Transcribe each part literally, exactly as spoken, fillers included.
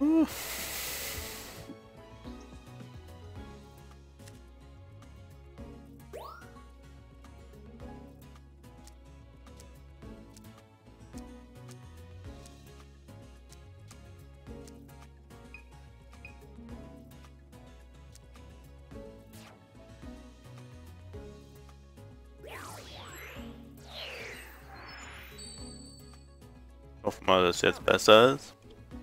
Uh. Hoffen wir, dass es jetzt besser ist.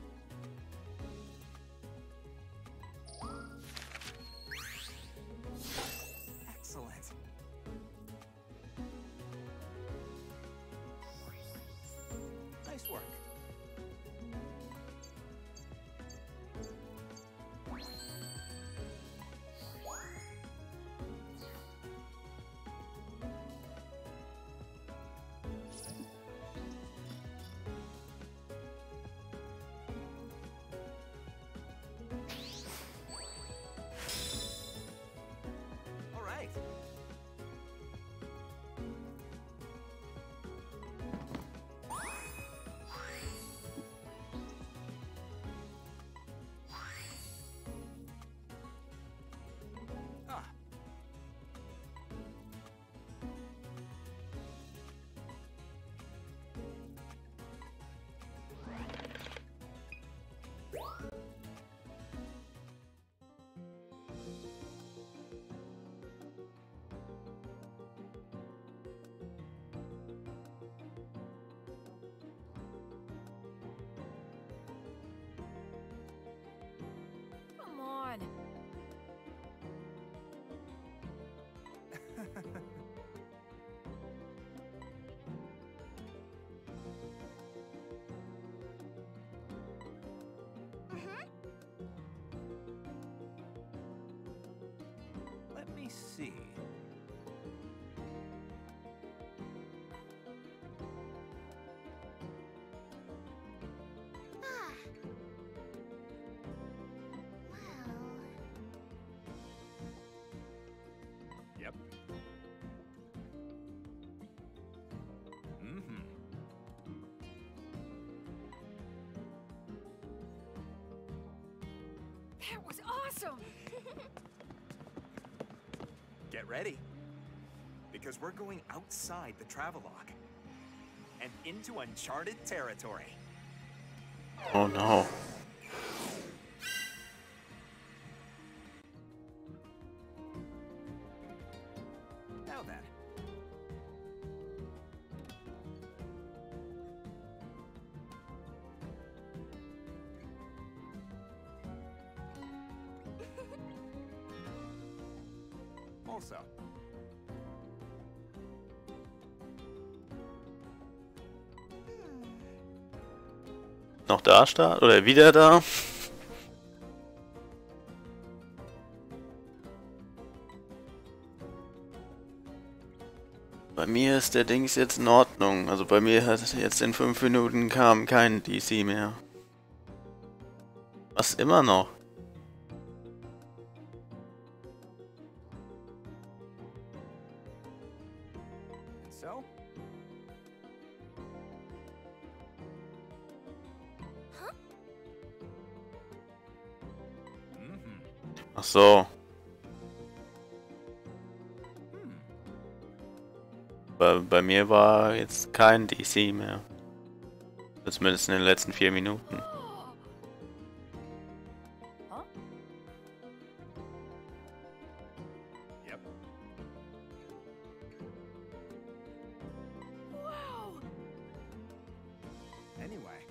Let me see. Ah. Wow. Yep. Mm-hmm. That was awesome! Get ready. Because we're going outside the Travelogue and into uncharted territory. Oh no. Now then. Also. Noch da, Start? Oder wieder da? Bei mir ist der Dings jetzt in Ordnung. Also bei mir hat jetzt in fünf Minuten kam kein D C mehr. Was immer noch? So? Mm-hmm. Ach so. Bei, bei mir war jetzt kein D C mehr. Zumindest in den letzten vier Minuten. Yep. Wow! Anyway.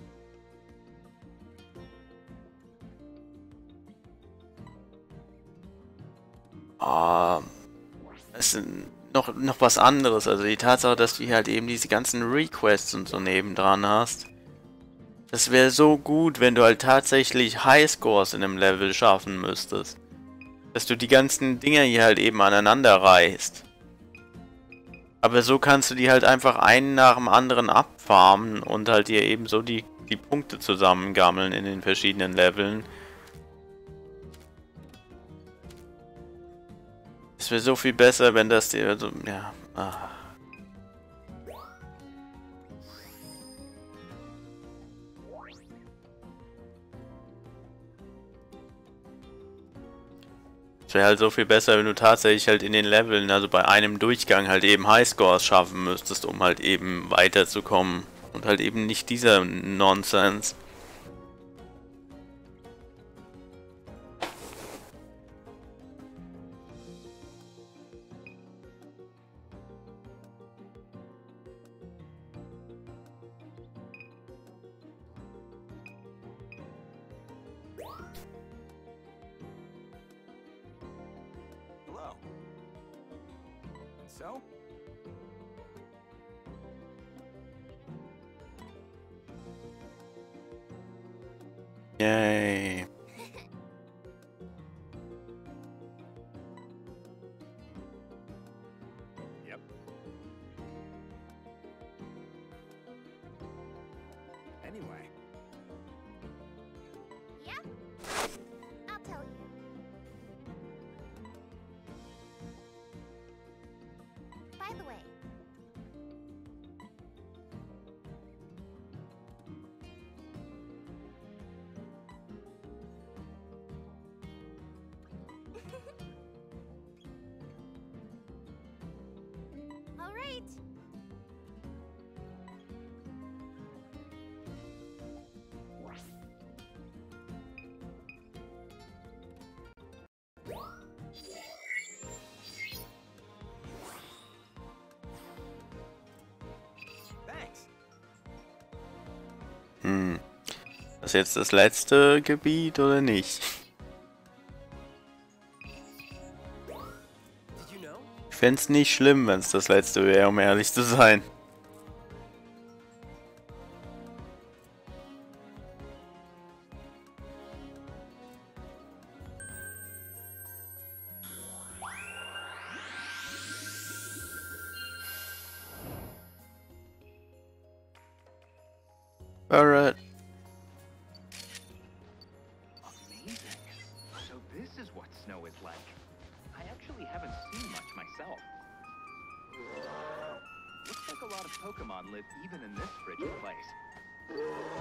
Ah, es sind noch, noch was anderes. Also die Tatsache, dass du hier halt eben diese ganzen Requests und so nebendran hast. Das wäre so gut, wenn du halt tatsächlich Highscores in einem Level schaffen müsstest. Dass du die ganzen Dinger hier halt eben aneinander reißt. Aber so kannst du die halt einfach einen nach dem anderen abfarmen und halt hier eben so die, die Punkte zusammengammeln in den verschiedenen Leveln. Es wäre so viel besser, wenn das dir so, ja, ah. Es wäre halt so viel besser, wenn du tatsächlich halt in den Leveln, also bei einem Durchgang halt eben Highscores schaffen müsstest, um halt eben weiterzukommen. Und halt eben nicht dieser Nonsense. Hello. So? Yay. Yep. Anyway. Yeah? I'll tell you. By the way, all right. Thanks. Hm. Das ist jetzt das letzte Gebiet oder nicht? Did you know? Ich fände es nicht schlimm, wenn es das letzte wäre, um ehrlich zu sein. Alright. Amazing. So this is what snow is like. I actually haven't seen much myself. Looks like a lot of Pokemon live even in this frigid place.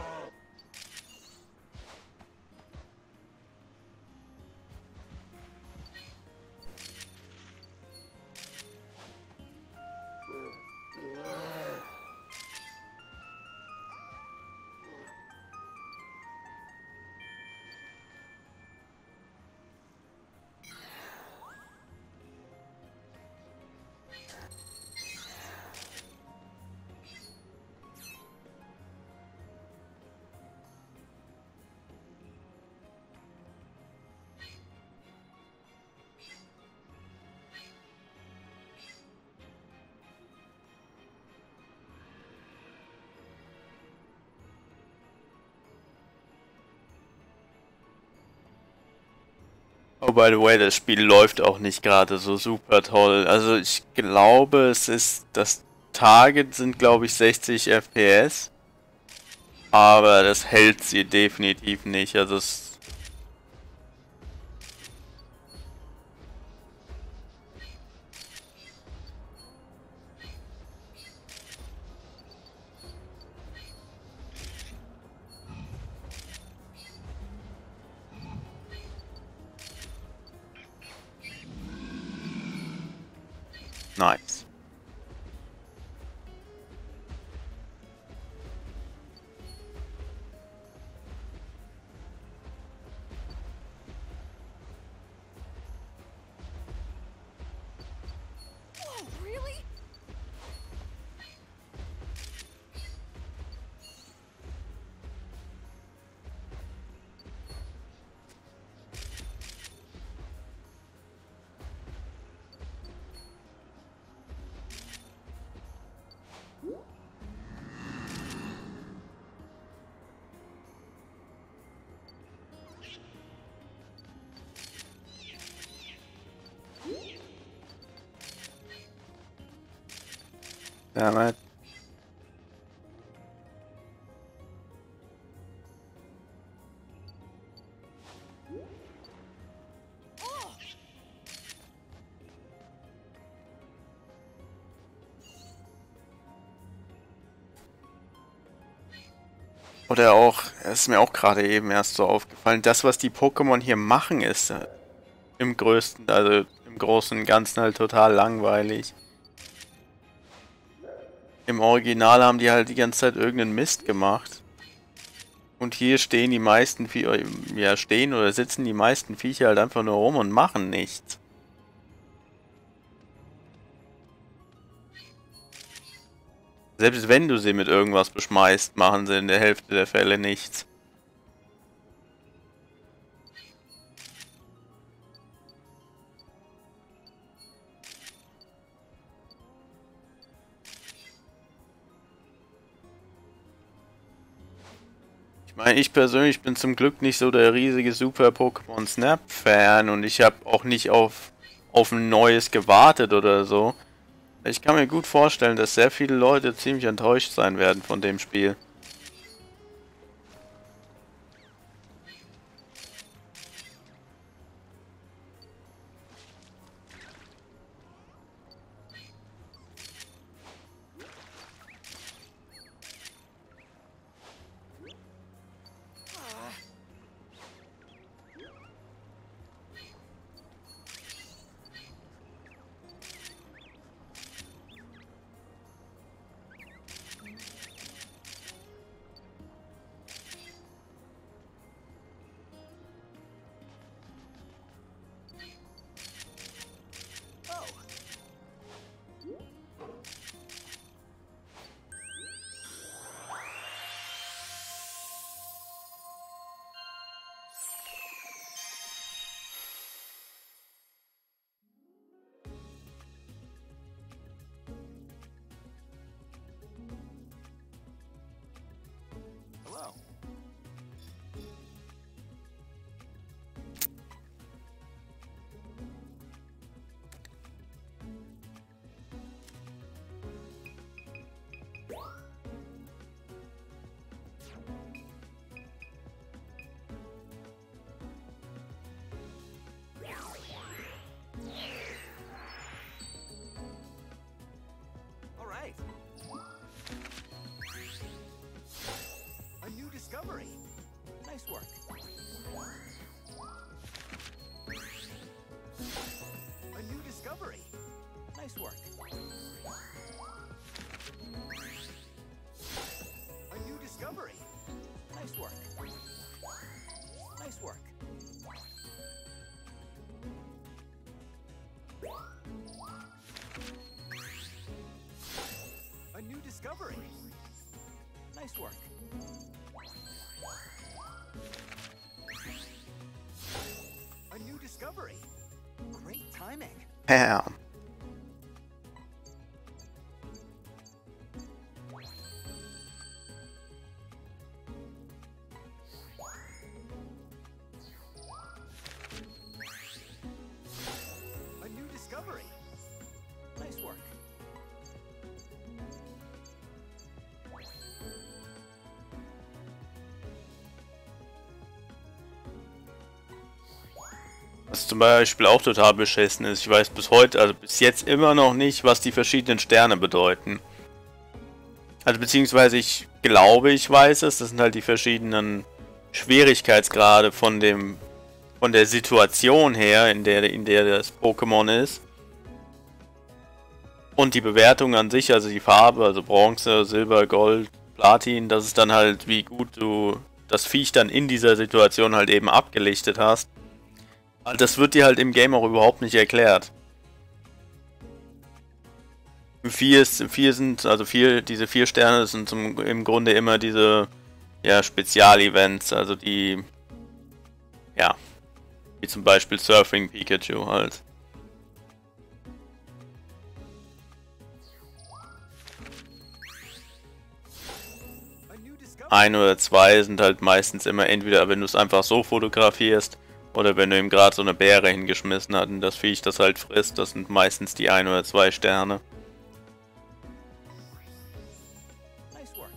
Oh, by the way, das Spiel läuft auch nicht gerade so super toll. Also ich glaube, es ist, das Target sind glaube ich sechzig F P S. Aber das hält sie definitiv nicht. Also es... Nice. Whoa, really? Damn it. Oh! Oder auch, es ist mir auch gerade eben erst so aufgefallen, das, was die Pokémon hier machen, ist, äh, im größten, also im Großen und Ganzen halt total langweilig. Im Original haben die halt die ganze Zeit irgendeinen Mist gemacht. Und hier stehen die meisten Viecher, ja stehen oder sitzen die meisten Viecher halt einfach nur rum und machen nichts. Selbst wenn du sie mit irgendwas beschmeißt, machen sie in der Hälfte der Fälle nichts. Ich meine, ich persönlich bin zum Glück nicht so der riesige Super Pokémon Snap Fan und ich habe auch nicht auf, auf ein neues gewartet oder so. Ich kann mir gut vorstellen, dass sehr viele Leute ziemlich enttäuscht sein werden von dem Spiel. Hello. All right. A new discovery. Nice work. A new discovery. Nice work. A new discovery. Nice work. Nice work. A new discovery. Nice work. A new discovery. Great timing. Bam. A new discovery. Nice work. Was zum Beispiel auch total beschissen ist. Ich weiß bis heute, also bis jetzt immer noch nicht, was die verschiedenen Sterne bedeuten. Also beziehungsweise ich glaube, ich weiß es. Das sind halt die verschiedenen Schwierigkeitsgrade von dem, von der Situation her, in der, in der das Pokémon ist. Und die Bewertung an sich, also die Farbe, also Bronze, Silber, Gold, Platin, das ist dann halt, wie gut du das Viech dann in dieser Situation halt eben abgelichtet hast. Das wird dir halt im Game auch überhaupt nicht erklärt. Vier, ist, vier sind, also vier, diese vier Sterne sind zum, im Grunde immer diese, ja, Spezialevents, also die, ja, wie zum Beispiel Surfing Pikachu halt. Ein oder zwei sind halt meistens immer entweder, wenn du es einfach so fotografierst, oder wenn du ihm gerade so eine Beere hingeschmissen hast und das Viech das halt frisst, das sind meistens die ein oder zwei Sterne. Nice work.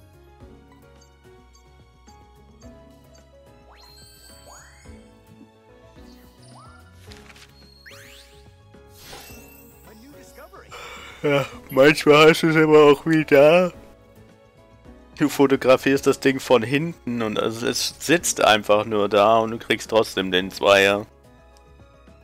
A new discovery. Ja, manchmal hast du es aber auch wieder. Du fotografierst das Ding von hinten und also es sitzt einfach nur da und du kriegst trotzdem den Zweier.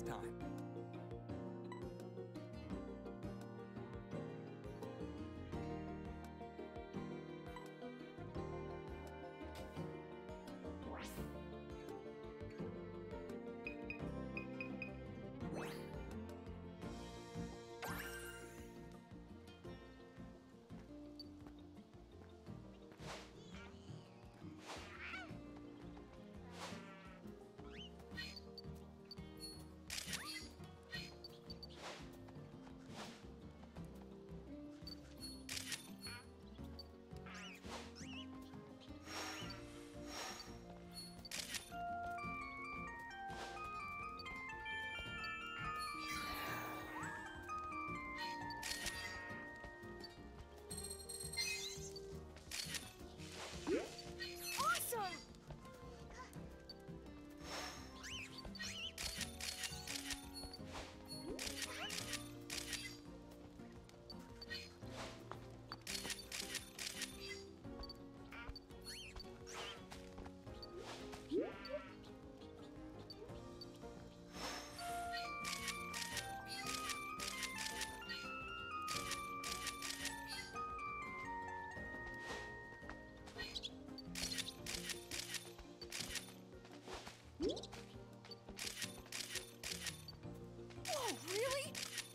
time. Awesome! Whoa, really?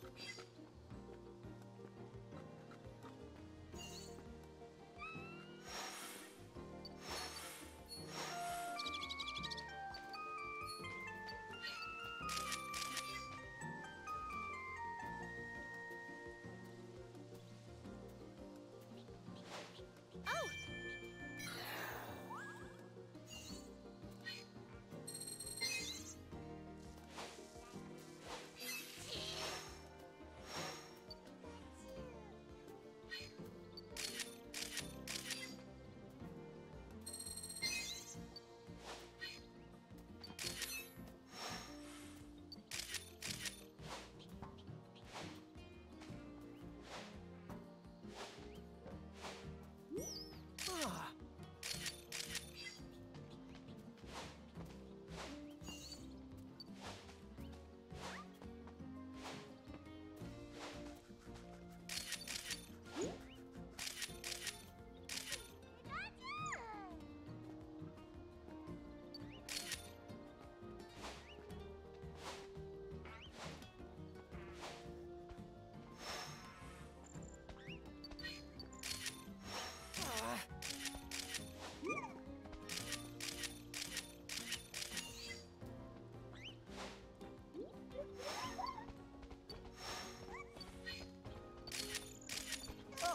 Oh! Ah. Ah. Oh.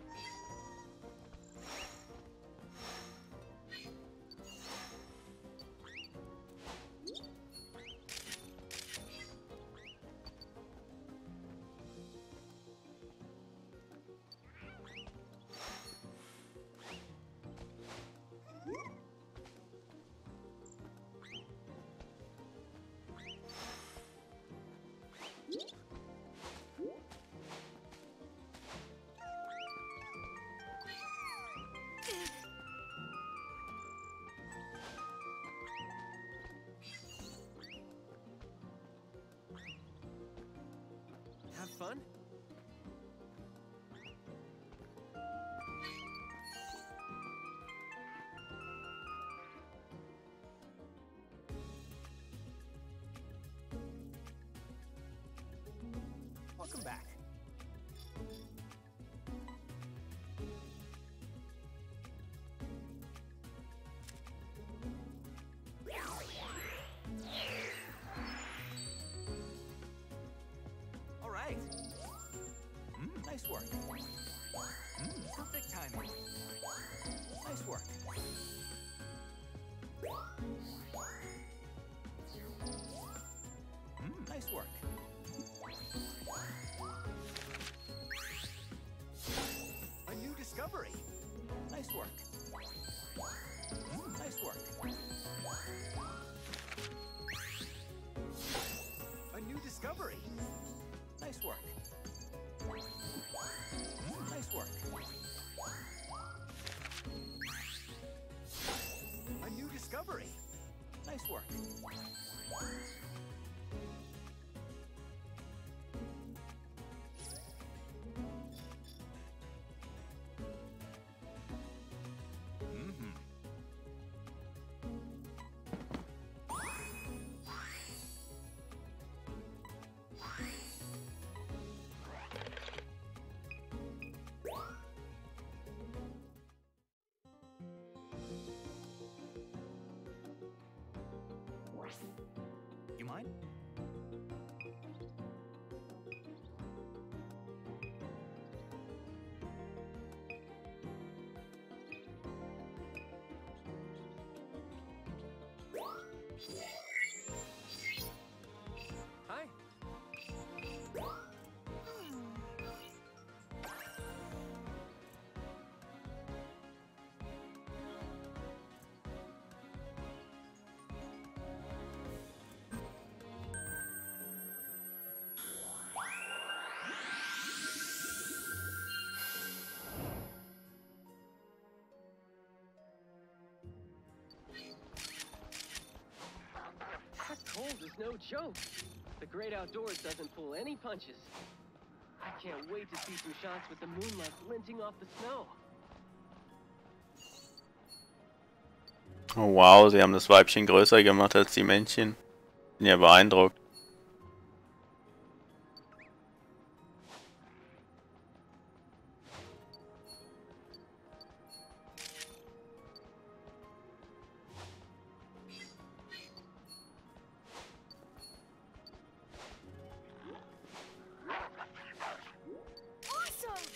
Have fun? Welcome back. All right. Mm, nice work. Mm, perfect timing. Nice work. Mm, nice work. A new discovery. Nice work. Mm, nice work. A new discovery. Nice work. Mm, nice work. A new discovery. Nice work. joke. The great outdoors doesn't pull any punches. I can't wait to see some shots with the moonlight glinting off the snow. Oh wow, sie haben das Weibchen größer gemacht als die Männchen. Bin ja beeindruckt. Awesome!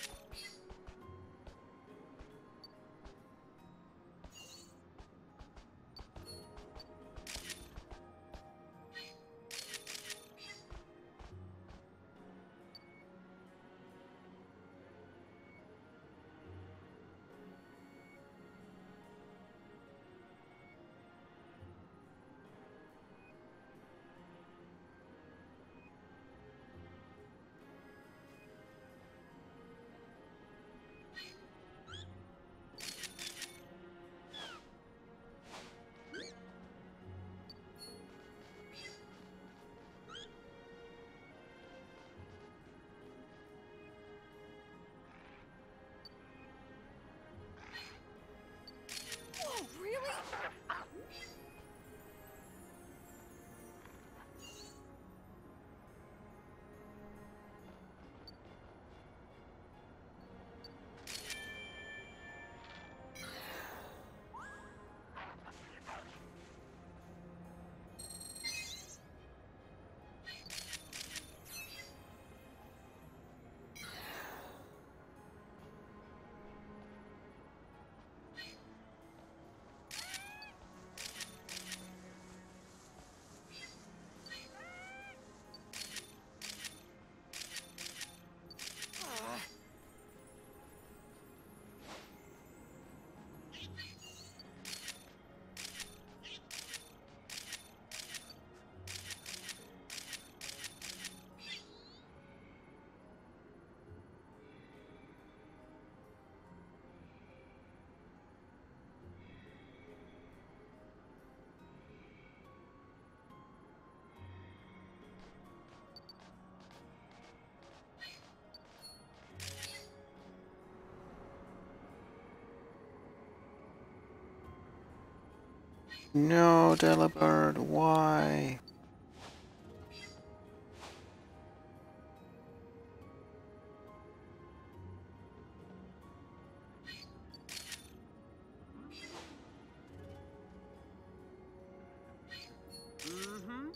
Whoa, really? No, Delibird, why? Mm-hmm.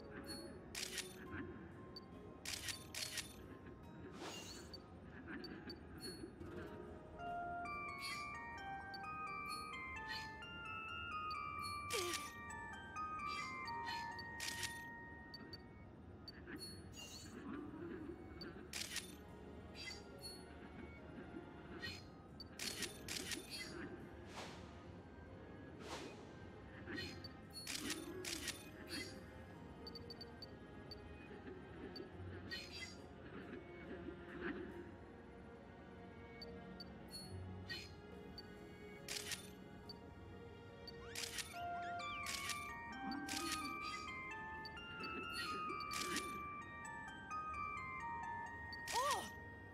Oh!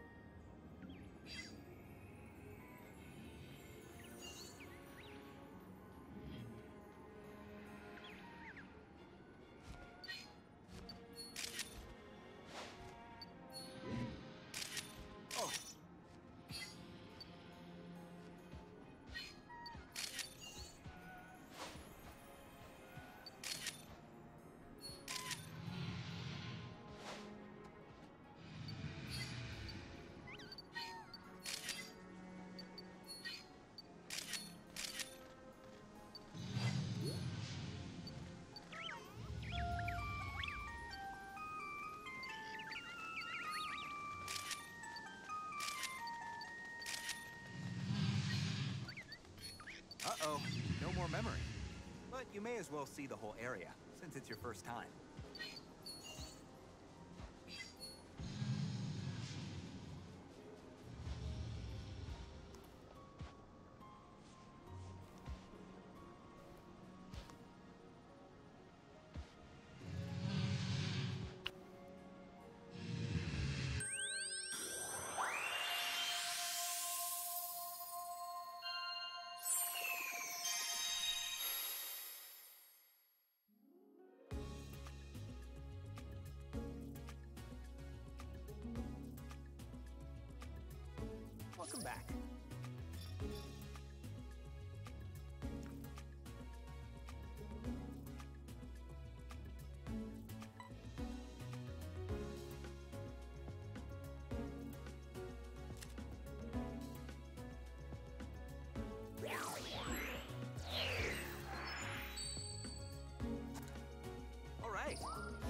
Oh. Uh-oh, no more memory. But you may as well see the whole area, since it's your first time. Welcome back. All right.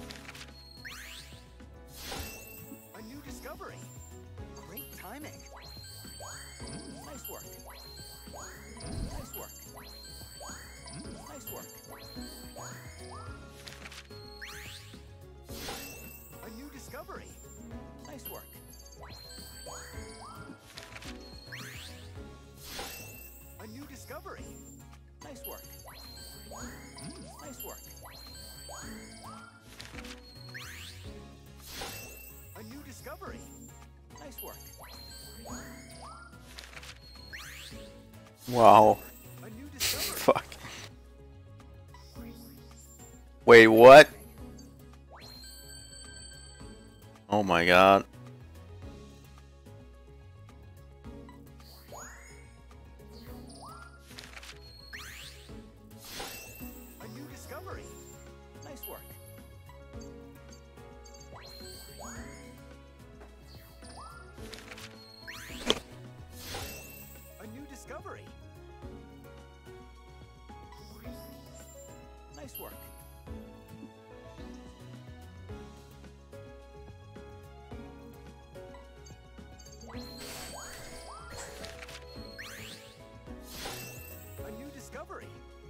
A new discovery. Great timing. Nice work. Nice work. Nice work. A new discovery. Nice work. A new discovery. Nice work. Nice work. A new discovery. Nice work. Wow. A new discovery. Fuck. Wait, what? Oh my god. A new discovery. Nice work. A new discovery. Nice work. A new discovery.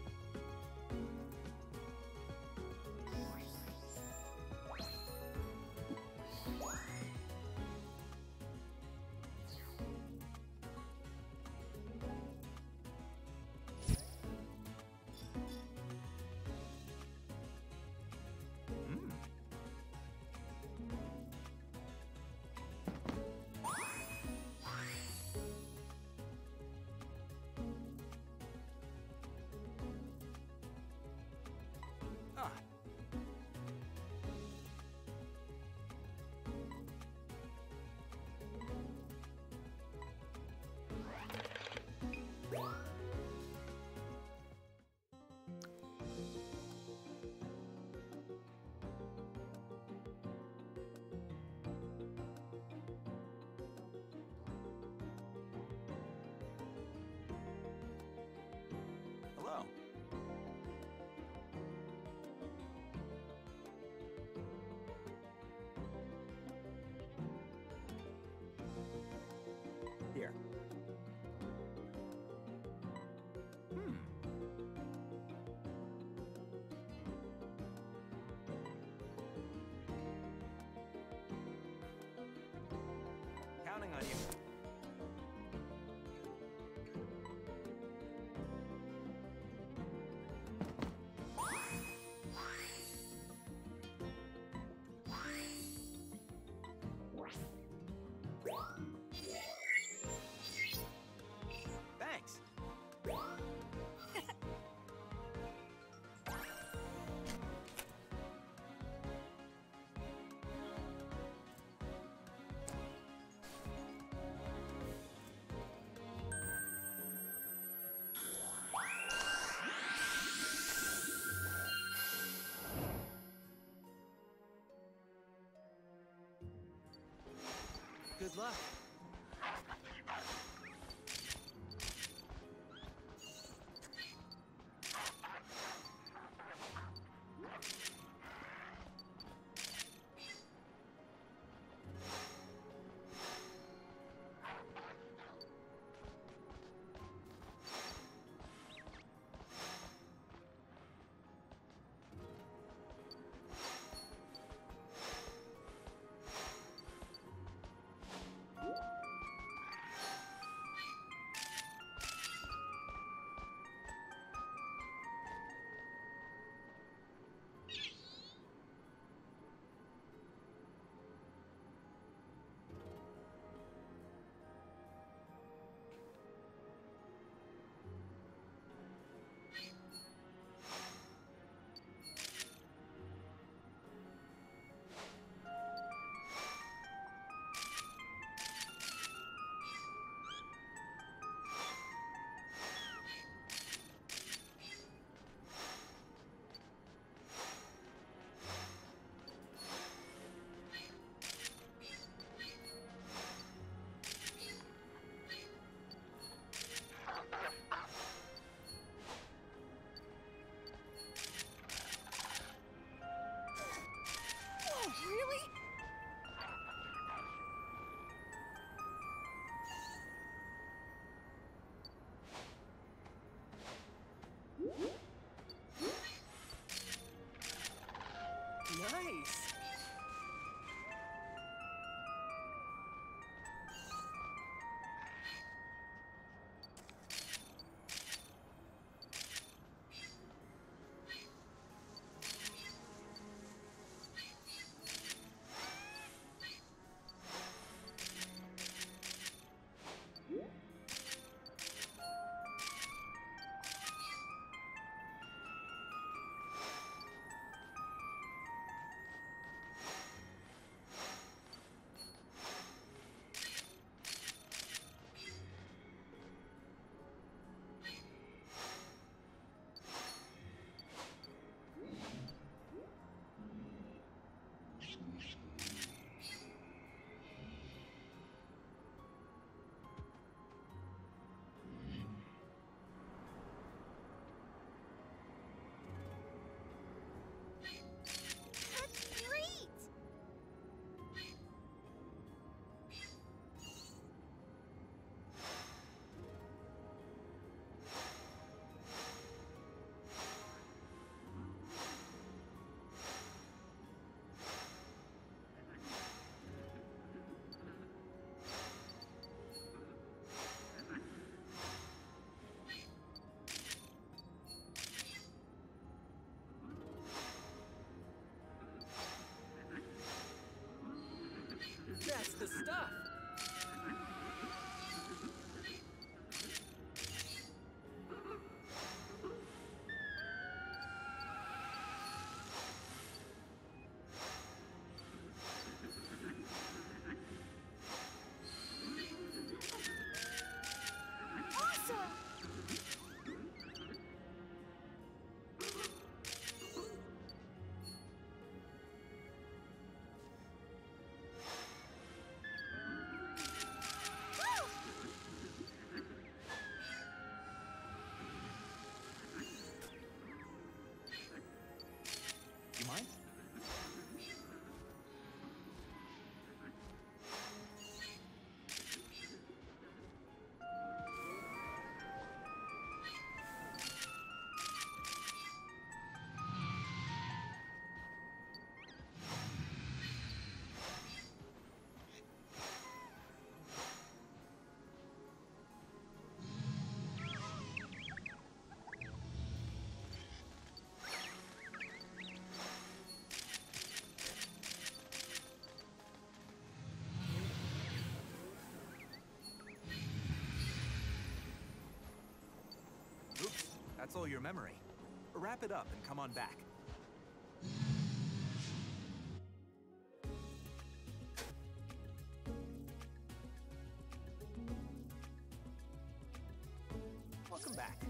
Ah. Hello. Here. Hmm. Counting on you. Thanks. Good luck. That's the stuff. Awesome! You mind? Oops, that's all your memory. Wrap it up and come on back. Welcome back.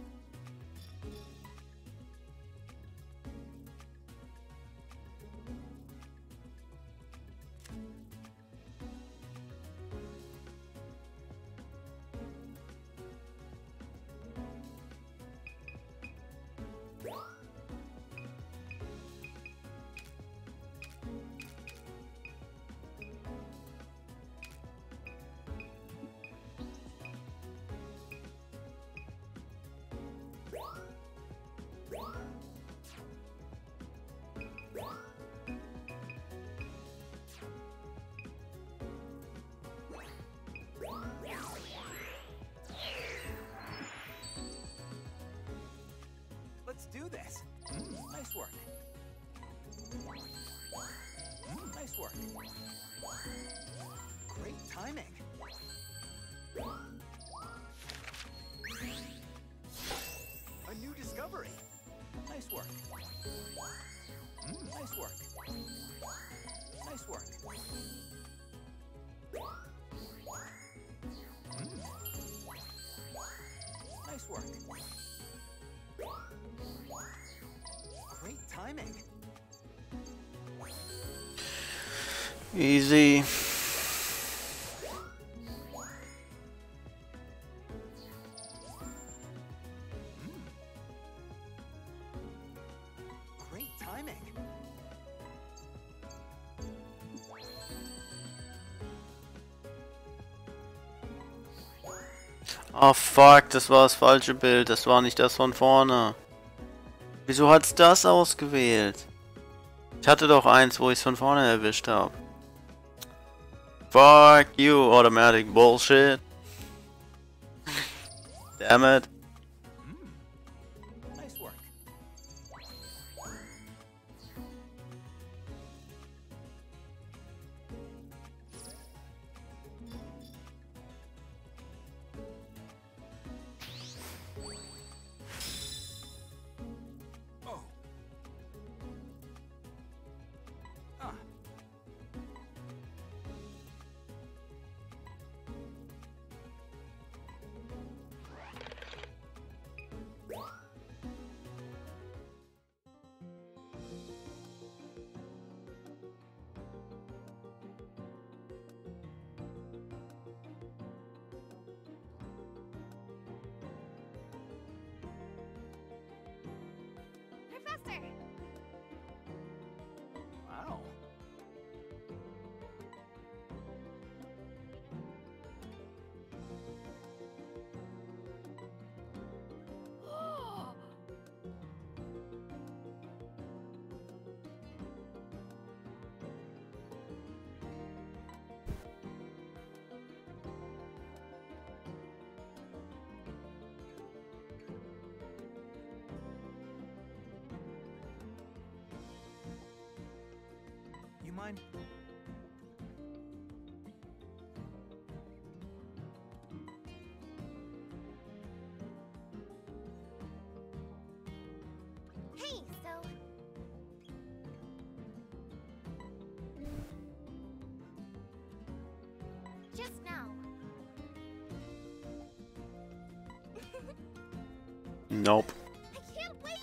Let's do this. Mm, nice work. Mm, nice work. Great timing. A new discovery. Nice work. Mm, nice work. Nice work. Mm. Nice work. Great timing. Easy. Great timing. Oh fuck, das war das falsche Bild. Das war nicht das von vorne. Wieso hat's das ausgewählt? Ich hatte doch eins, wo ich es von vorne erwischt habe. Fuck you, automatic bullshit. Damn it. Nice work. Oh. Ah. Professor! Wow. You mind? Nope. I can't wait.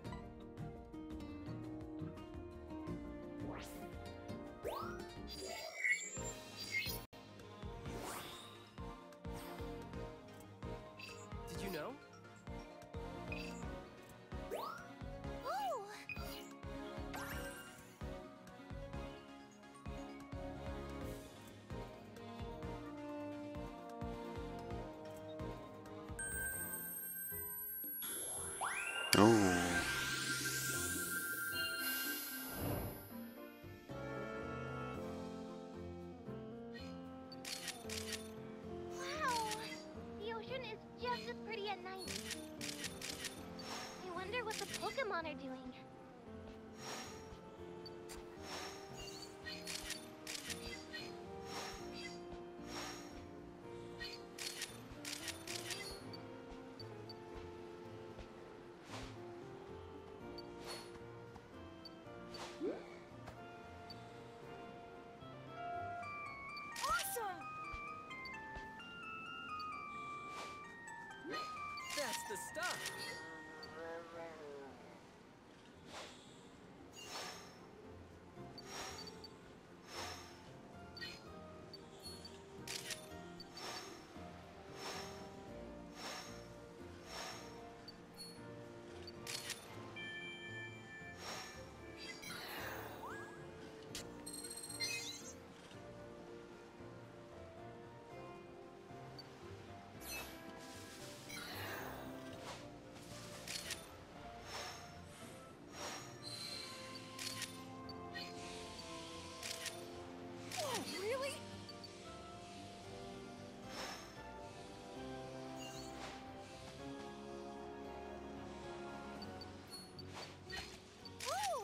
Did you know? Oh. Oh. Wow. The ocean is just as pretty at night. I wonder what the Pokemon are doing. Awesome! That's the stuff. Oh, really? Oh!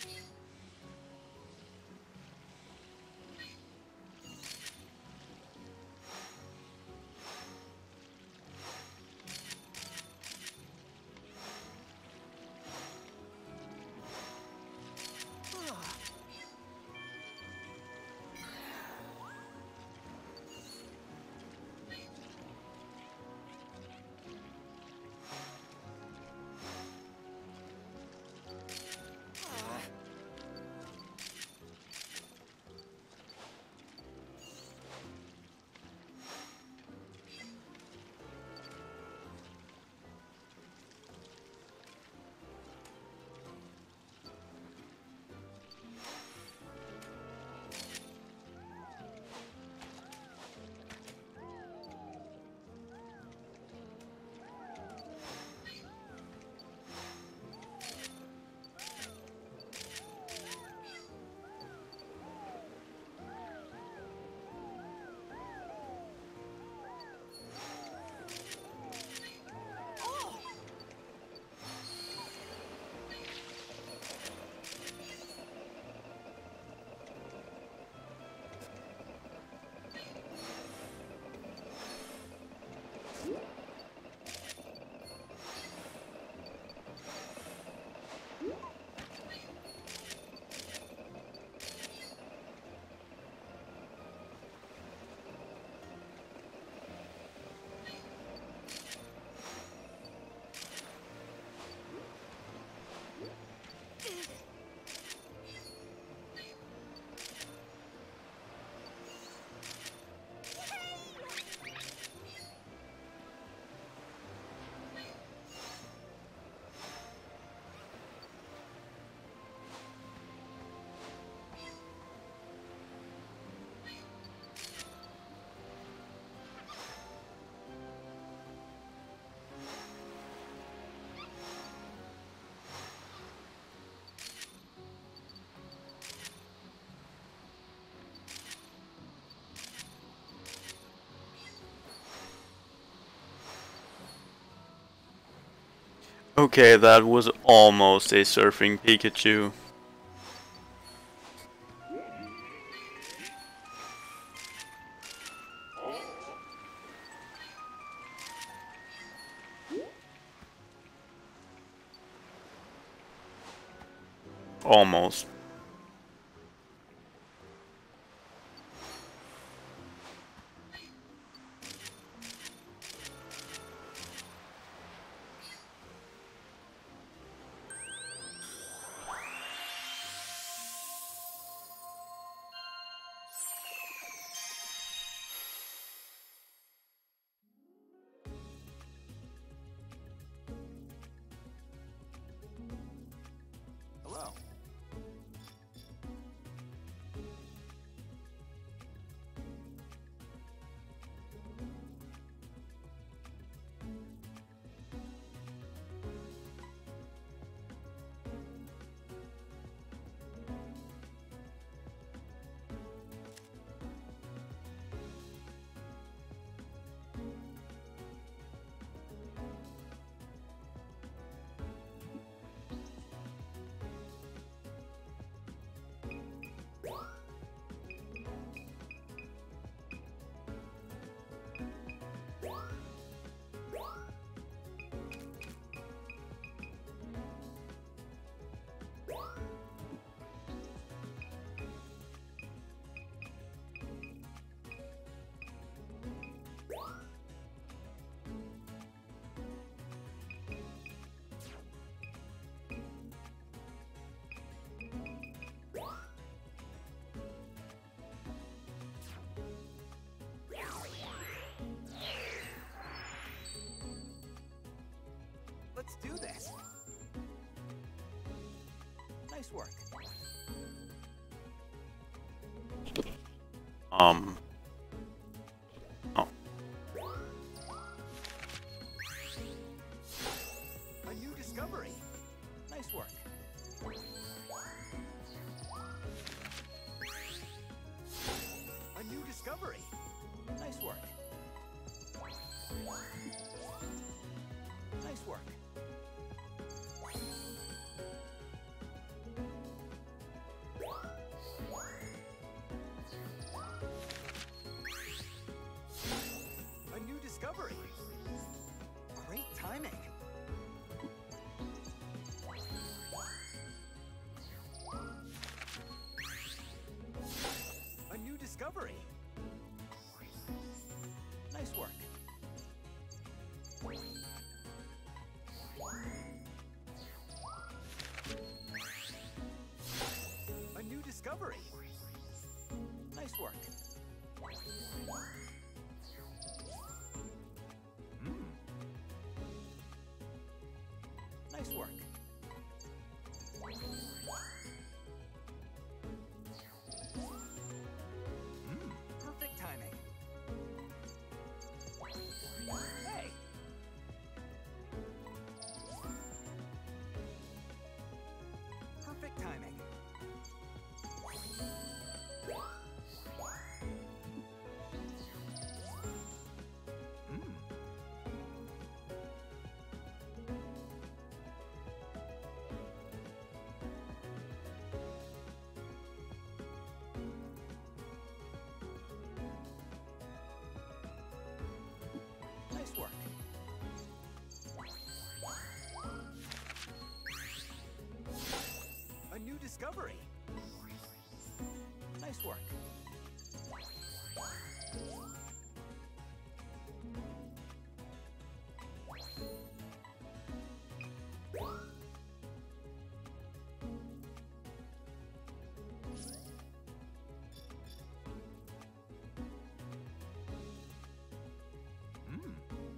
Okay, that was almost a surfing Pikachu. Almost. work. Um. Oh. A new discovery. Nice work. A new discovery. Nice work. Nice work. A new discovery. Great timing. A new discovery. Nice work. A new discovery. Nice work. Hmm. Nice work. Hmm. Perfect timing. Hey. Perfect timing. Hmm. Nice work. A new discovery. Nice work. Hmm.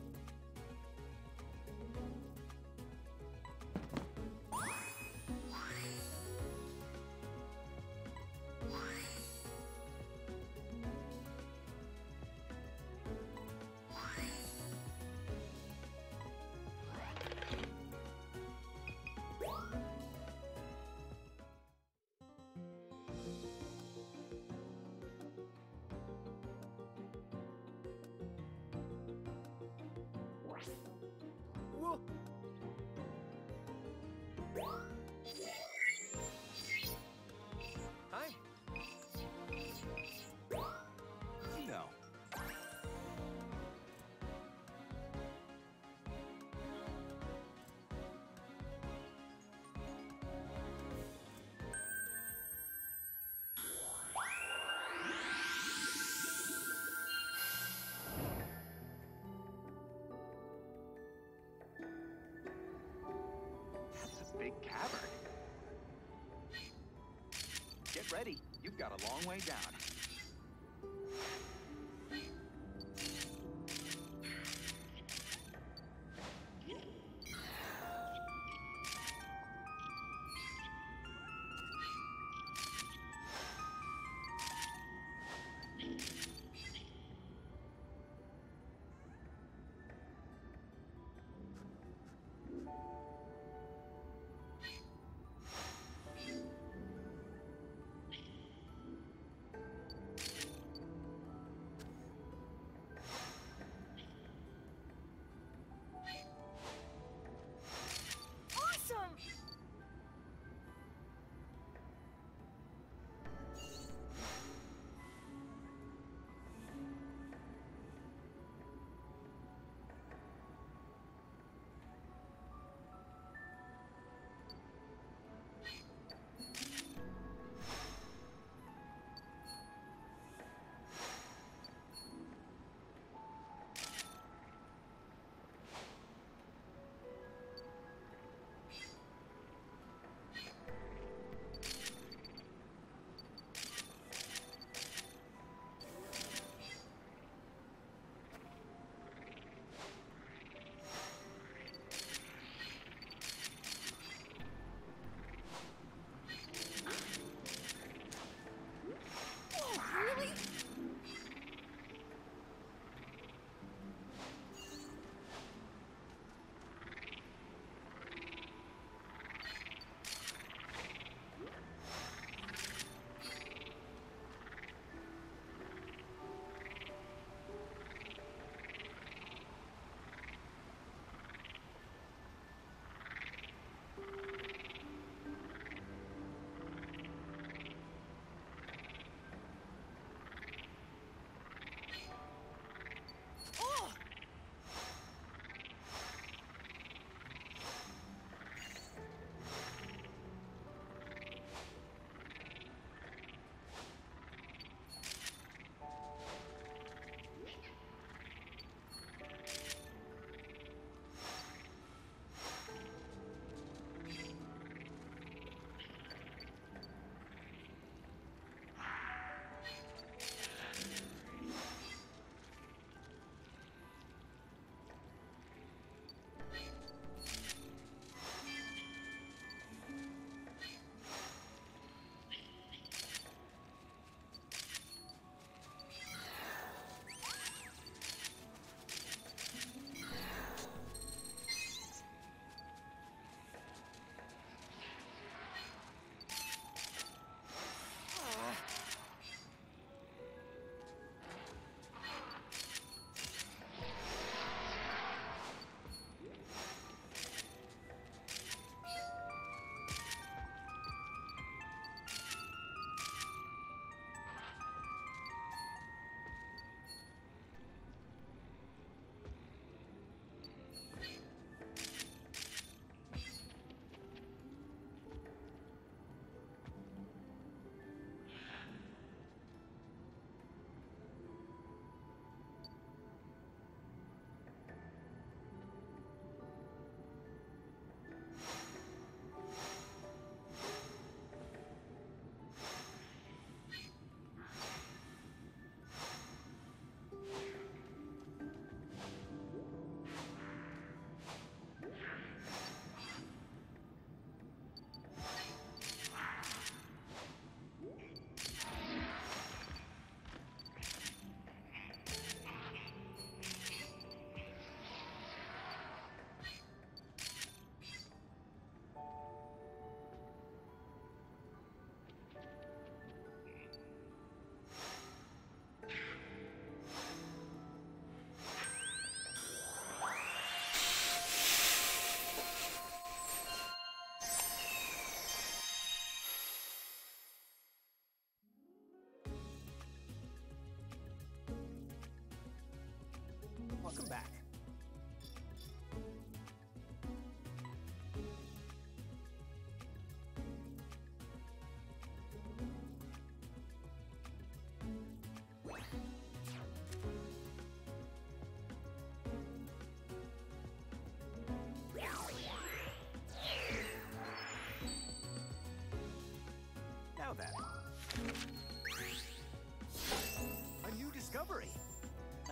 Whoa. Hi. No. That's a big cavern. Get ready. You've got a long way down.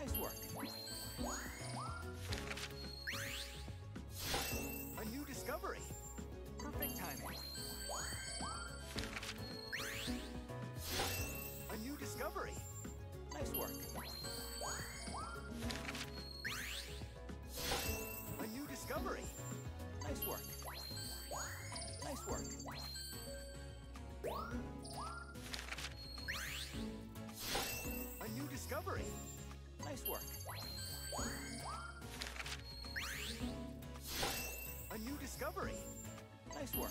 Nice work. A new discovery. Perfect timing. A new discovery. Nice work. A new discovery. Nice work. Nice work. A new discovery. Nice work. A new discovery. Nice work.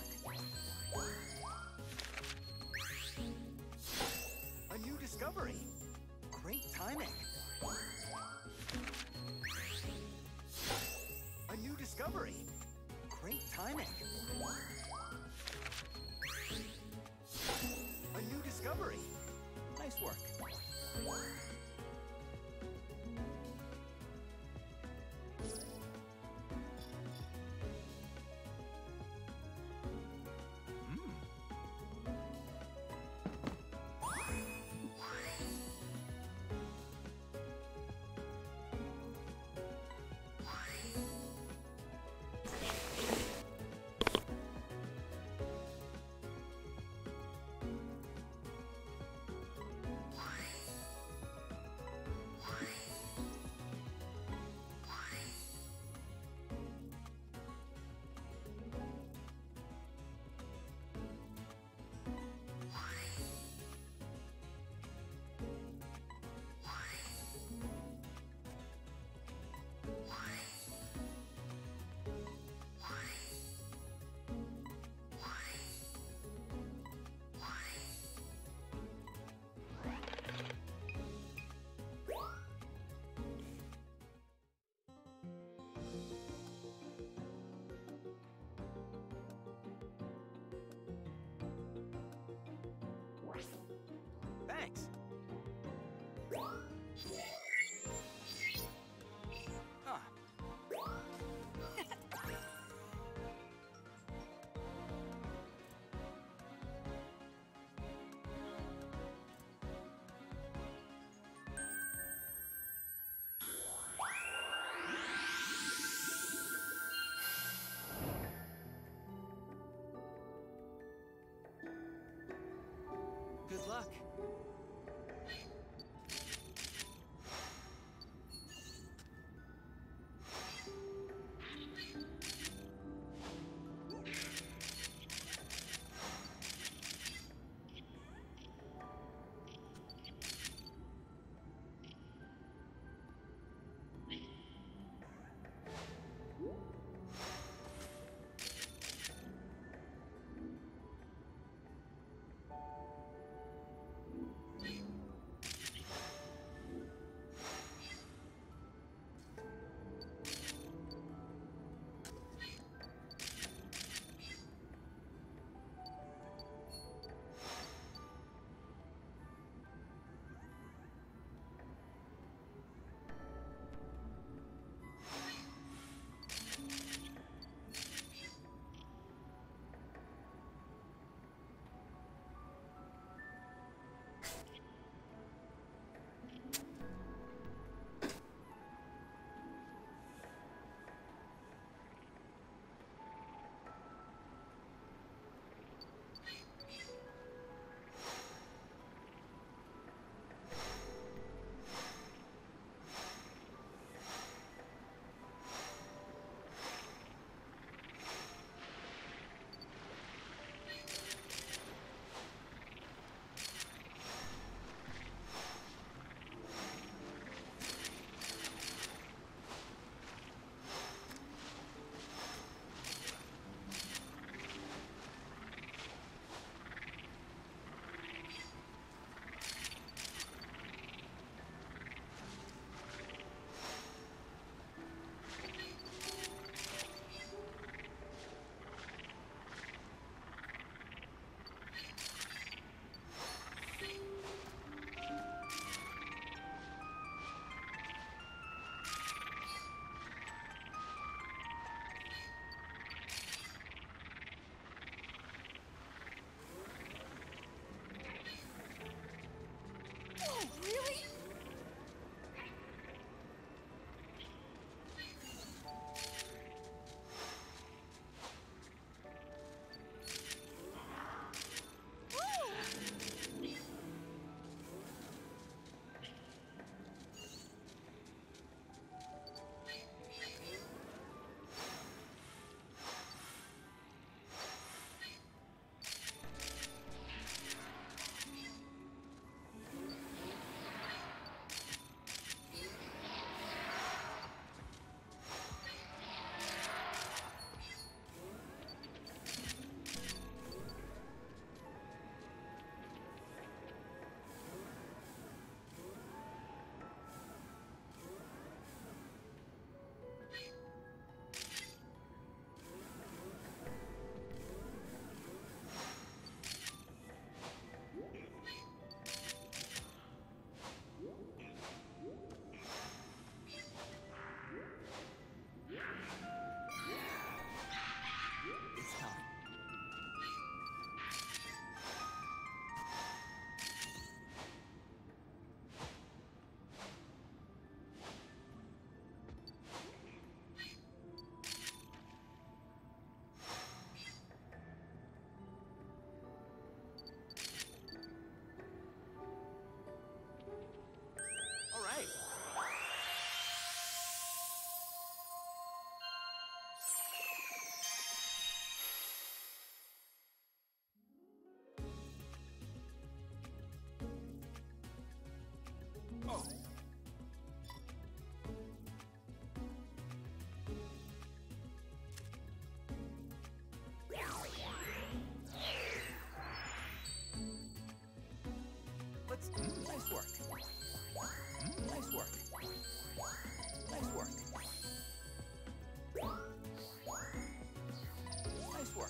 A new discovery. Great timing. A new discovery. Great timing. A new discovery. Nice work. Let's. Nice work. Nice work. Nice work. Nice work.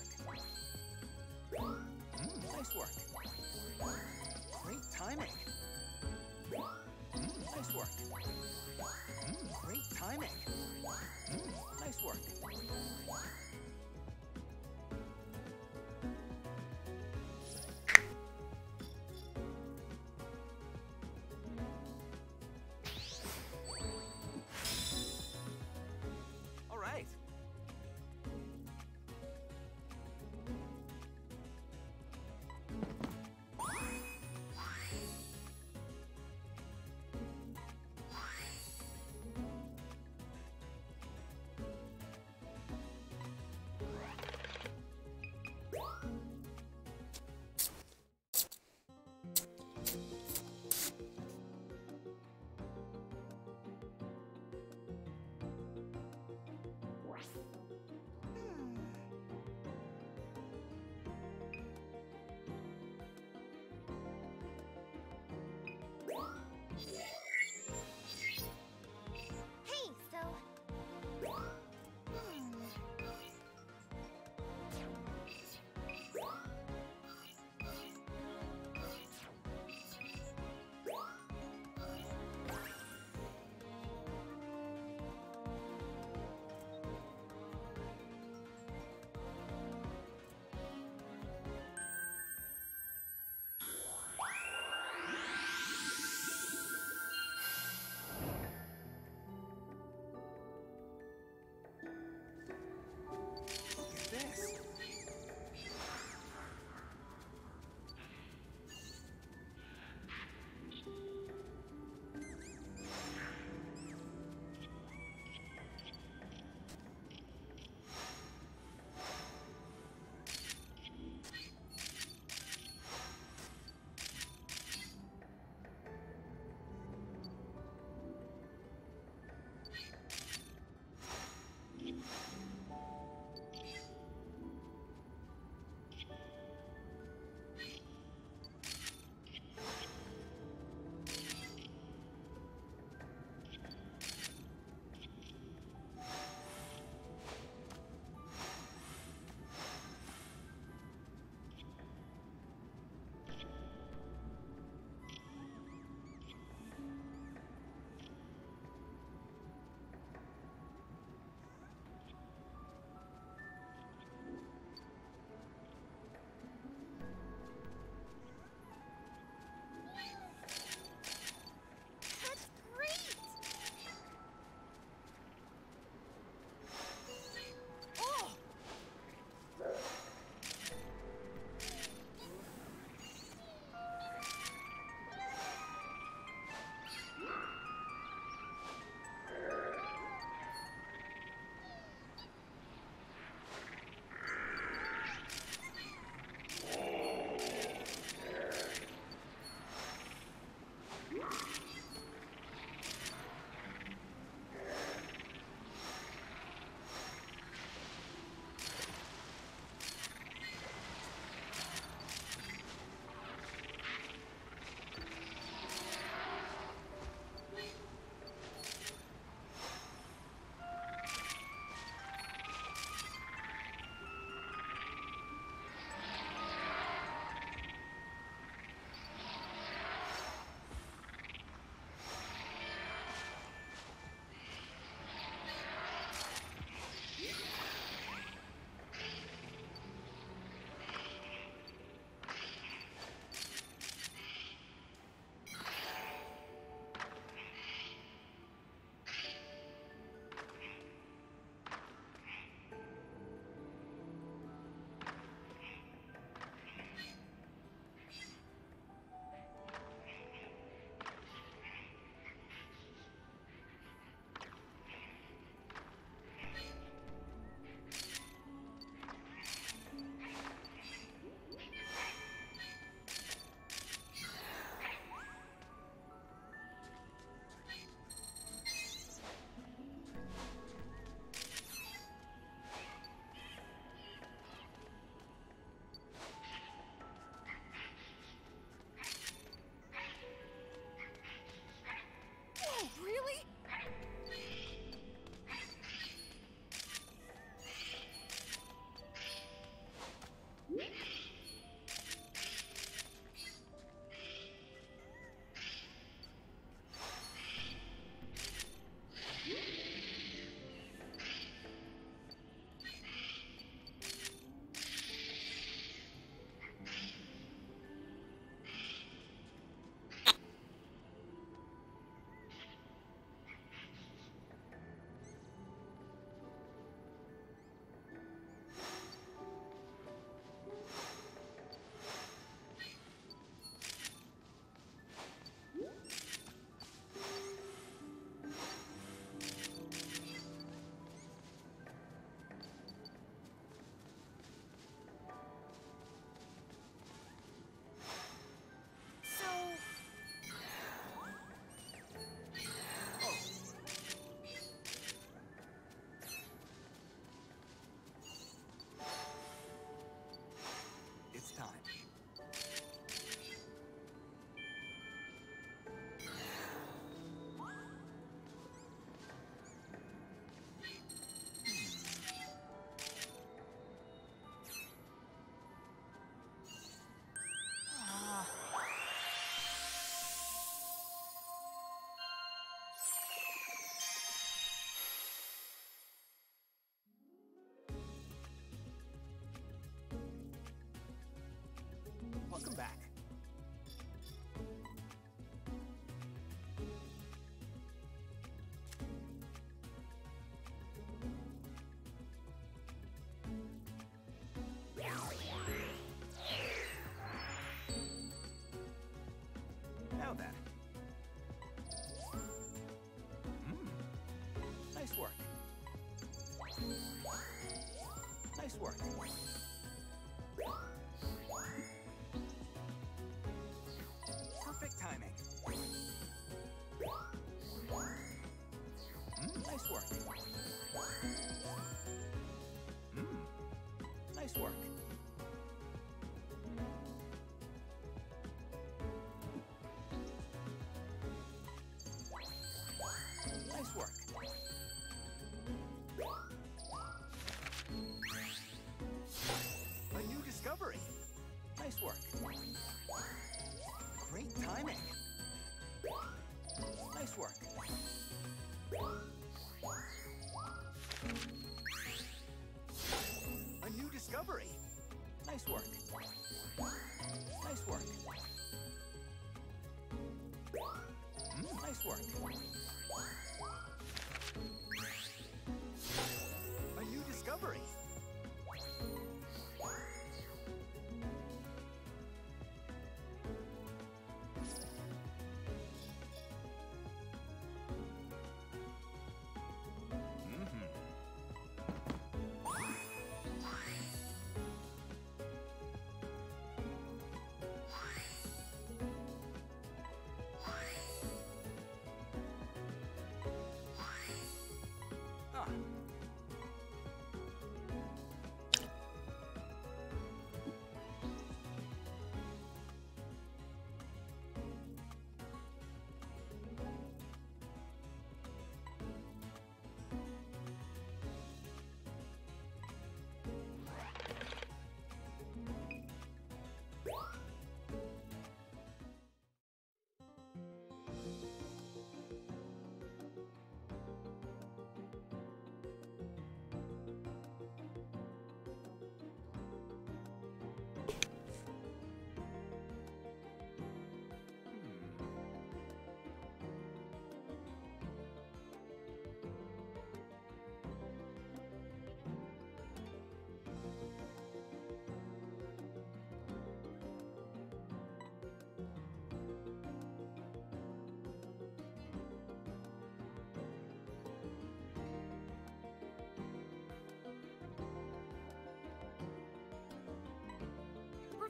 Nice work. Great timing.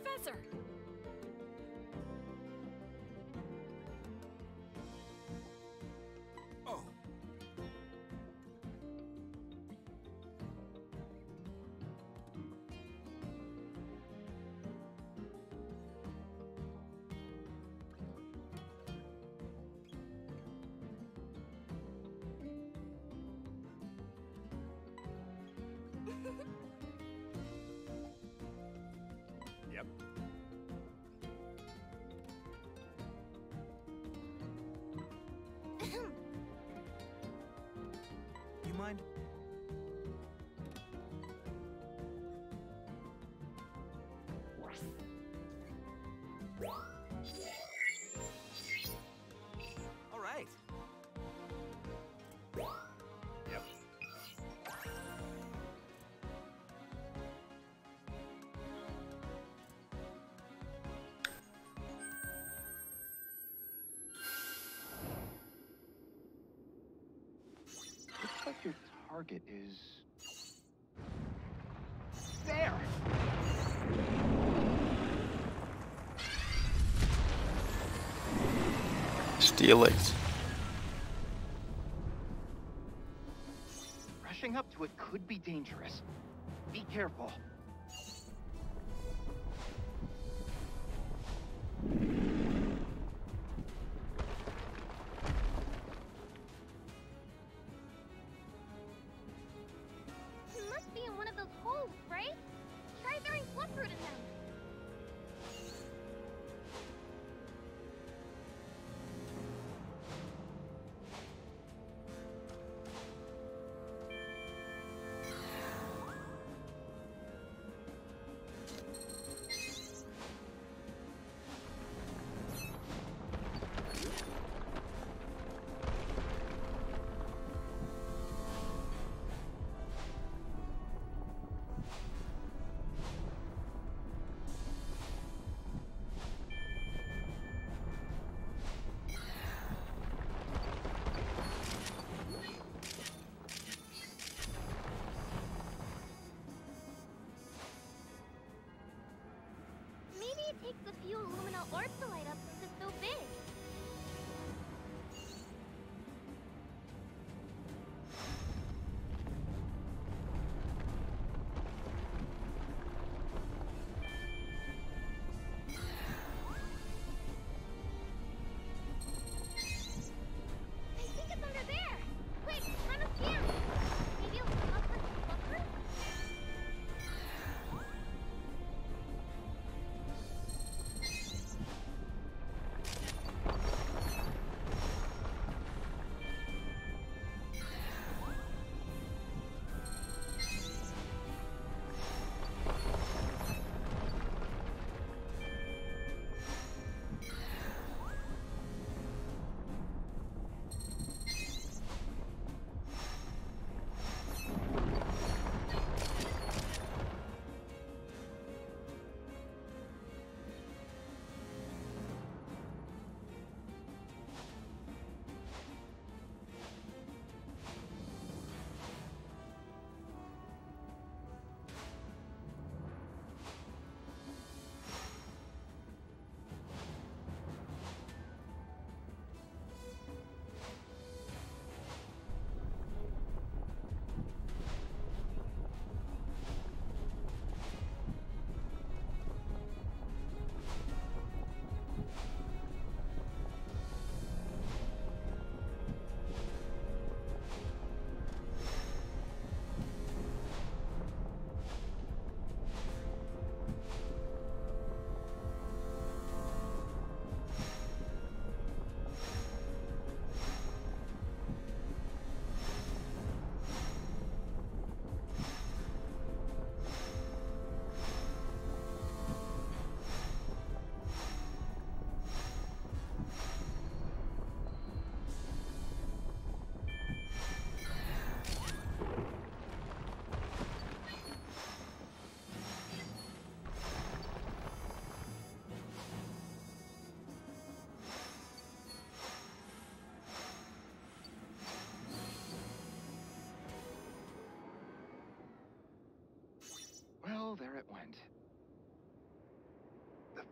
Professor! Oh. Yep. You mind? All right. Yep. Looks like your target is... there! Steelix. Rushing up to it could be dangerous. Be careful. It must be in one of those holes, right? Try throwing flipfruit at them.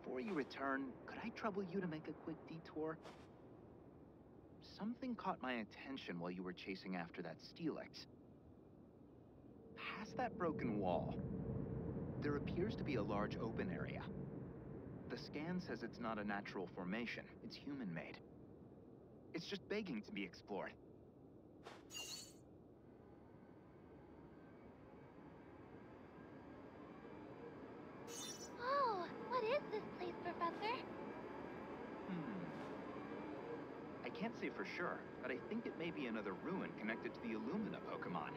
Before you return, could I trouble you to make a quick detour? Something caught my attention while you were chasing after that Steelix. Past that broken wall, there appears to be a large open area. The scan says it's not a natural formation, it's human-made. It's just begging to be explored. Oh, what is this place, Professor? Hmm. I can't say for sure, but I think it may be another ruin connected to the Illumina Pokemon.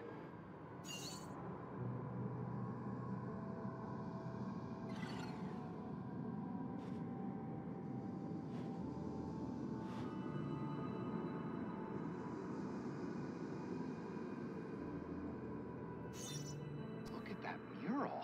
Look at that mural.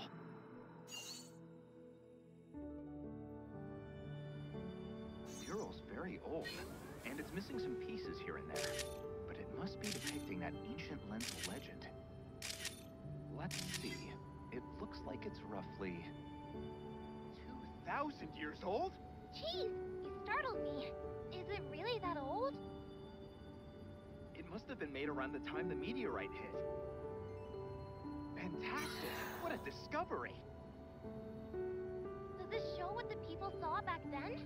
The mural's very old, and it's missing some pieces here and there. But it must be depicting that ancient Lental legend. Let's see. It looks like it's roughly two thousand years old? Jeez, you startled me. Is it really that old? It must have been made around the time the meteorite hit. Fantastic! What a discovery! Does this show what the people saw back then?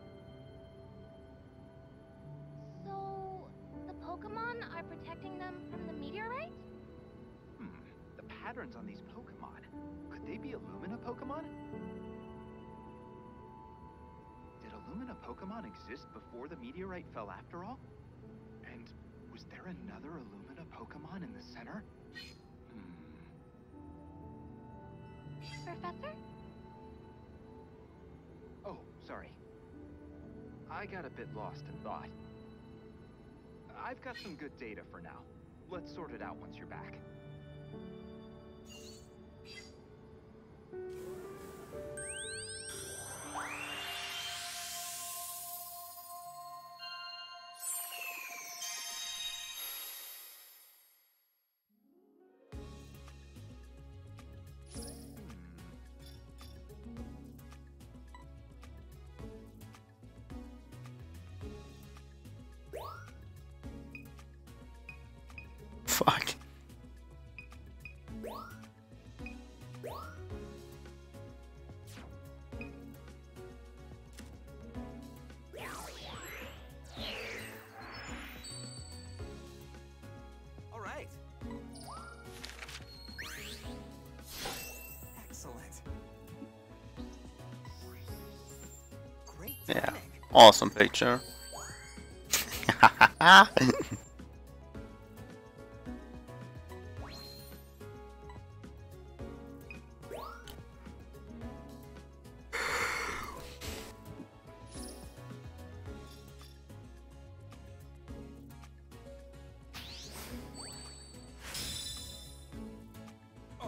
So, the Pokemon are protecting them from the meteorite? Hmm. The patterns on these Pokemon. Could they be Illumina Pokemon? Did Illumina Pokemon exist before the meteorite fell after all? And was there another Illumina Pokemon in the center? Hmm. Professor? Oh, sorry. I got a bit lost in thought. I've got some good data for now. Let's sort it out once you're back. Fuck. All right. Excellent. Great Yeah. timing. Awesome picture. Oh.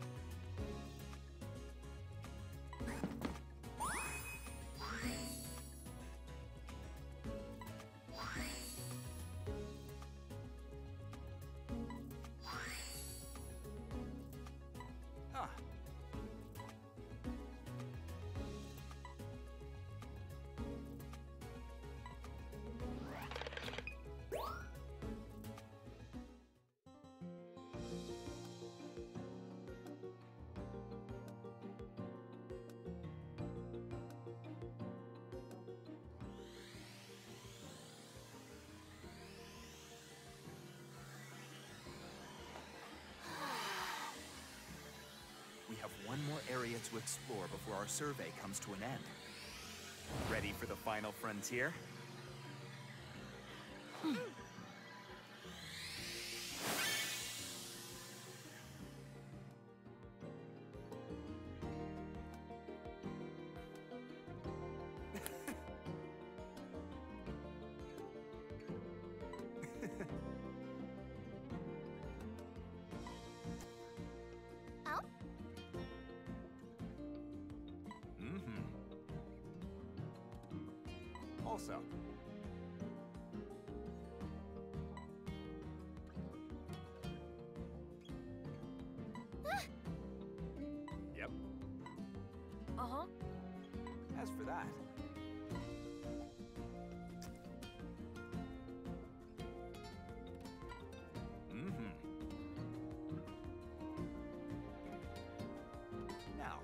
Huh. We have one more area to explore before our survey comes to an end. Ready for the final frontier? Oh? Mm-hmm. Also, yep. Uh-huh. As for that. Mm-hmm. Now.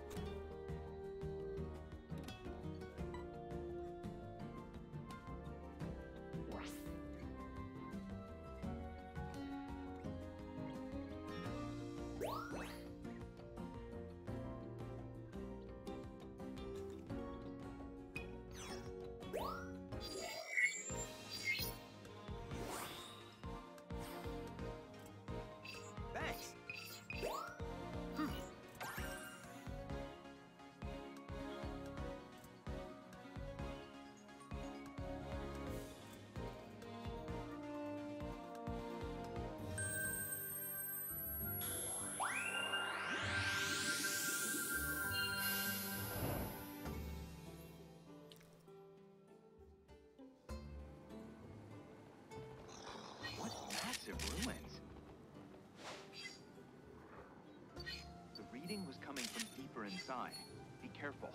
Thanks. What massive ruins! The reading was coming from deeper inside. Be careful.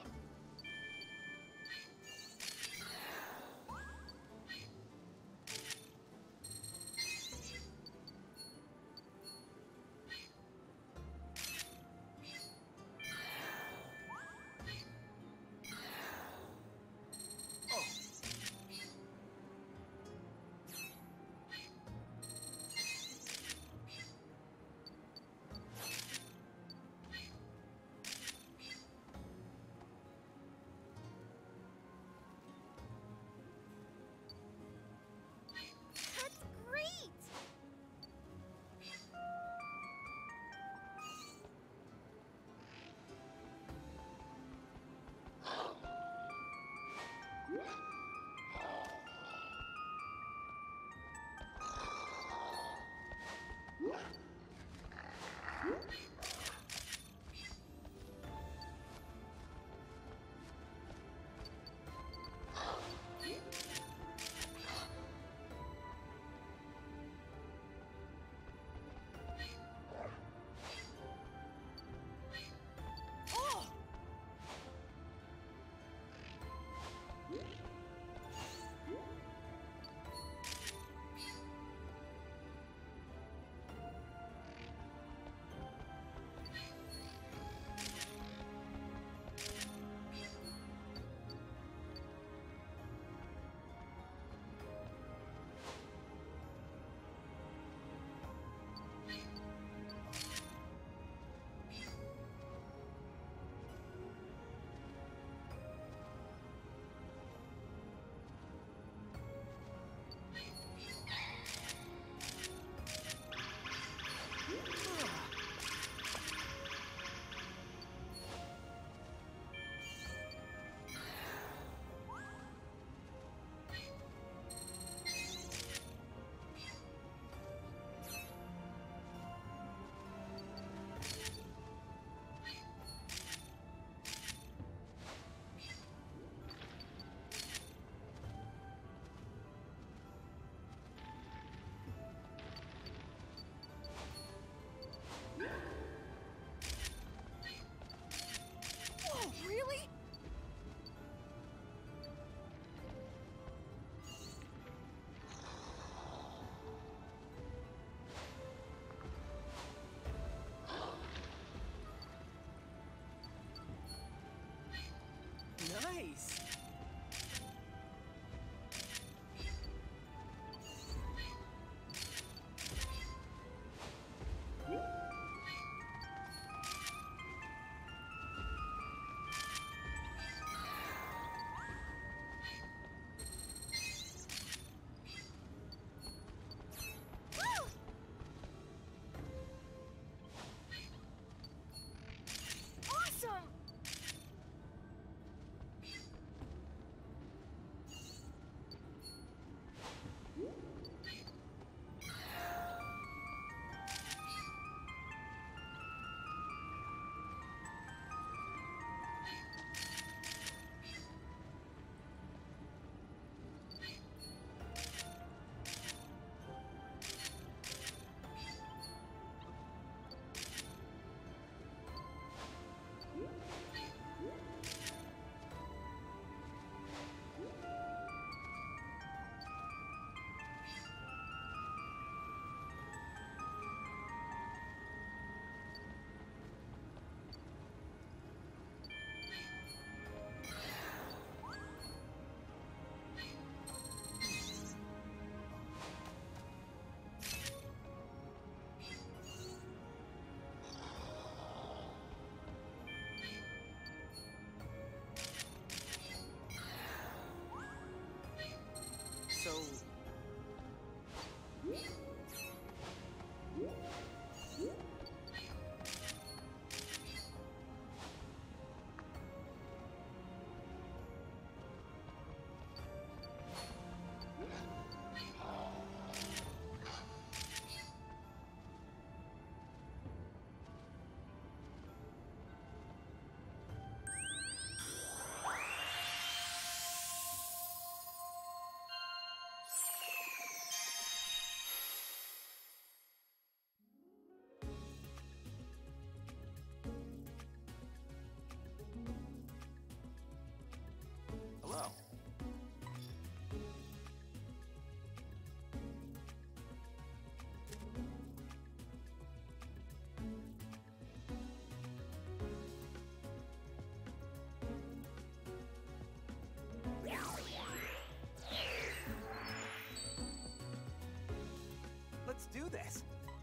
do this.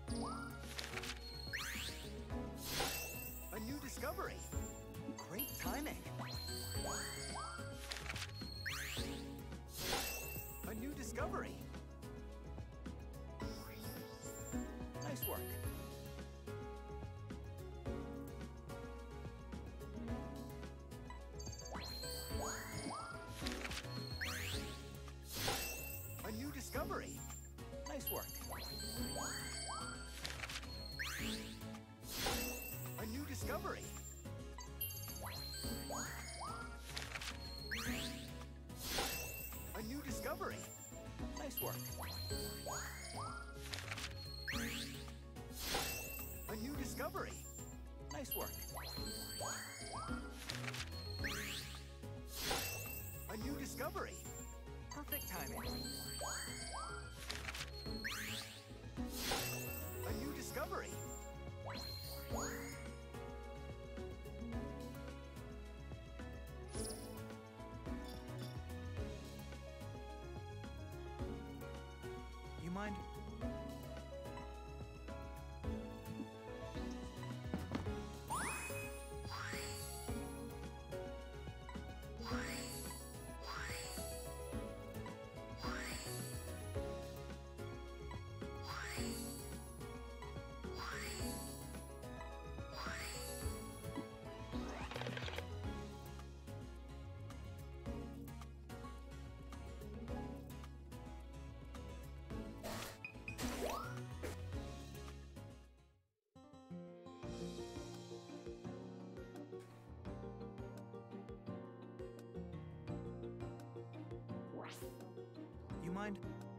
A new discovery. Great timing. A new discovery. Nice work. A new discovery. Nice work. A new discovery. A new discovery. Nice work. A new discovery. Nice work. A new discovery. Perfect timing. A new discovery. You mind? You mind?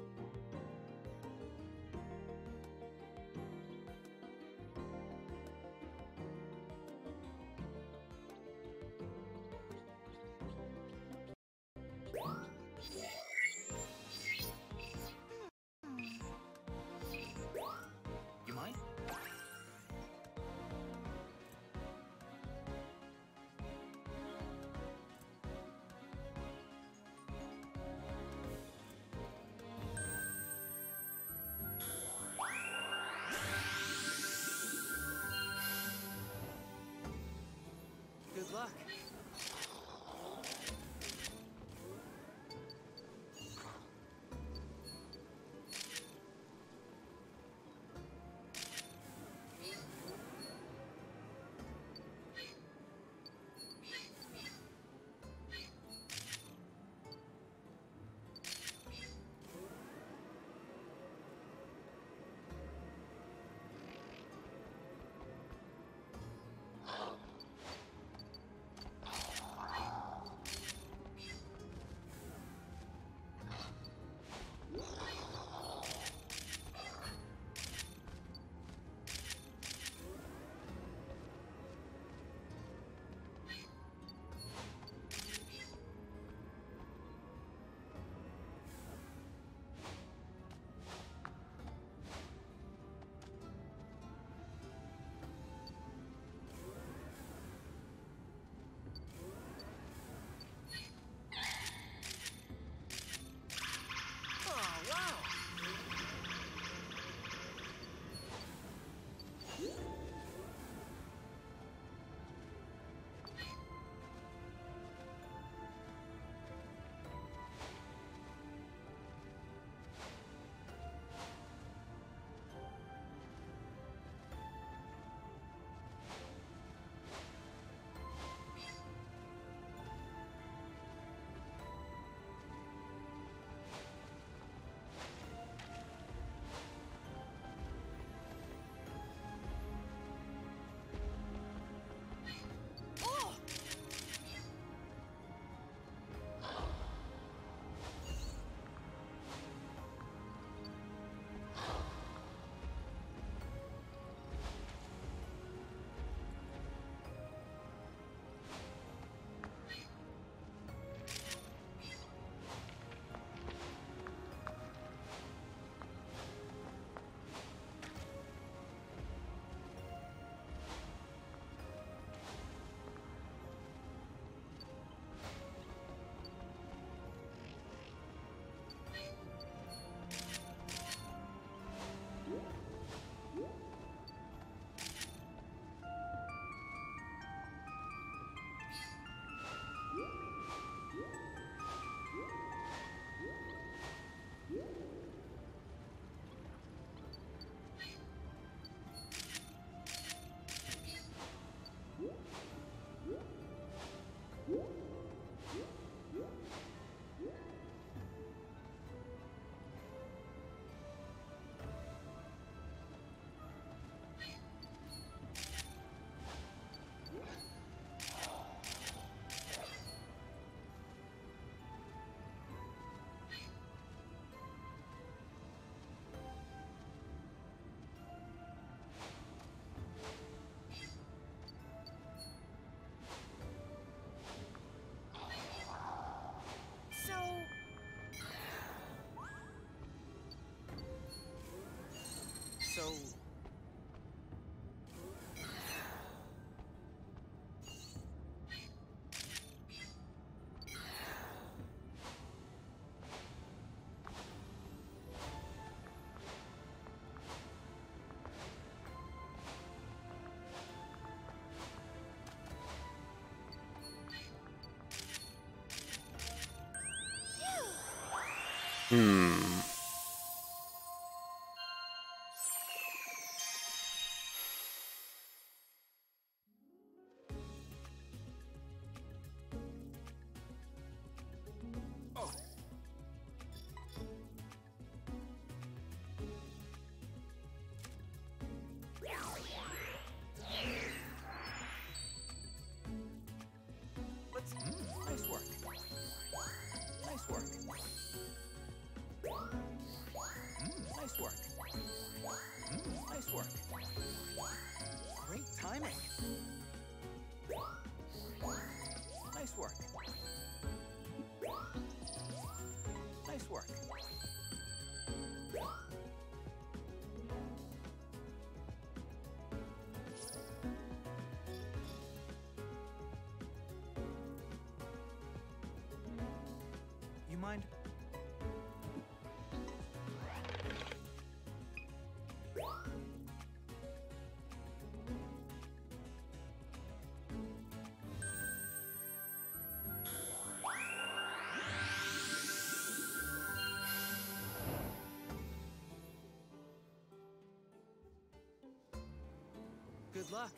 You mind? So... Hmm. Oh. Let's... Mm, nice work. Nice work. Mm, nice work. Mm, nice work. Great timing. Nice work. Nice work. You mind? Good luck.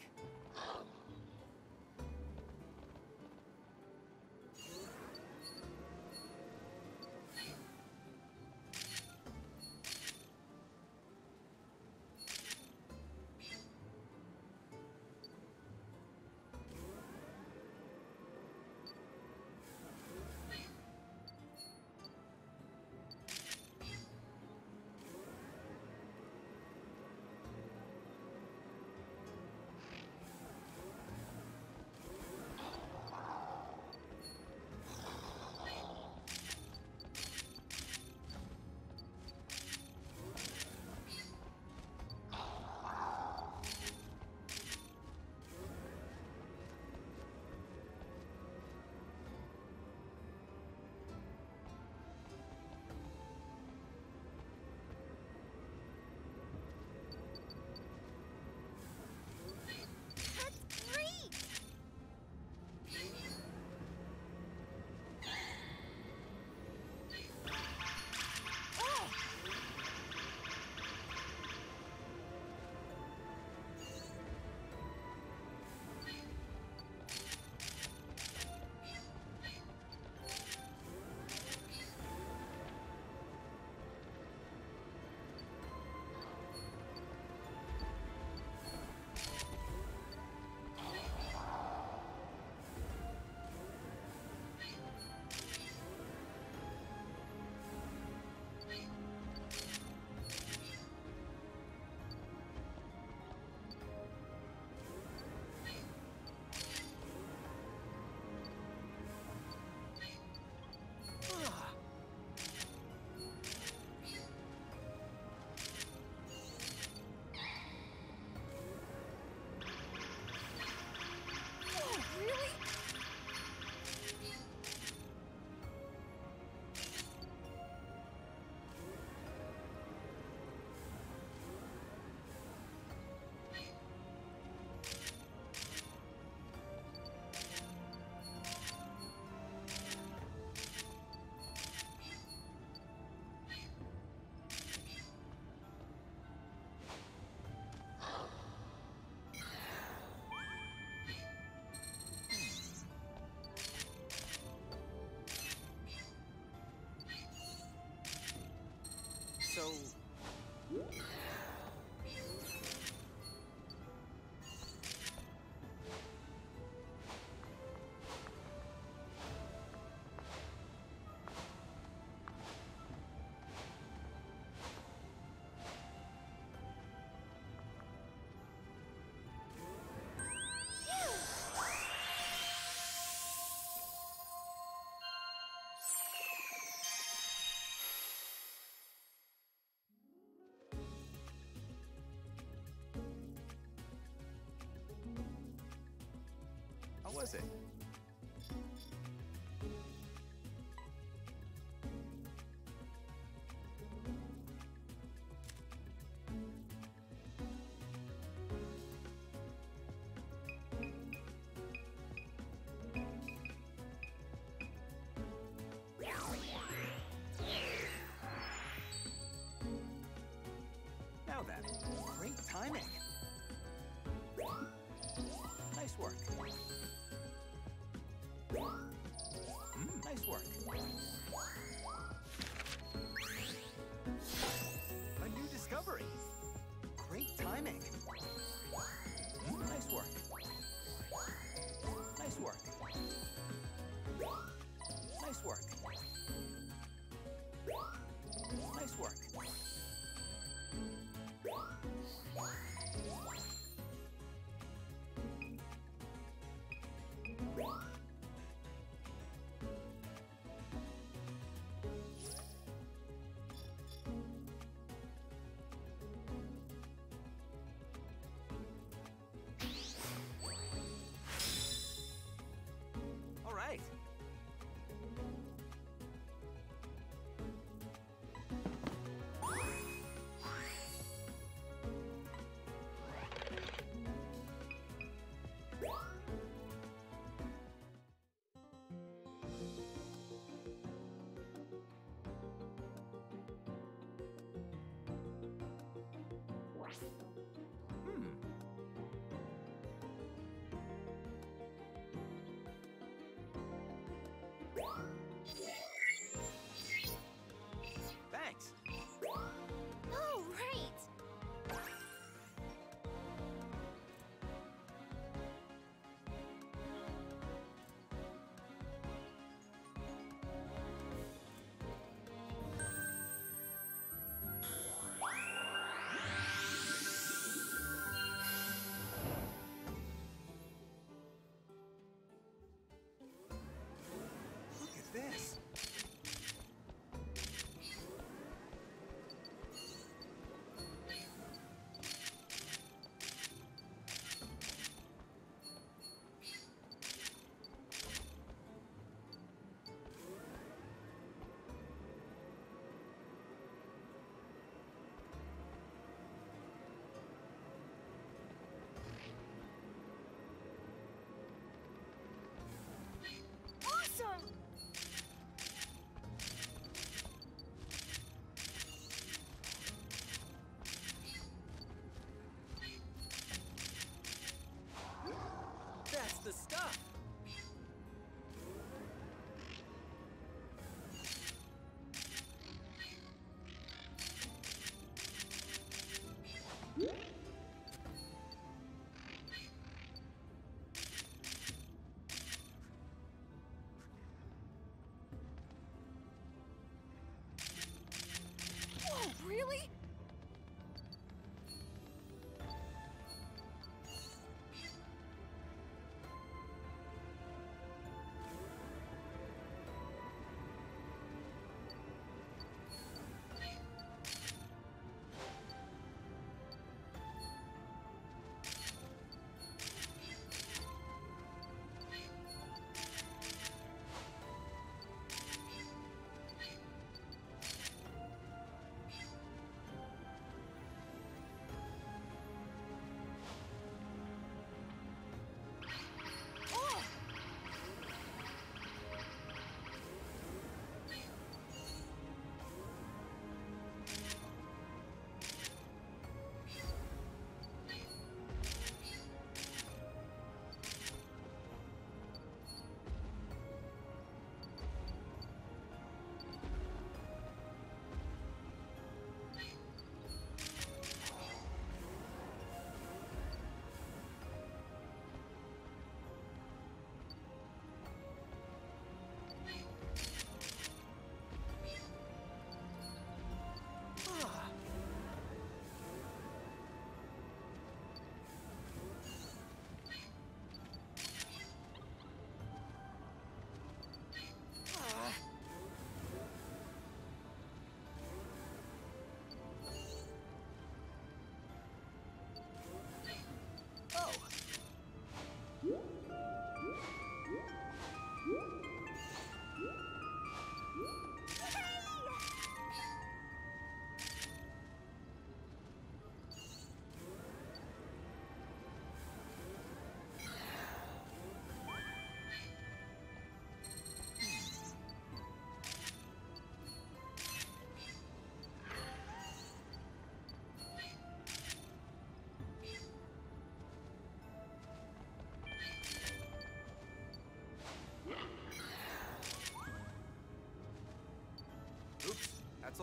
does it? Now then, great timing. Nice work. Mm, nice work. A new discovery. Great timing. Mm, nice work. Nice work. Nice work. Nice work. All right.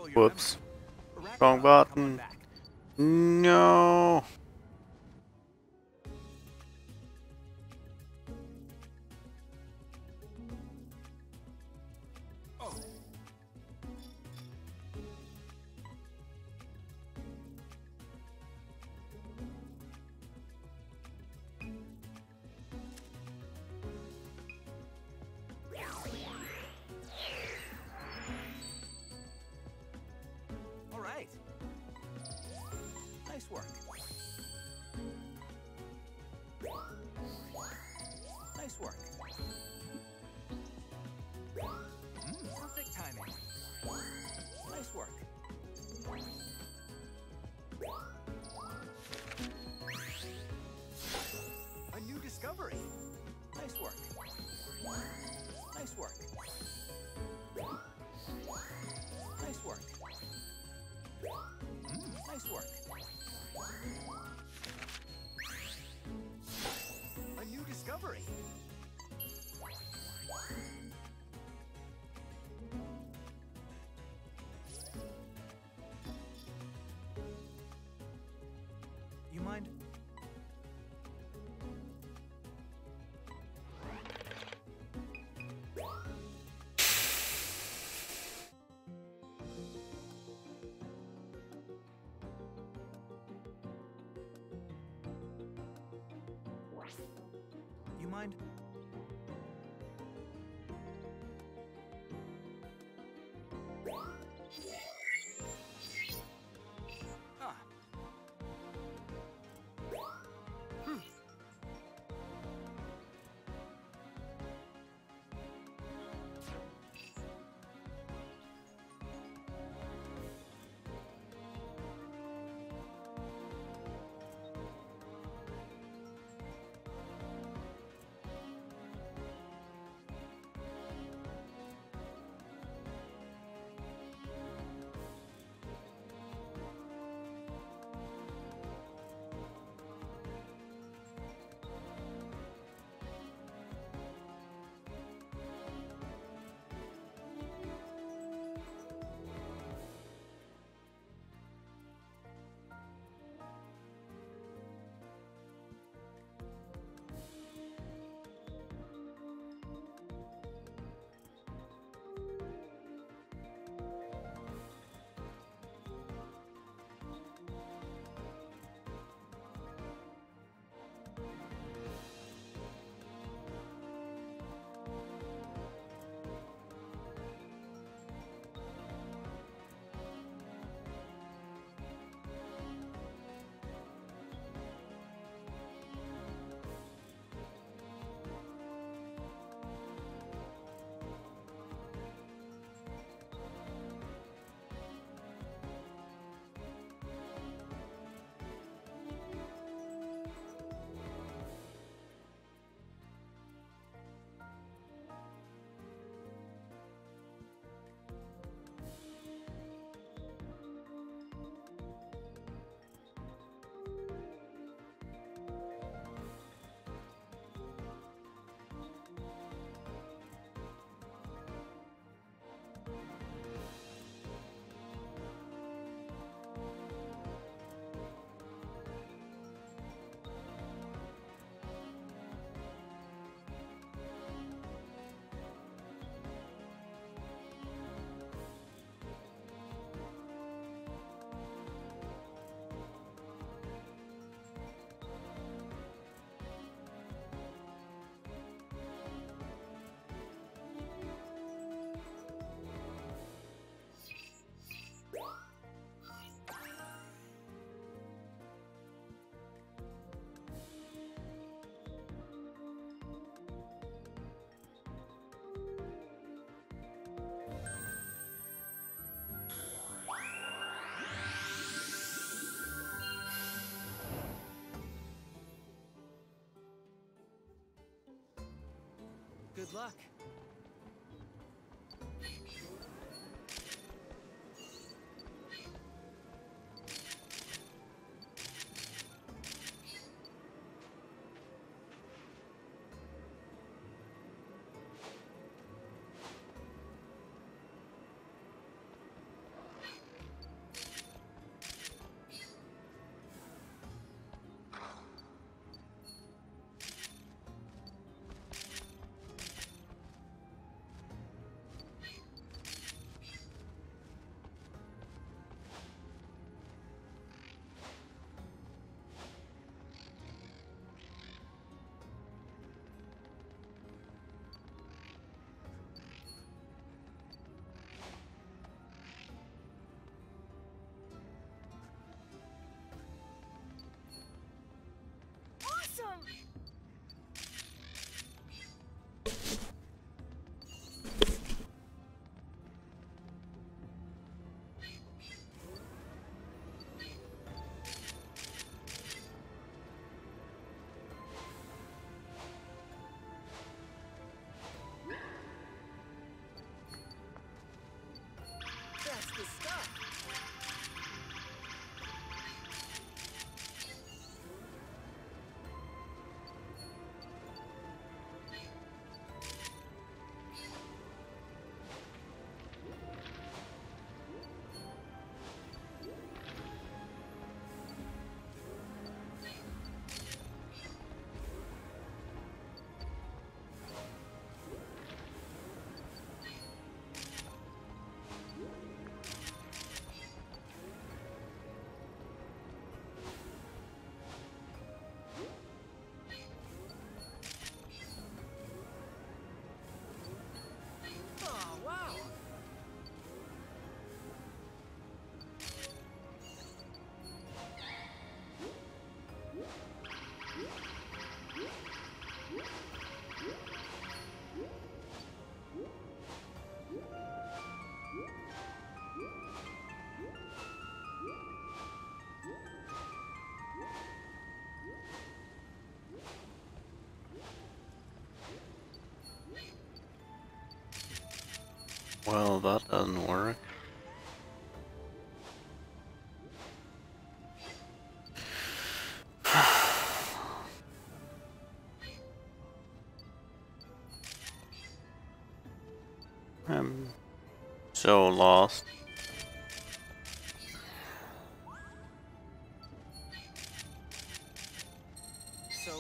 fulfill your Whoops. memory. Wrap it Wrong up and come on button. back. No. Oh. All right. Nice work. Nice work. Mm, perfect timing. Nice work. A new discovery. Nice work. Nice work. Nice work. Mm, nice work. A new discovery. You mind? You mind? Ah. Hmm. Good luck. Well, that doesn't work. I'm so lost. So,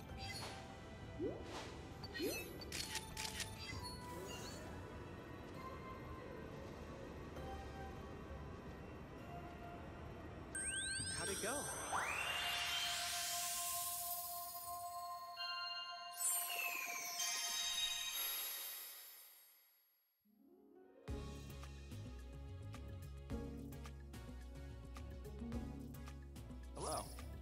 how'd it go? Hello.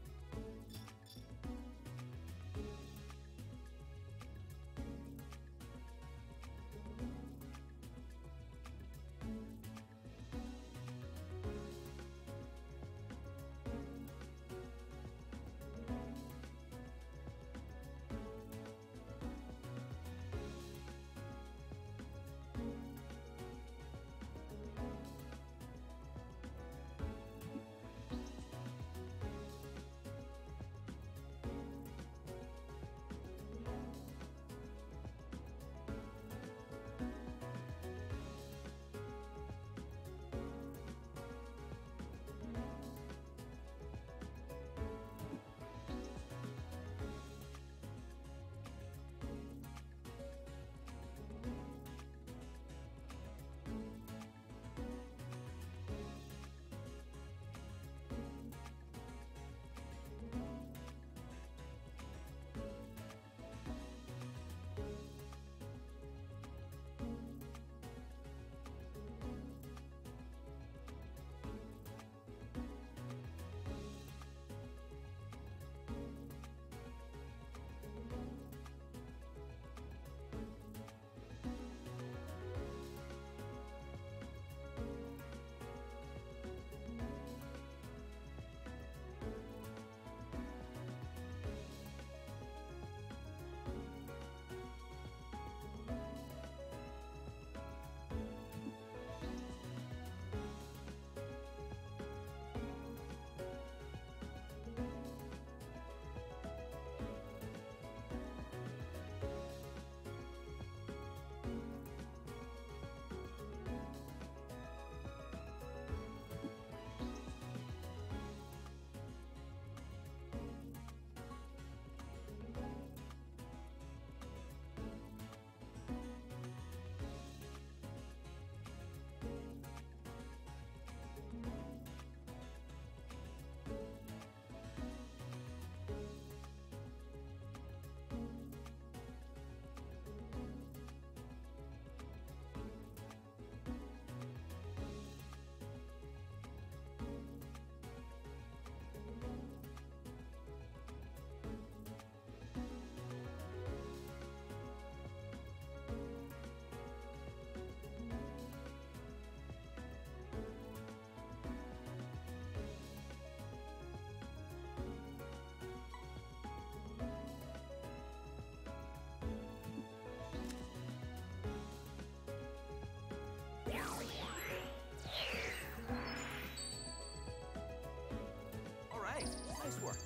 Nice work.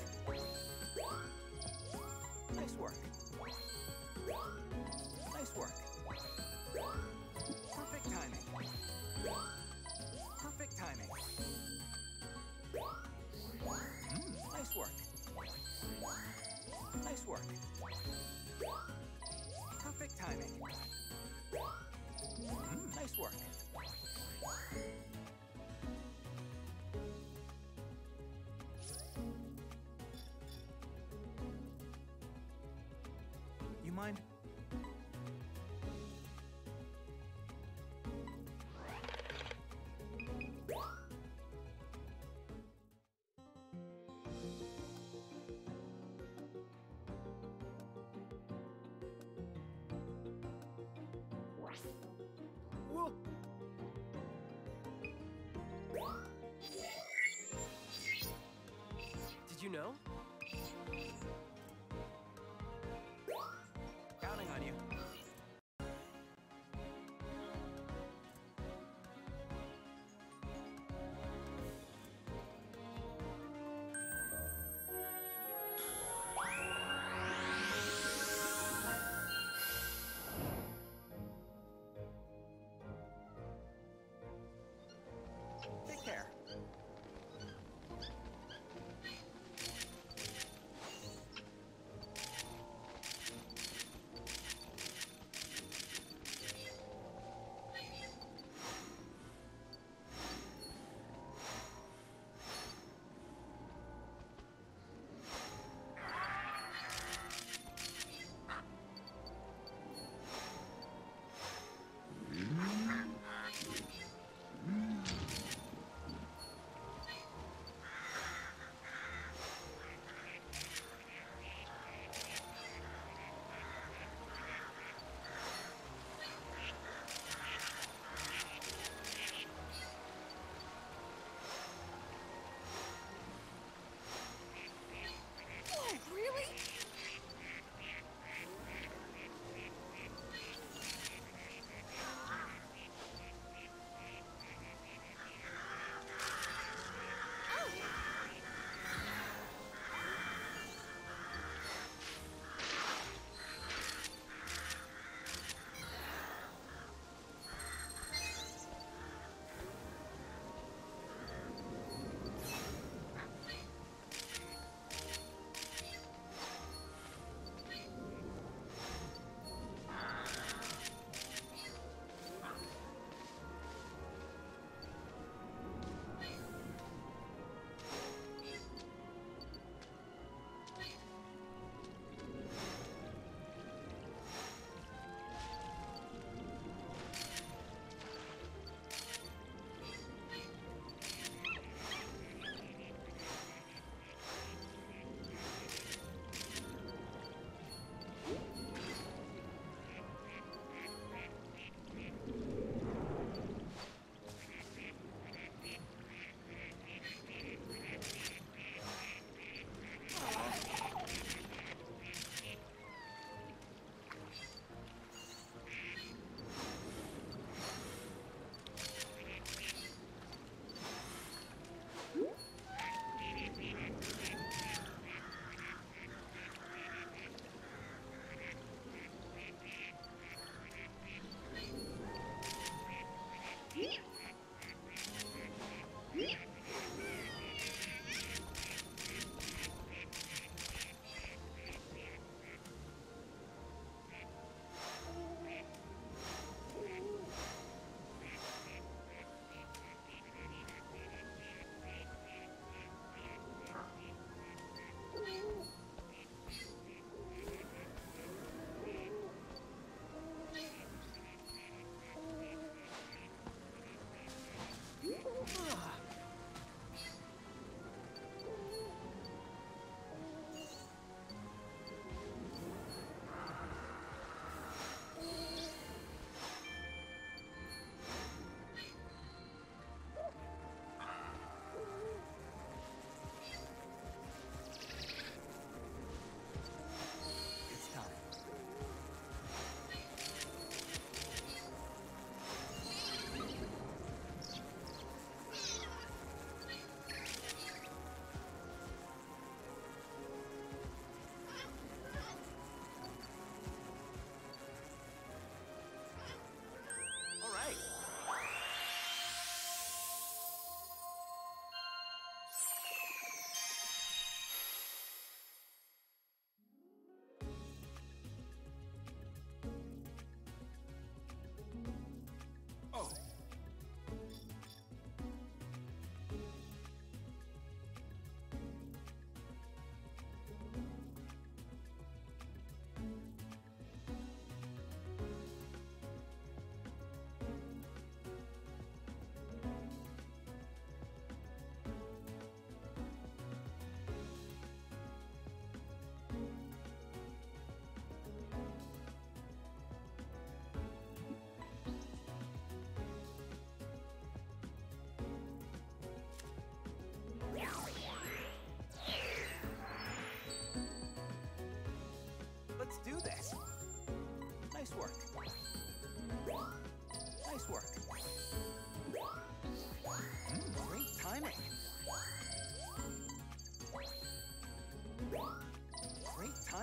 Nice work. Nice work. Perfect timing. Perfect timing. Mm, nice work. Nice work. Perfect timing. Mm, nice work. You mind? Whoa. Did you know? Counting on you.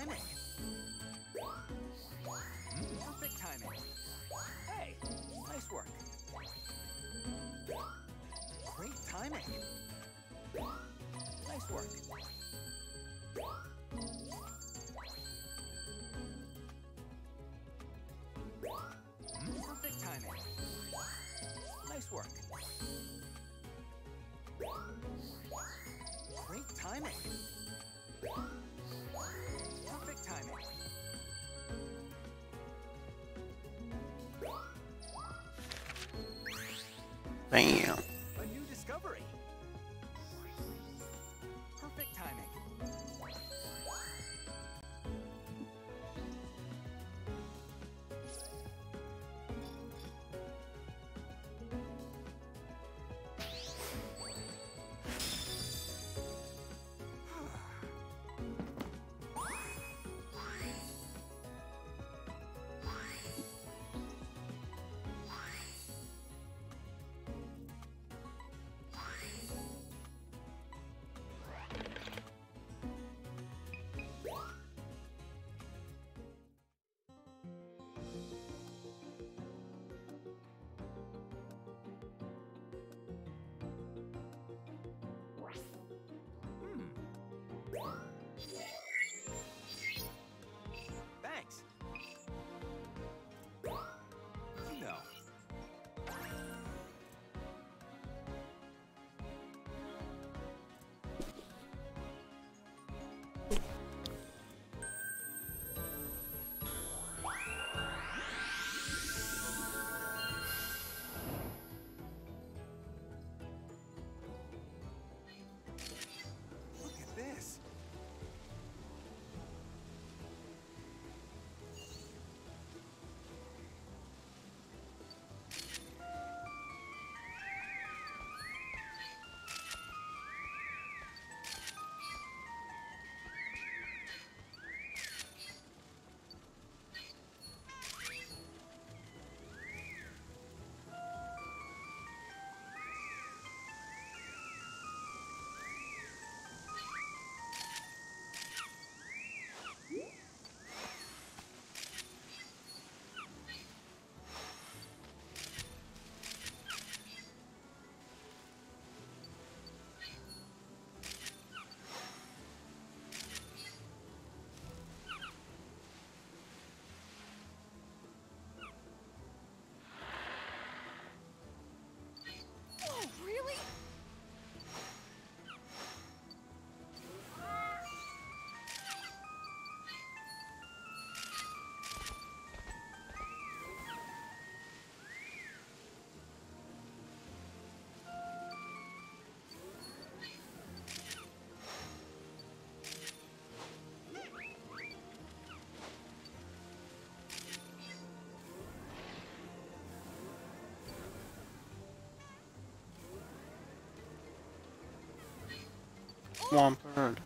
timing. Mm, perfect timing. Hey, nice work. Great timing. Nice work. Mm, perfect timing. Nice work. Great timing. Perfect timing. Bam. A new discovery. Perfect timing. Thanks. You know. Look at this. Oh, really? Swampert.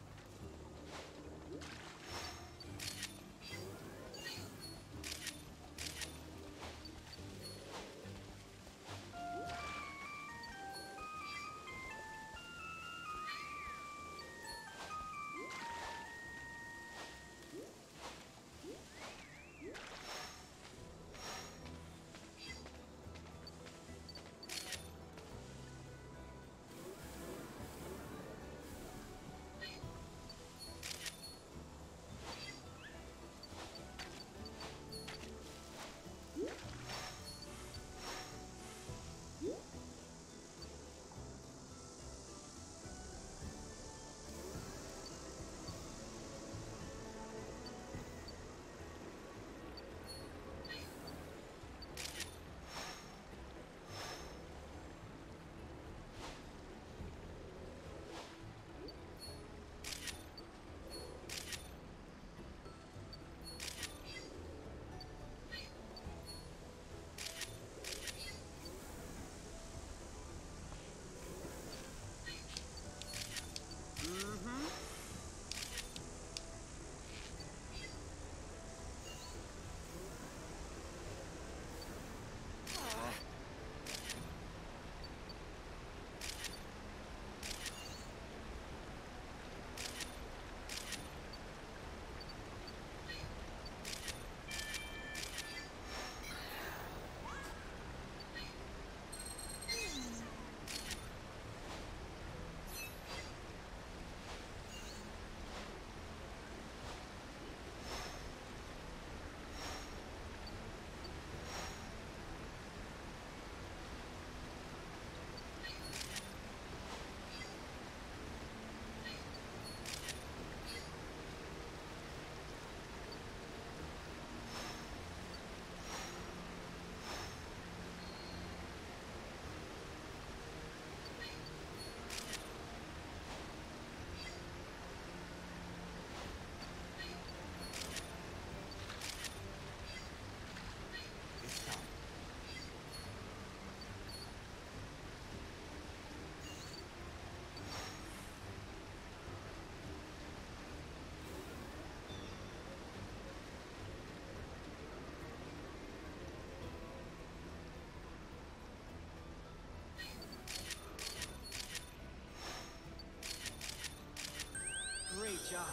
job.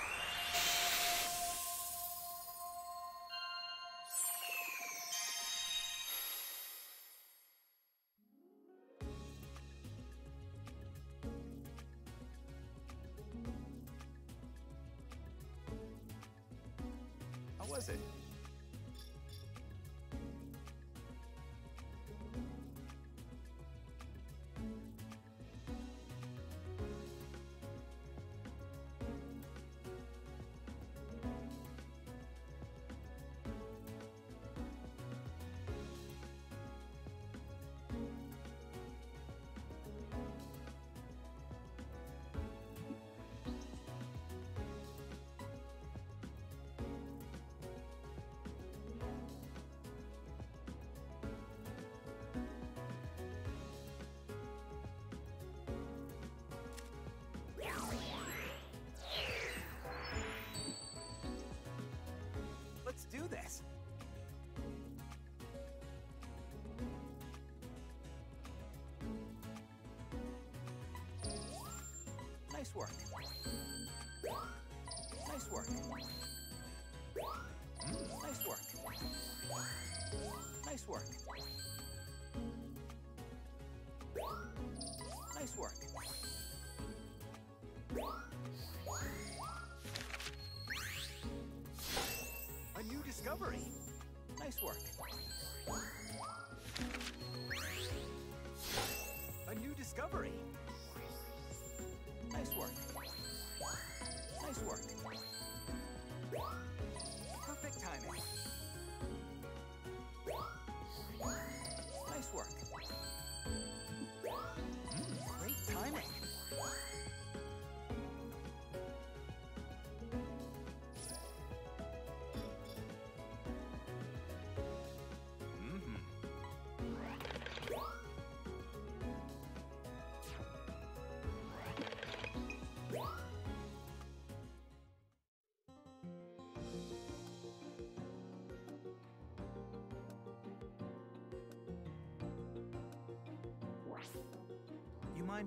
How was it? Let's do this. Nice work. Nice work. Mm, nice work. Nice work. Nice work. A new discovery. Nice work. A new discovery. Nice work. Nice work. Perfect timing. Nice work. Mm, great timing. You mind?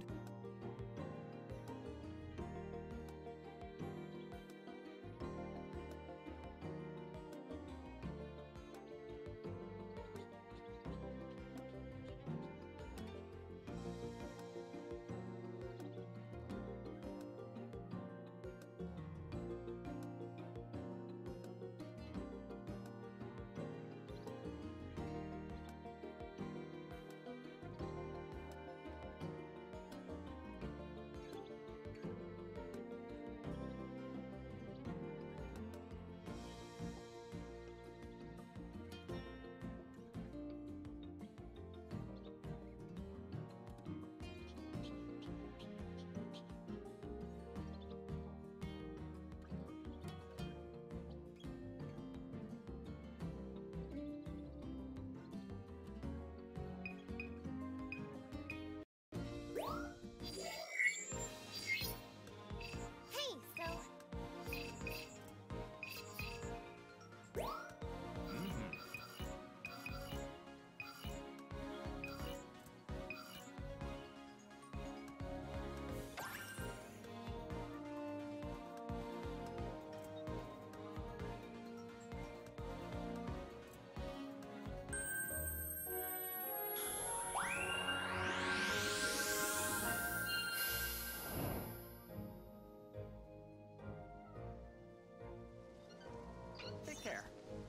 Take care.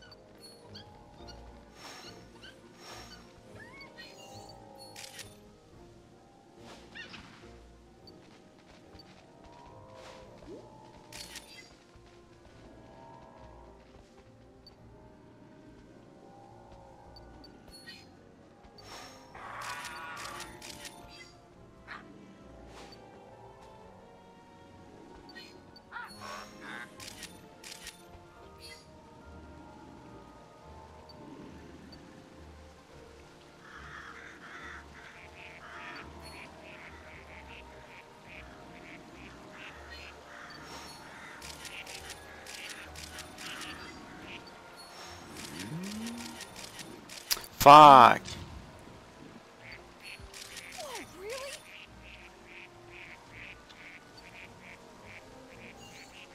Fuck. Whoa, really?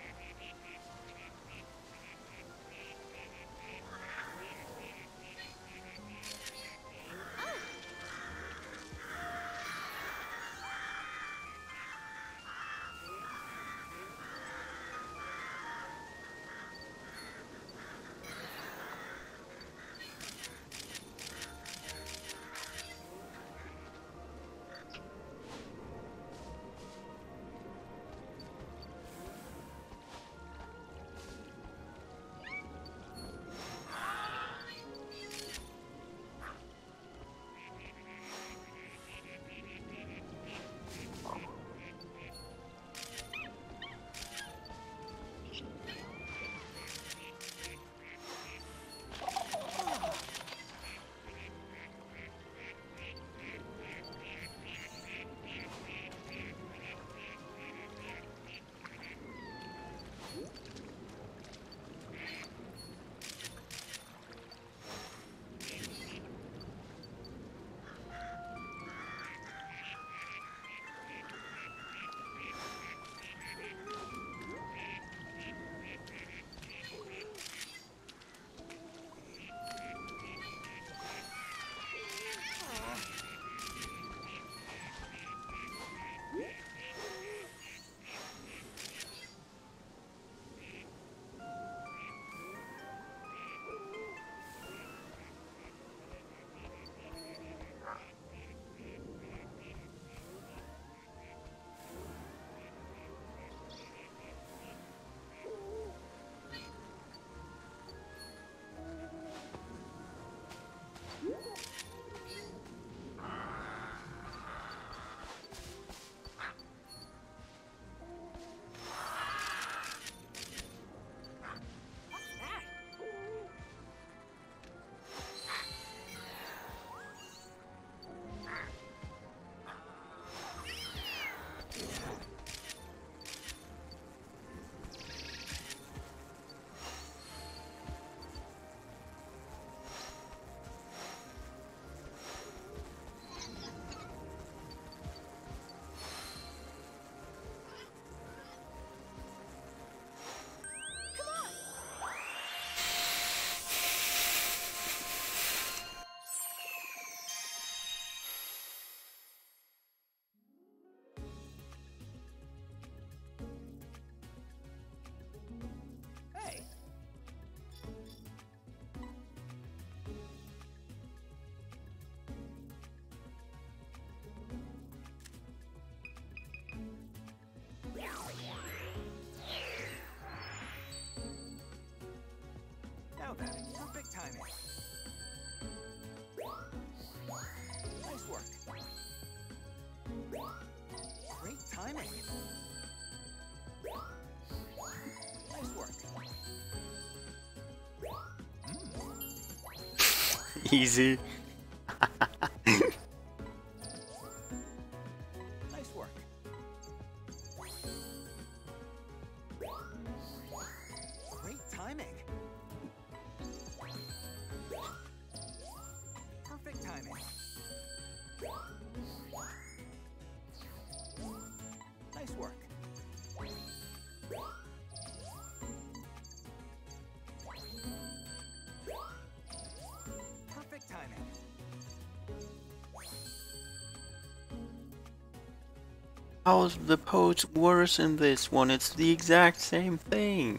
Easy. Nice work. Great timing. Perfect timing. Nice work. Perfect timing. How's the pose worse in this one? It's the exact same thing.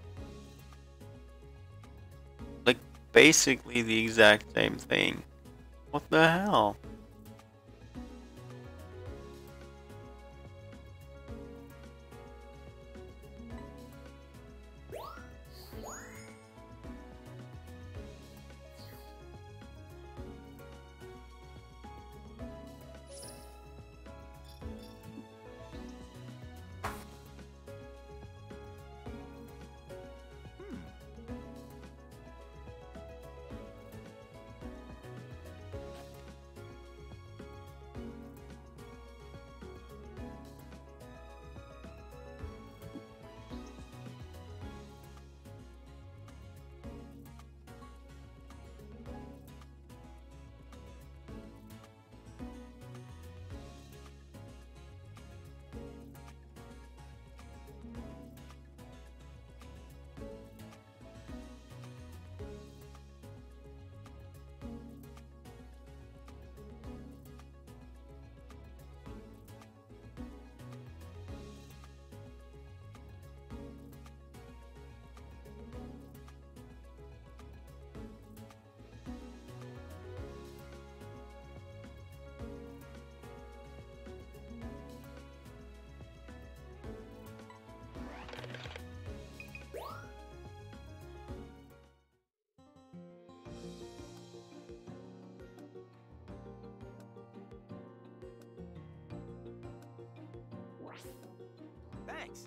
Like, basically the exact same thing. What the hell? Thanks.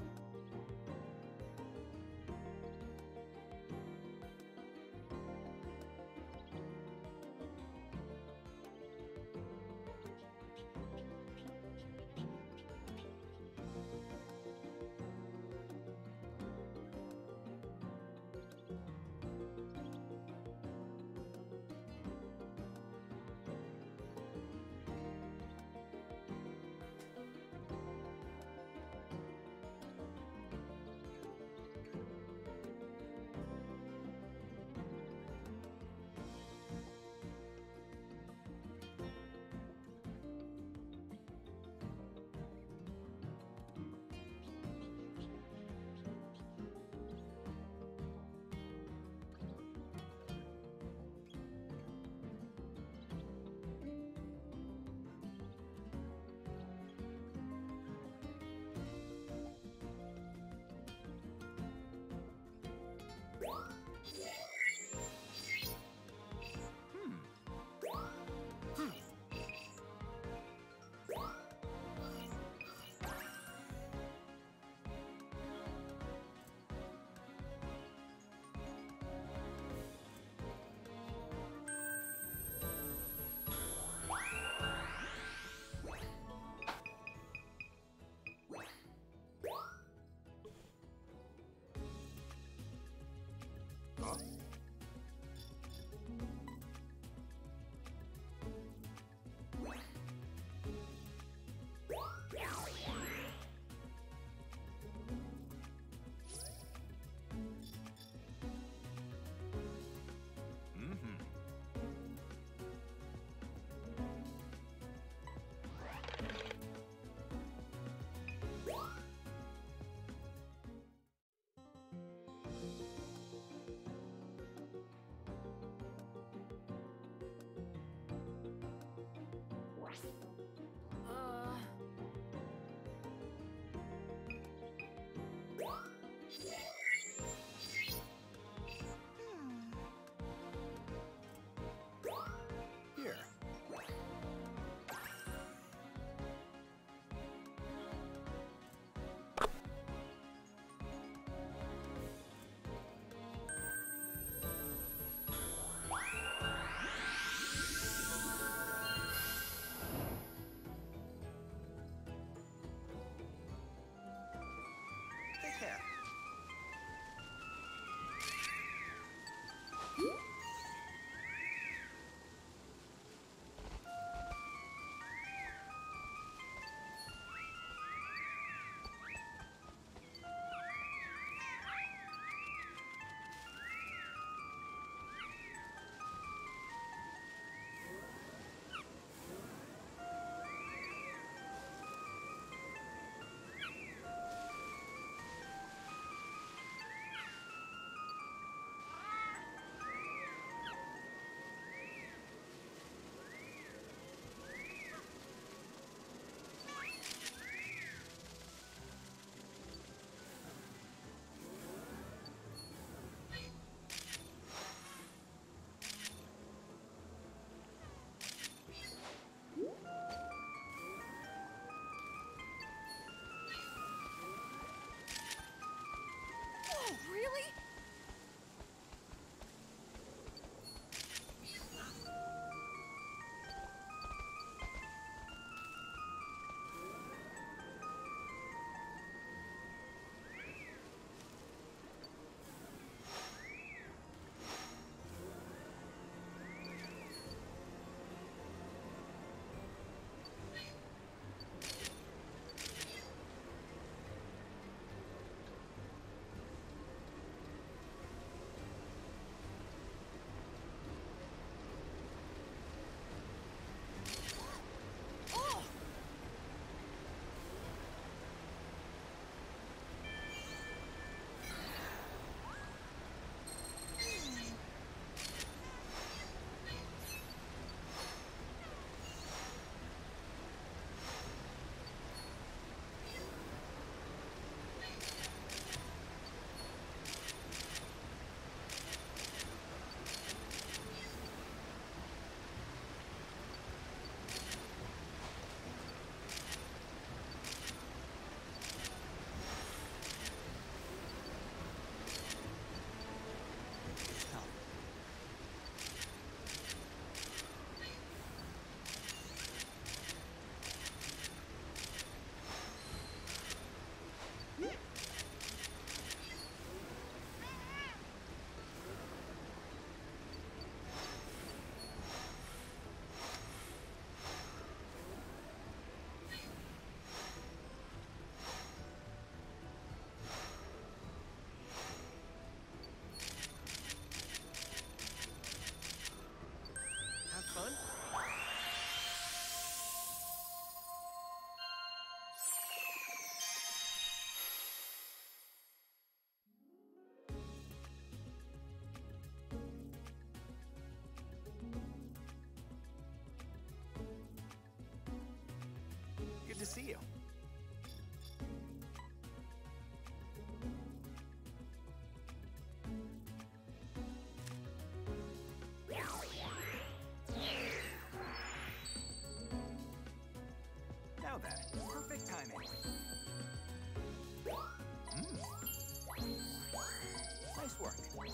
work.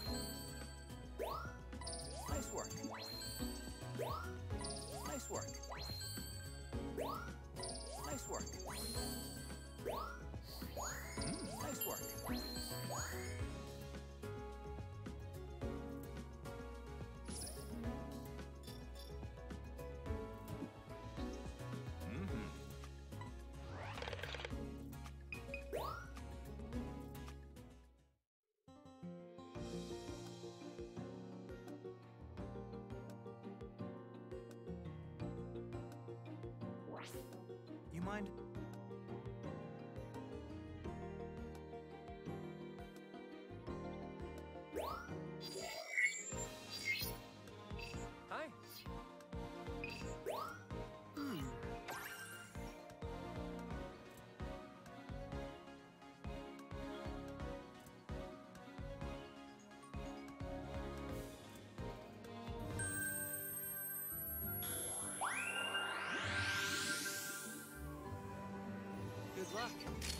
Nice work. Nice work. Nice work. Mm, nice work. Mm-hmm. You mind? Hi. Good luck.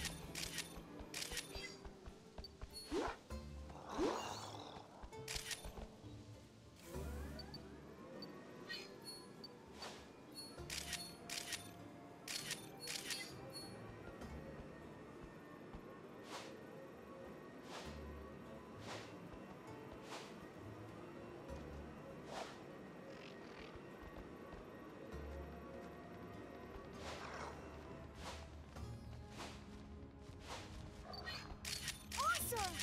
Awesome!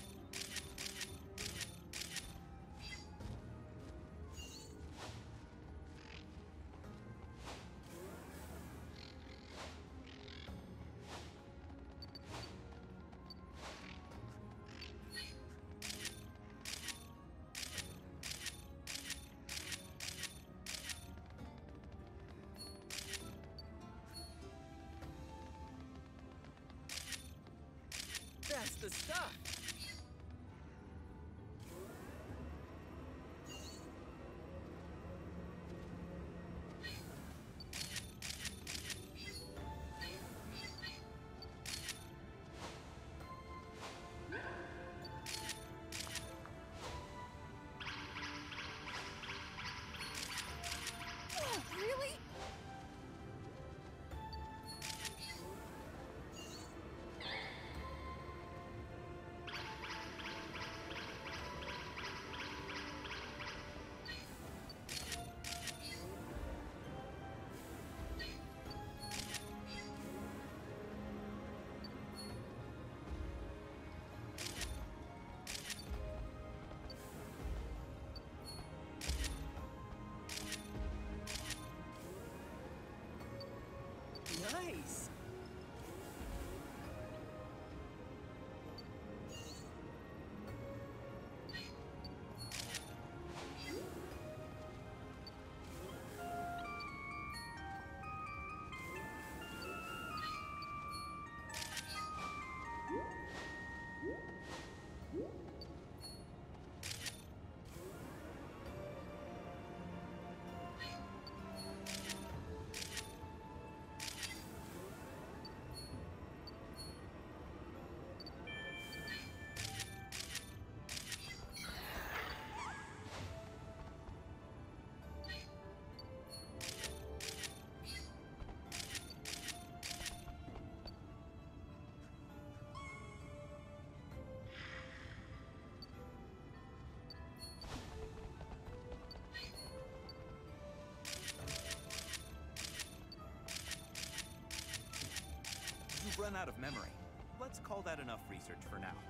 That's the stuff. Oh, really? Nice. You've run out of memory. Let's call that enough research for now.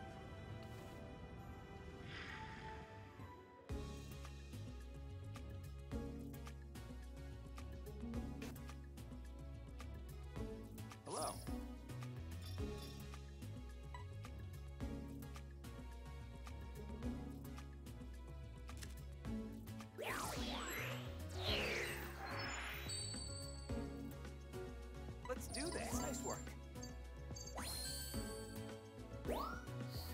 Hello. Let's do this. Nice work.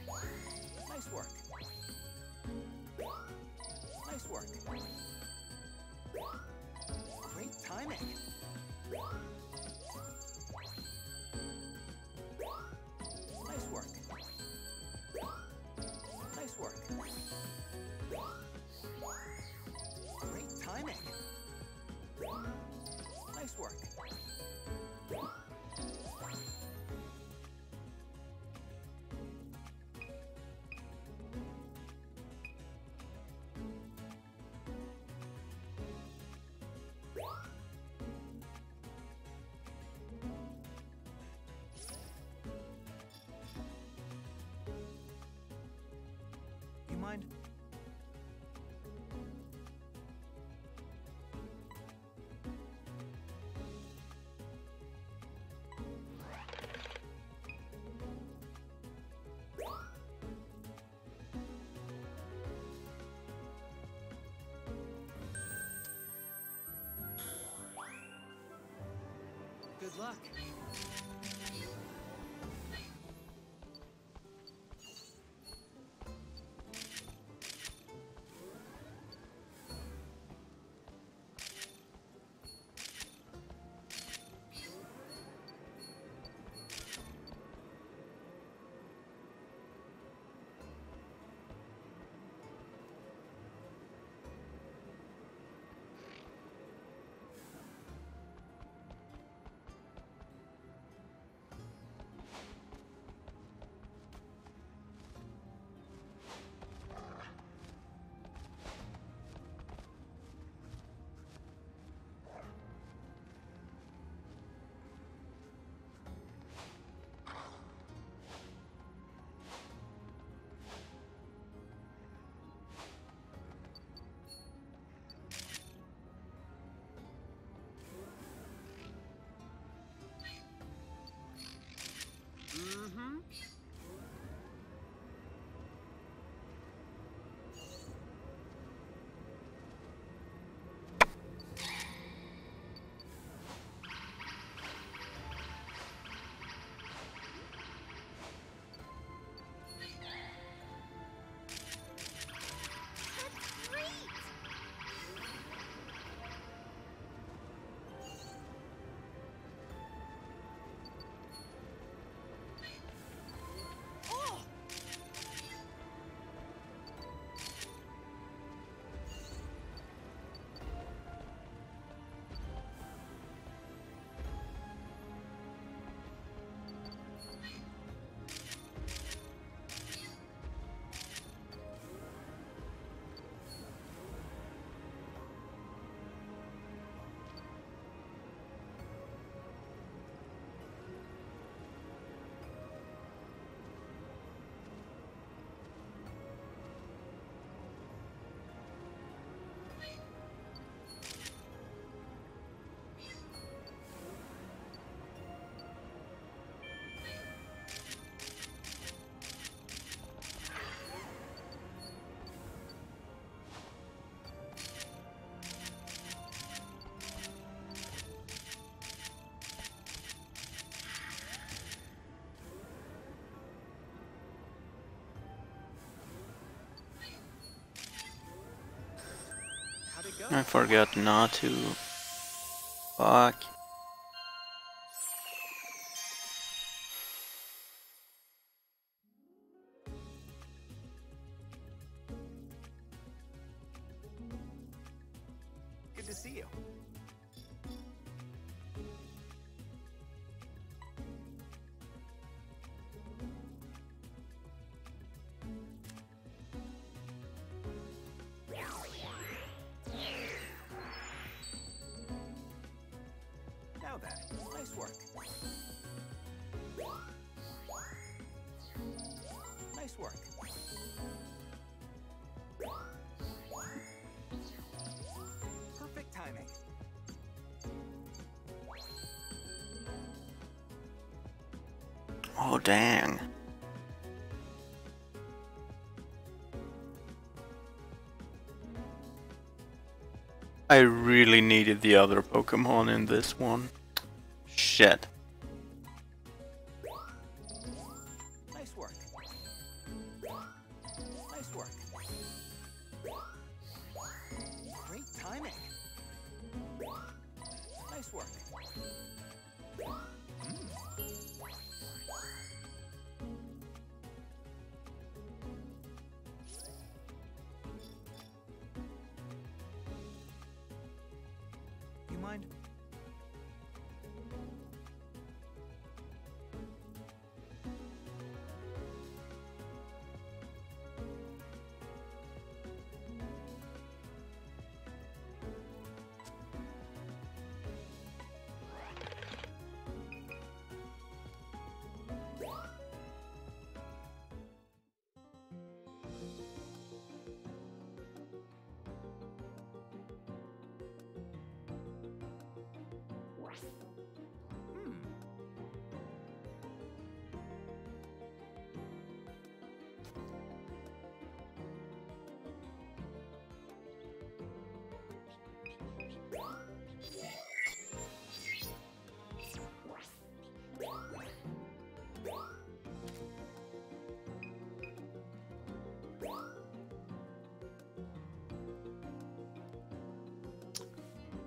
mind? Good luck. Mm-hmm. That's great! Oh! How'd it go? I forgot not to. Fuck. Good to see you. Now then, nice work. Nice work. Perfect timing. Oh, dang. I really needed the other Pokemon in this one. Shit. Nice work. Nice work. Great timing. Nice work. Mm. You mind?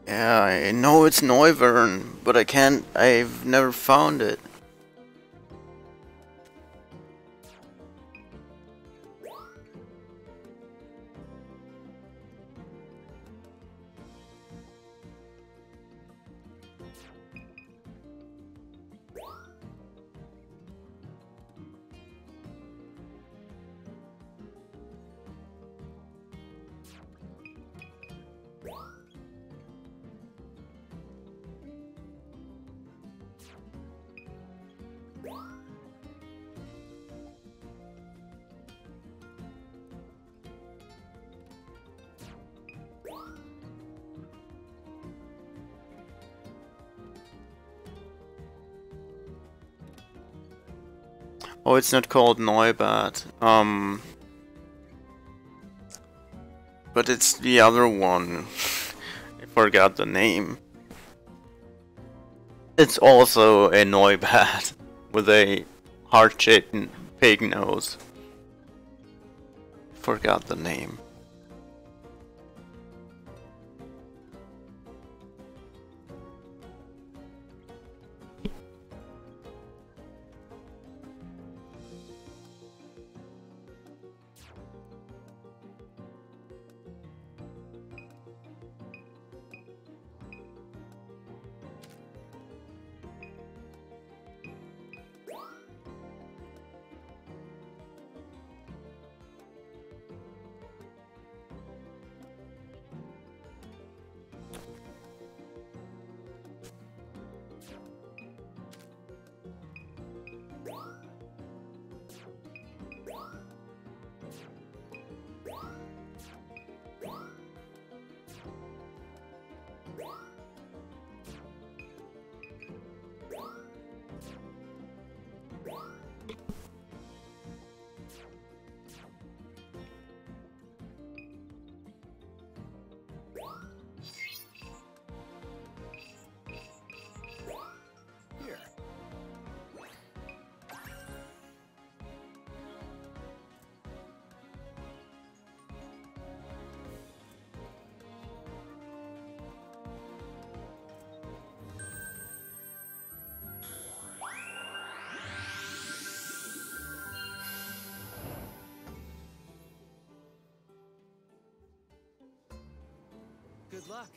Yeah, I know it's Neuvern, but I can't. I've never found it. Oh, it's not called Neubad. Um, but it's the other one. I forgot the name. It's also a Neubad with a heart-shaped pig nose. Forgot the name. Here. Good luck.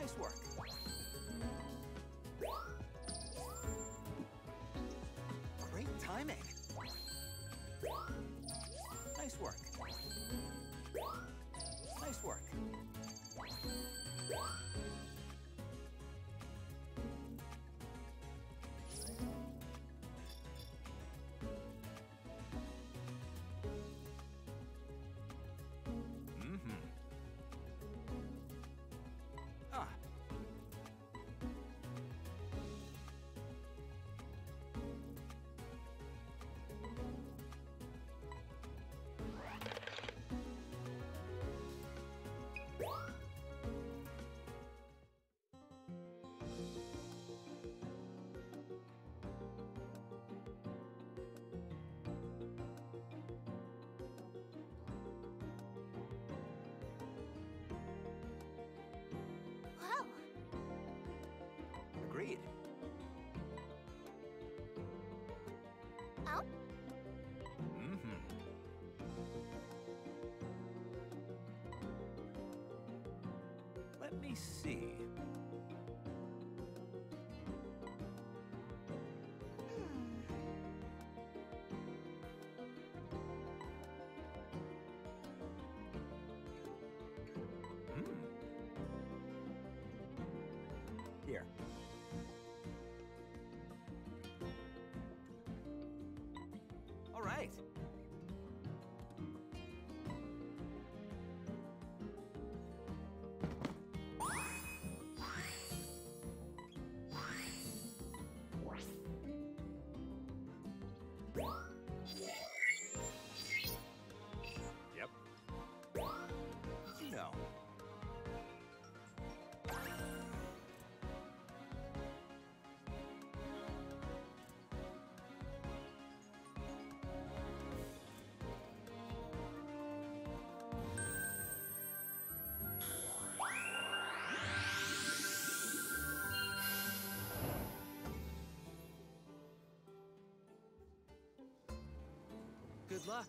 Nice work. Great timing. Nice work. Nice work. Mm-hmm. Ah. Whoa. Agreed. Oh? Mm-hmm. Let me see. Hmm. Here. All right. Yep. No. Good luck.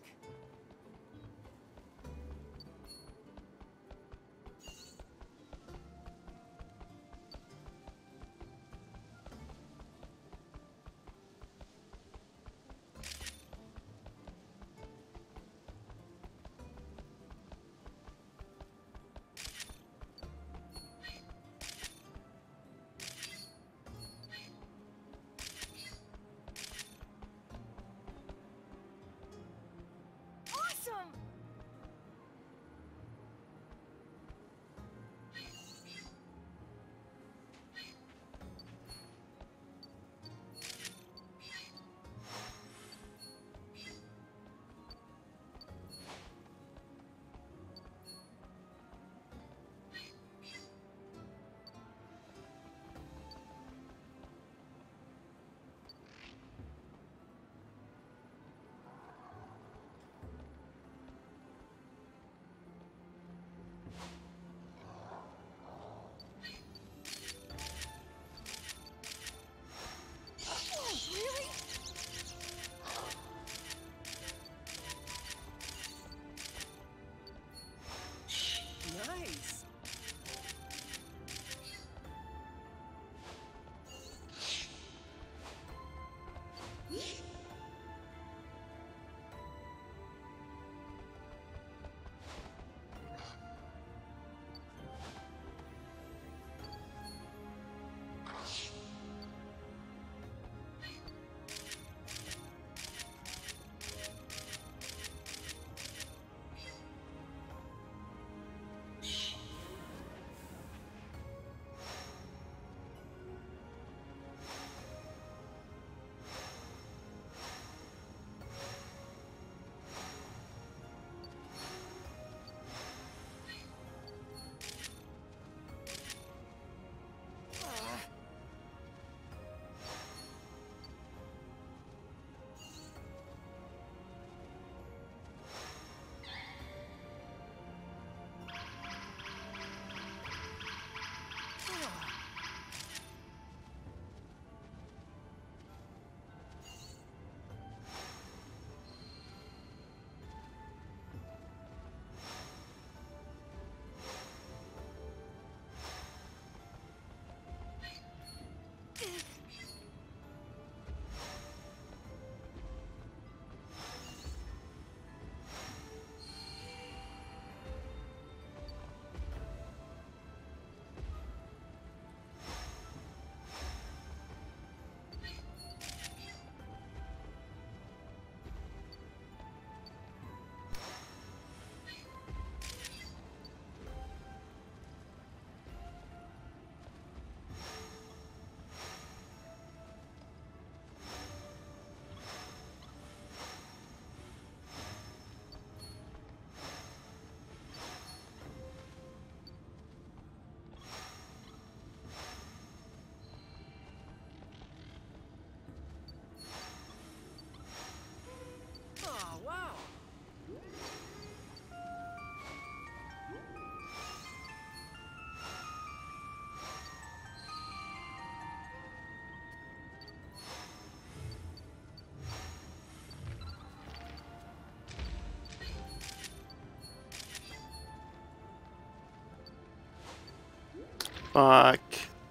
Fuck.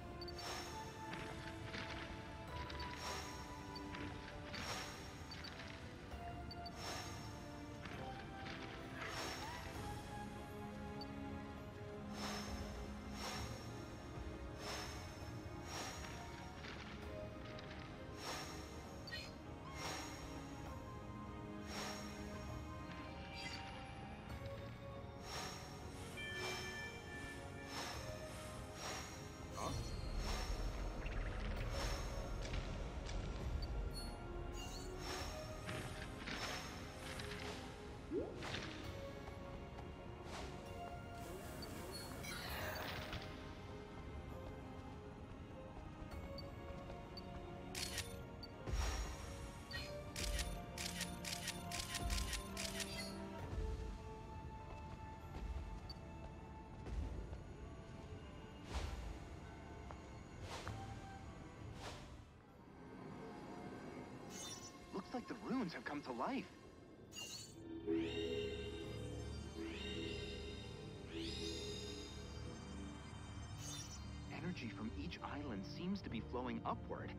Looks like the runes have come to life. Energy from each island seems to be flowing upward.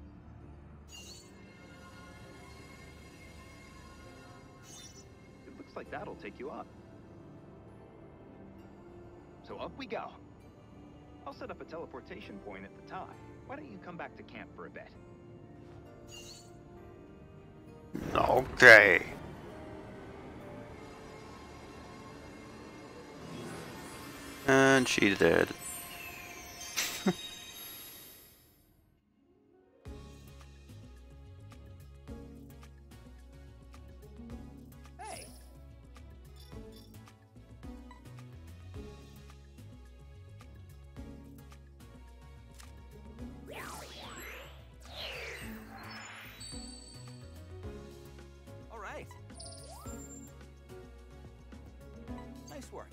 It looks like that'll take you up. So up we go. I'll set up a teleportation point at the top. Why don't you come back to camp for a bit? Okay. And she's dead. Hey. All right. Nice work.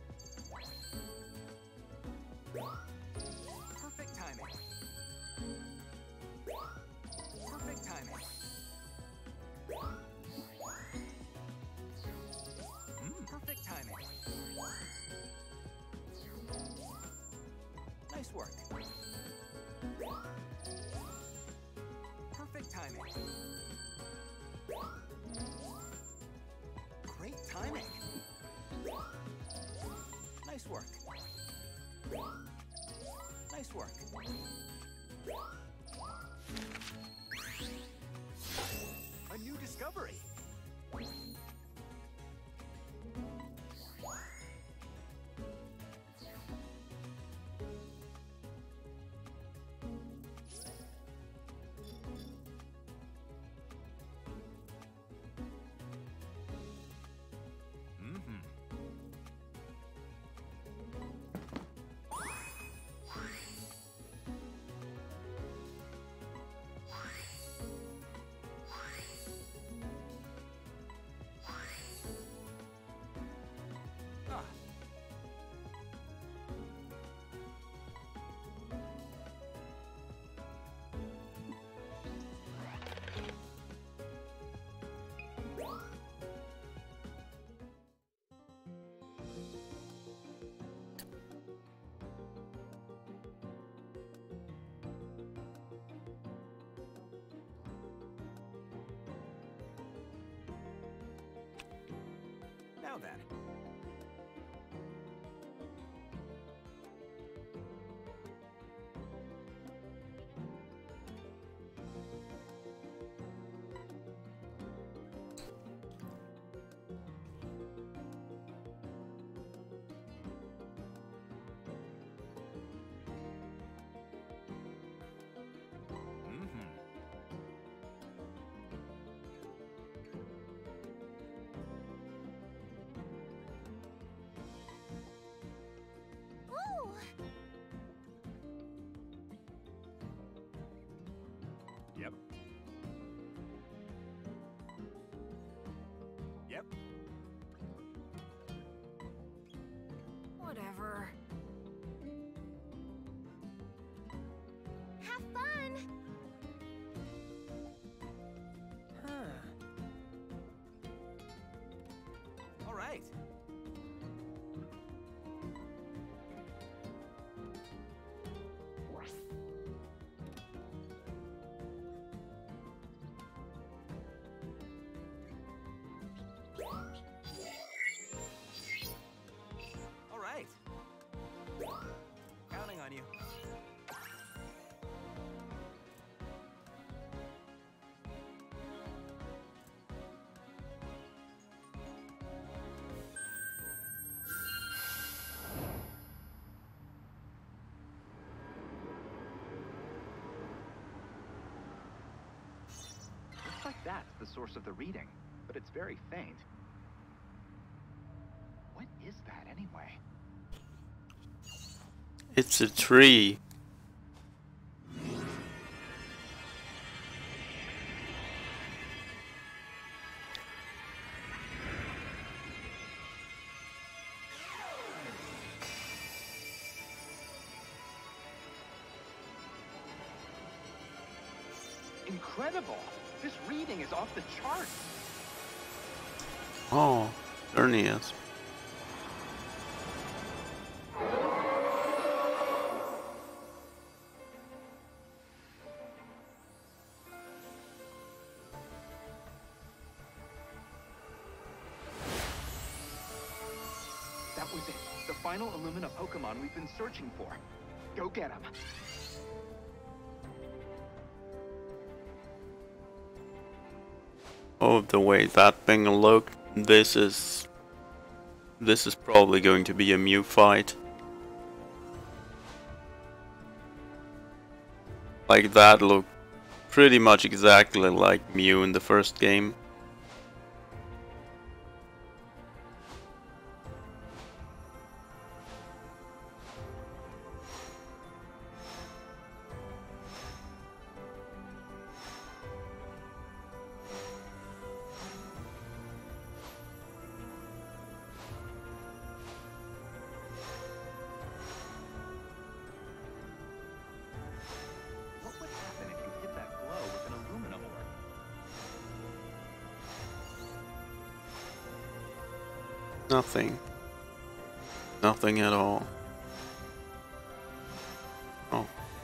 Perfect timing. Perfect timing. Mm, perfect timing. Nice work. Perfect timing. Great timing. Nice work. Nice work. A new discovery. Mm-hmm. Ah. Now then. Mm-hmm. Ooh! Yep. Yep. Whatever. Have fun! Huh. All right. on you. Looks like that's the source of the reading, but it's very faint. What is that anyway? It's a tree. Incredible! This reading is off the charts. Oh, certainly is. That was it. The final Illumina Pokemon we've been searching for. Go get him. Oh, the way that thing looked, this is... This is probably going to be a Mew fight. Like, that looked pretty much exactly like Mew in the first game. What would happen if you hit that glow with an Illumina orb? Nothing. Nothing at all. Oh.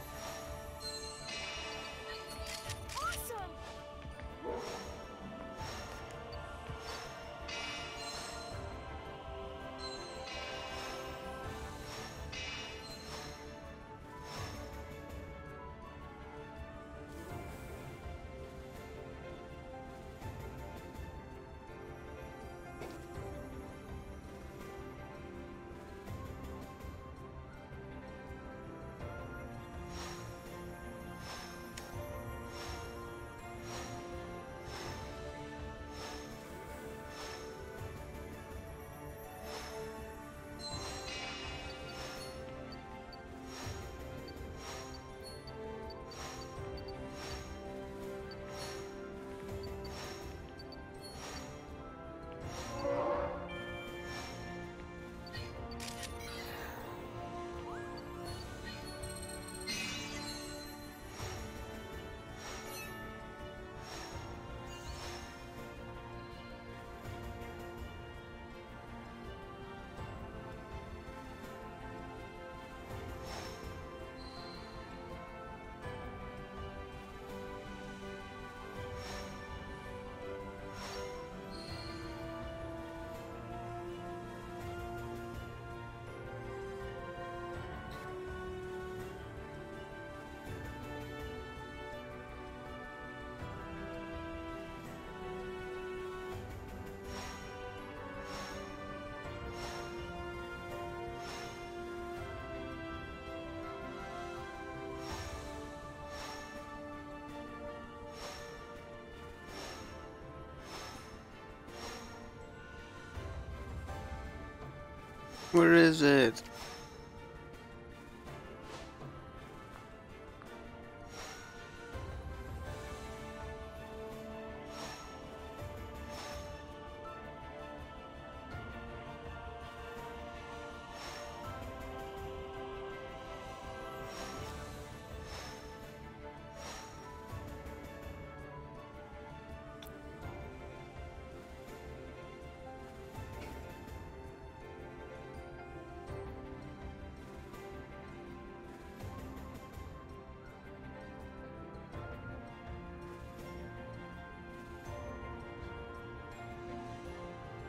Where is it?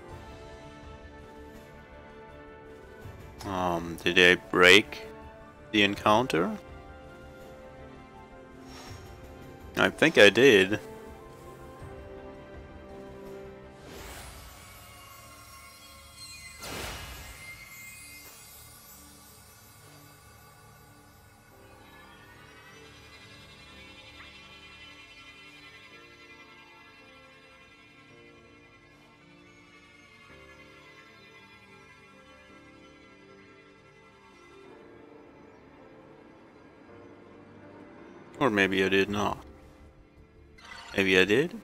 Um, did I break the encounter? I think I did. Or maybe I did not. Maybe I did?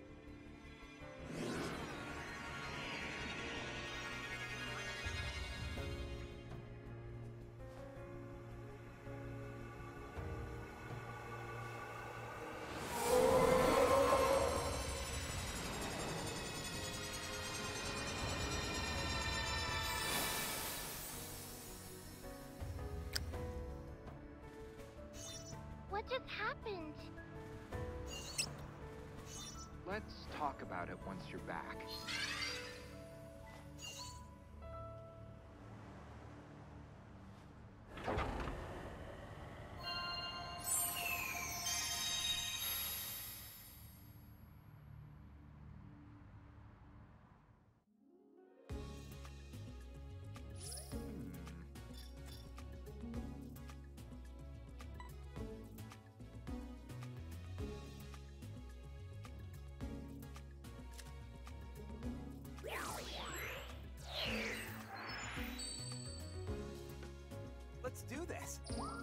What just happened? Let's talk about it once you're back. Let's do this.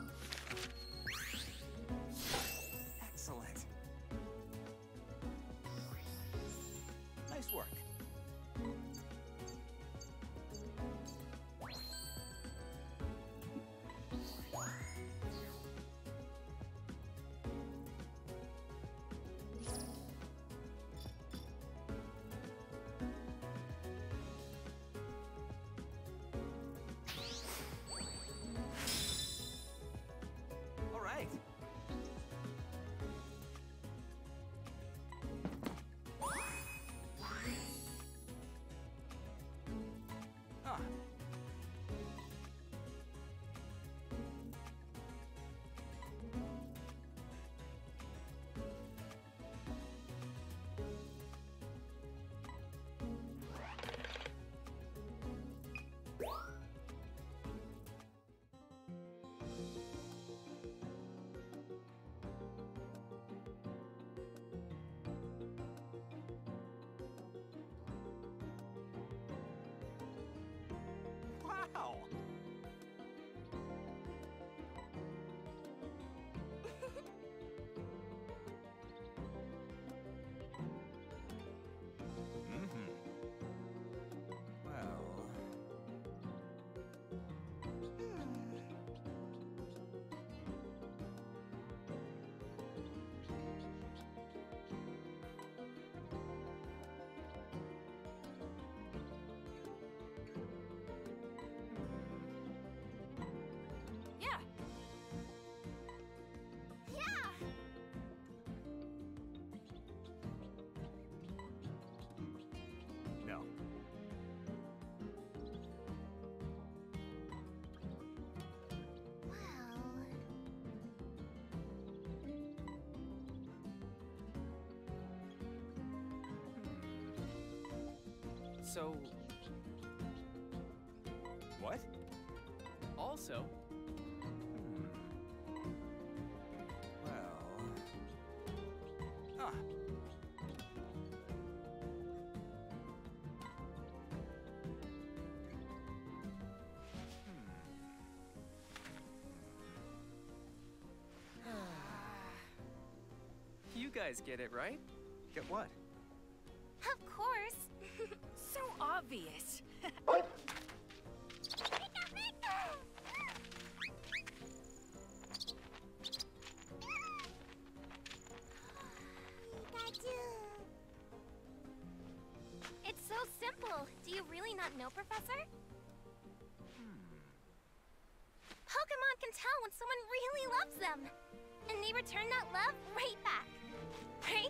Excellent. Nice work. All right. Huh. Wow. Mm-hmm. Well. Yeah. Yeah. No. Wow. So, What? also, Hmm. Well. Ah. you guys get it, right? Get what? Of course. So obvious. It's so simple. Do you really not know, Professor? Pokemon can tell when someone really loves them. And they return that love right back. Right?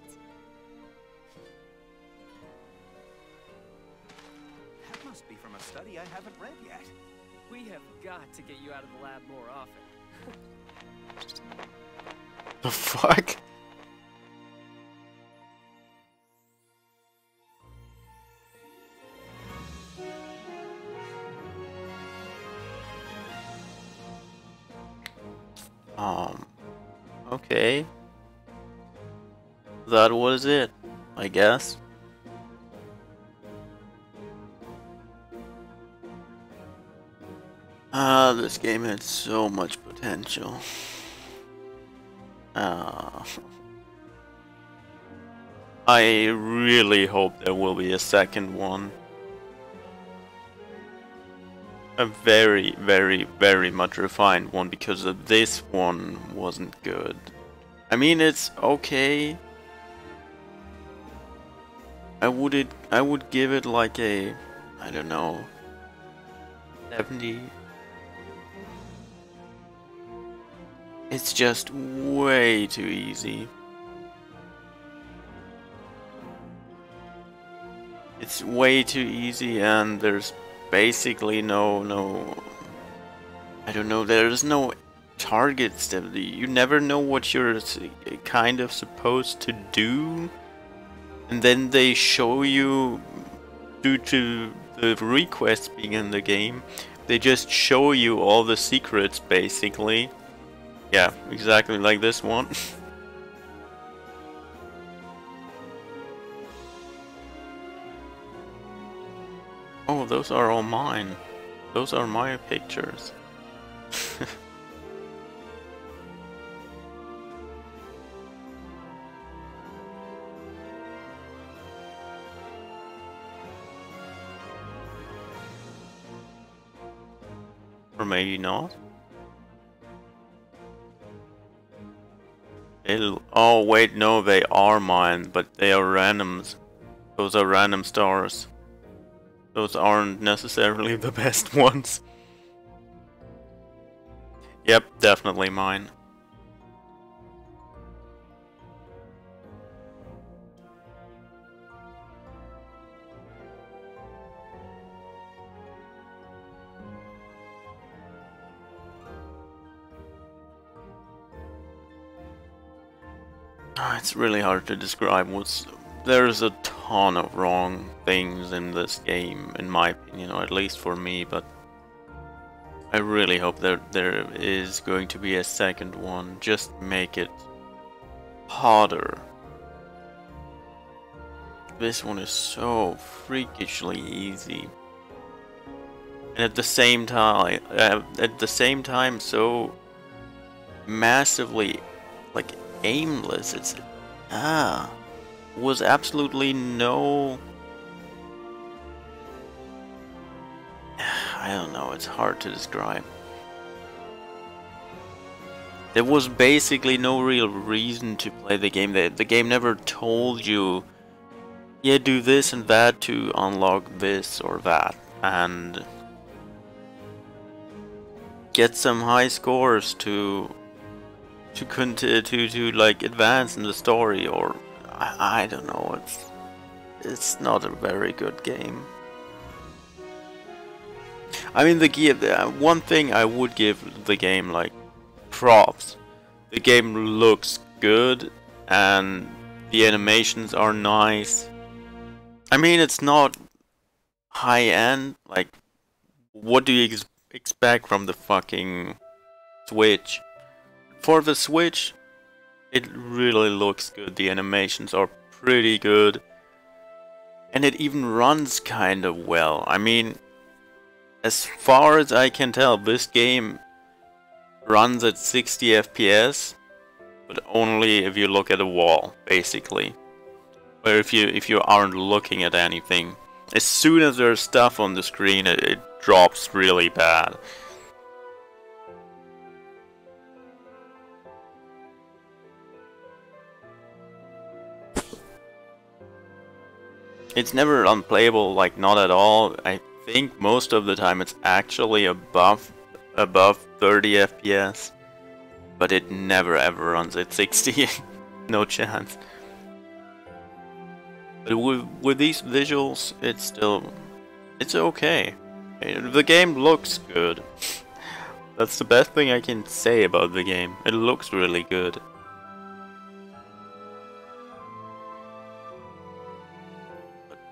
That must be from a study I haven't read yet. We have got to get you out of the lab more often. The fuck? Um, okay. That was it, I guess. Ah, this game had so much potential. Ah. I really hope there will be a second one. A very, very, very much refined one, because of this one wasn't good. I mean, it's okay. I would it I would give it like a, I don't know, seventy. It's just way too easy. It's way too easy, and there's basically no no I don't know, there's no targets that you never know what you're kind of supposed to do. And then they show you, due to the requests being in the game, they just show you all the secrets, basically. Yeah, exactly like this one. Oh, those are all mine. Those are my pictures. Or maybe not. It'll, oh wait, no, they are mine, but they are randoms. Those are random stars. Those aren't necessarily the best ones. Yep, definitely mine. It's really hard to describe what's... There's a ton of wrong things in this game, in my opinion, or at least for me, but I really hope that there is going to be a second one. Just make it harder. This one is so freakishly easy. And at the same time, uh, at the same time, so massively, like, aimless. It's ah was absolutely no, I don't know, it's hard to describe. There was basically no real reason to play the game. The, the game never told you, yeah, do this and that to unlock this or that and get some high scores to to continue to to like advance in the story, or I, I don't know. It's it's not a very good game. I mean, the game. One thing I would give the game like props. The game looks good and the animations are nice. I mean, it's not high end. Like, what do you ex expect from the fucking Switch? For the Switch, it really looks good. The animations are pretty good. And it even runs kind of well. I mean, as far as I can tell, this game runs at sixty F P S, but only if you look at a wall, basically. Or if you if you aren't looking at anything. As soon as there's stuff on the screen, it, it drops really bad. It's never unplayable, like not at all. I think most of the time it's actually above above thirty F P S, but it never ever runs at sixty. No chance. But with, with these visuals, it's still, it's okay. The game looks good. That's the best thing I can say about the game. It looks really good.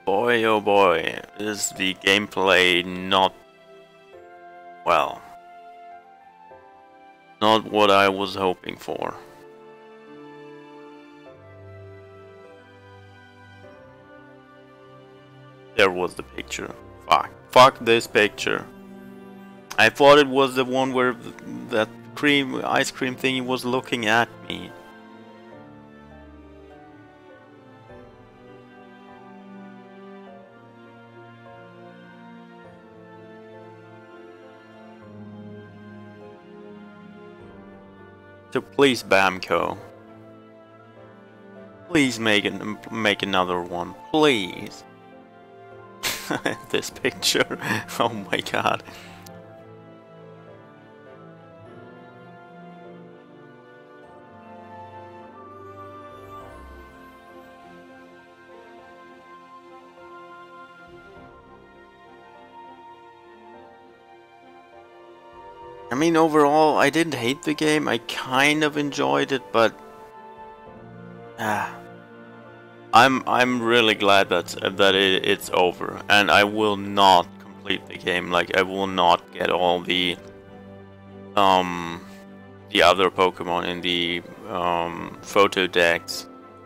Boy, oh boy, is the gameplay not, well, not what I was hoping for. There was the picture. Fuck. Fuck this picture. I thought it was the one where th that cream, ice cream thingy was looking at me. So please, Bamco, please make an, make another one, please. This picture, oh my god. I mean, overall, I didn't hate the game. I kind of enjoyed it, but ah, I'm I'm really glad that that it, it's over, and I will not complete the game. Like, I will not get all the um the other Pokemon in the um photo decks,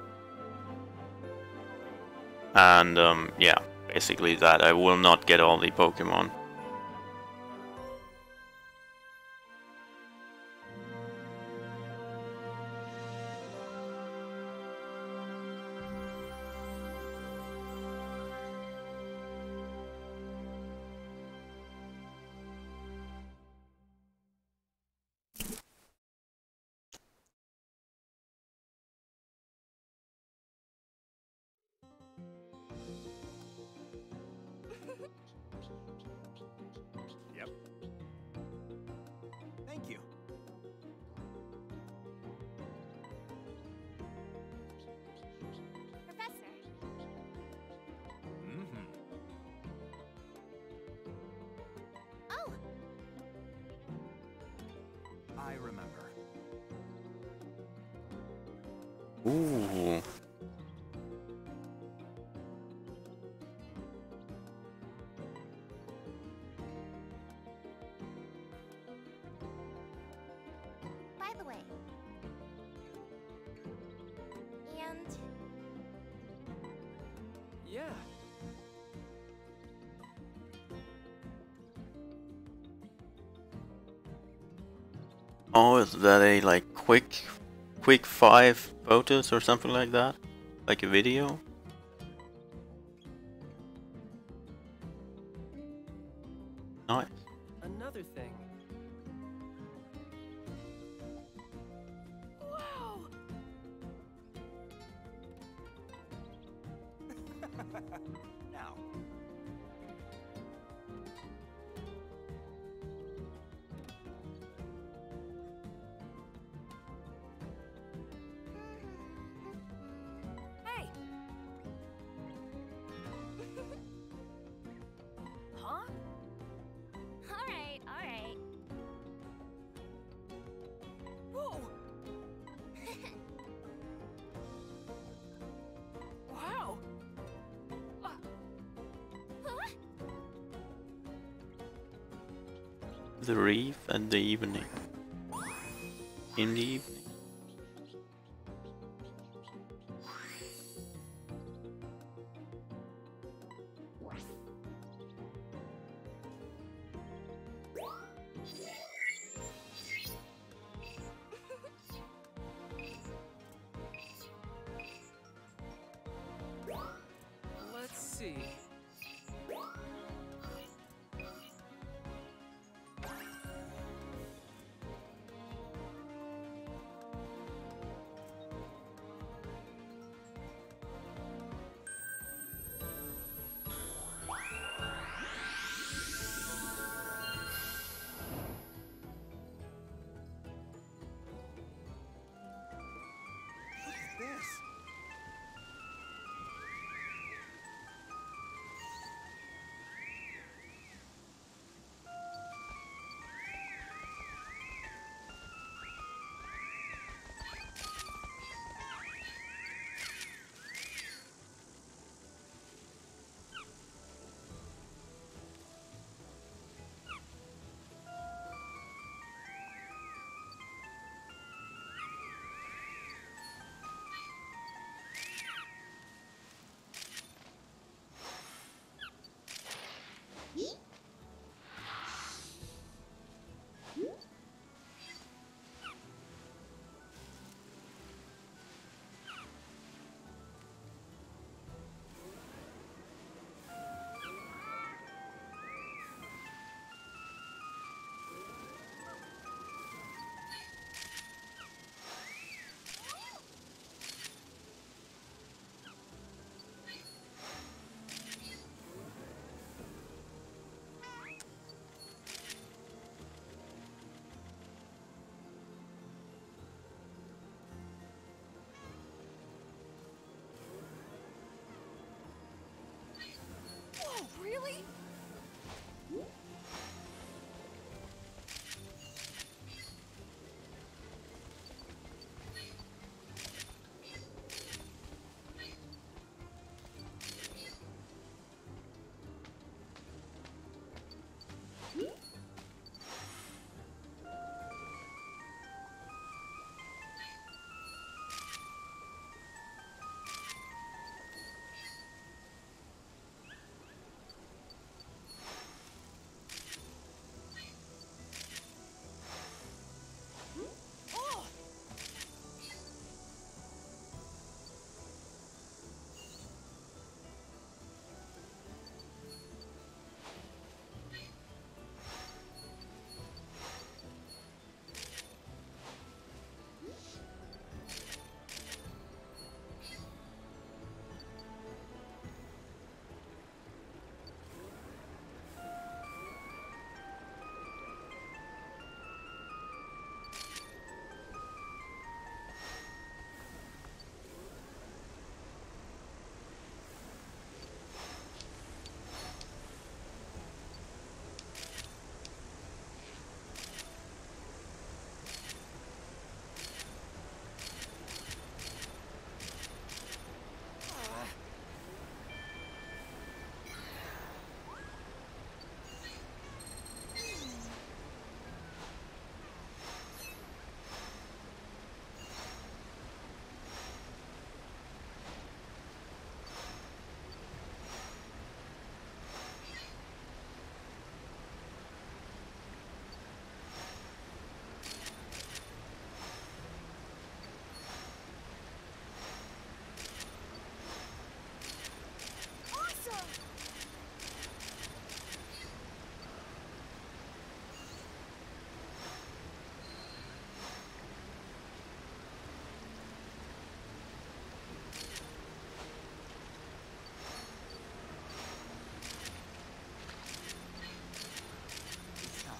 and um yeah, basically that. I will not get all the Pokemon. Yep. Thank you. Professor. Mm-hmm. Oh, I remember. Ooh. by the way. And Yeah. Oh, is that a like quick, quick five photos or something like that? Like a video? Nice. Another thing. Wow! Now. Hey! Huh? all right, all right. Whoa! Wow! Uh, Huh? The reef and the evening. In the evening. Let's see. Really? Oh! Awesome! It's time.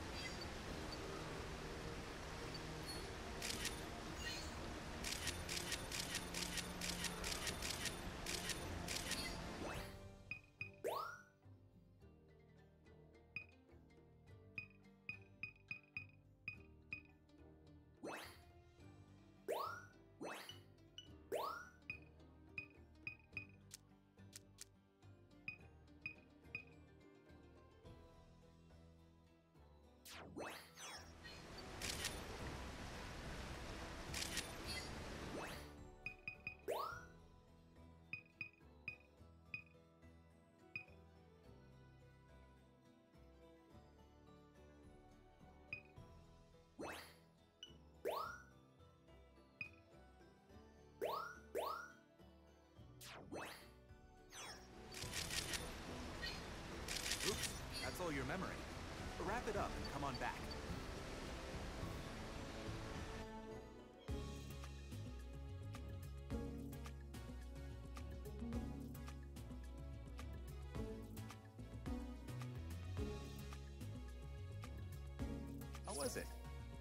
Oops, that's all your memory. Wrap it up and come on back. How was it?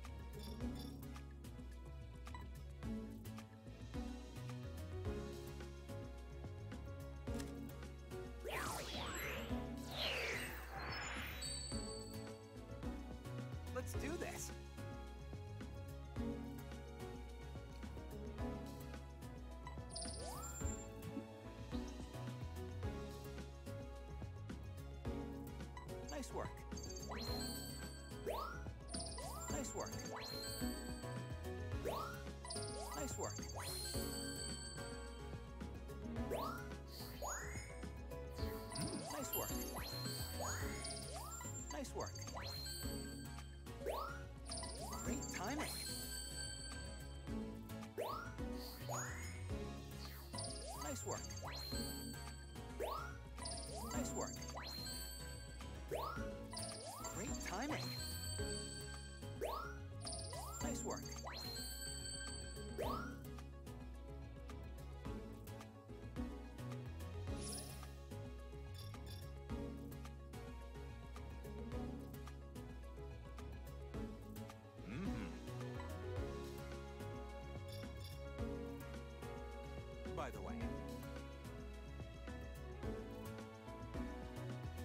Let's do this. Nice work. Nice work. Nice work. Mm, nice work. Nice work. Great timing. Nice work. Nice work. Great timing. Nice work. By the way,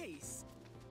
Nice!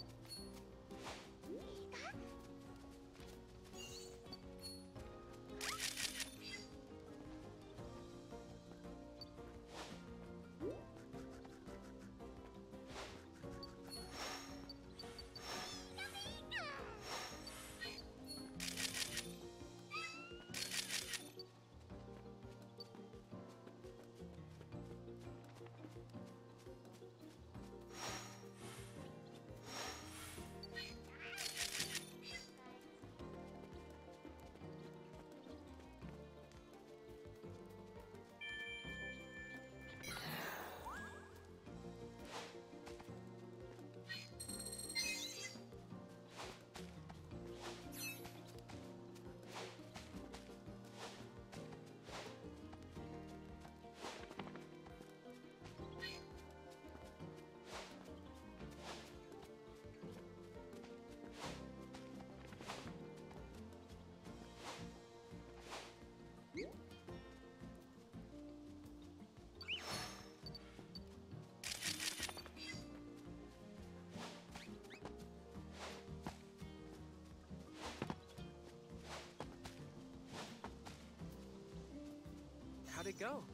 How'd it go?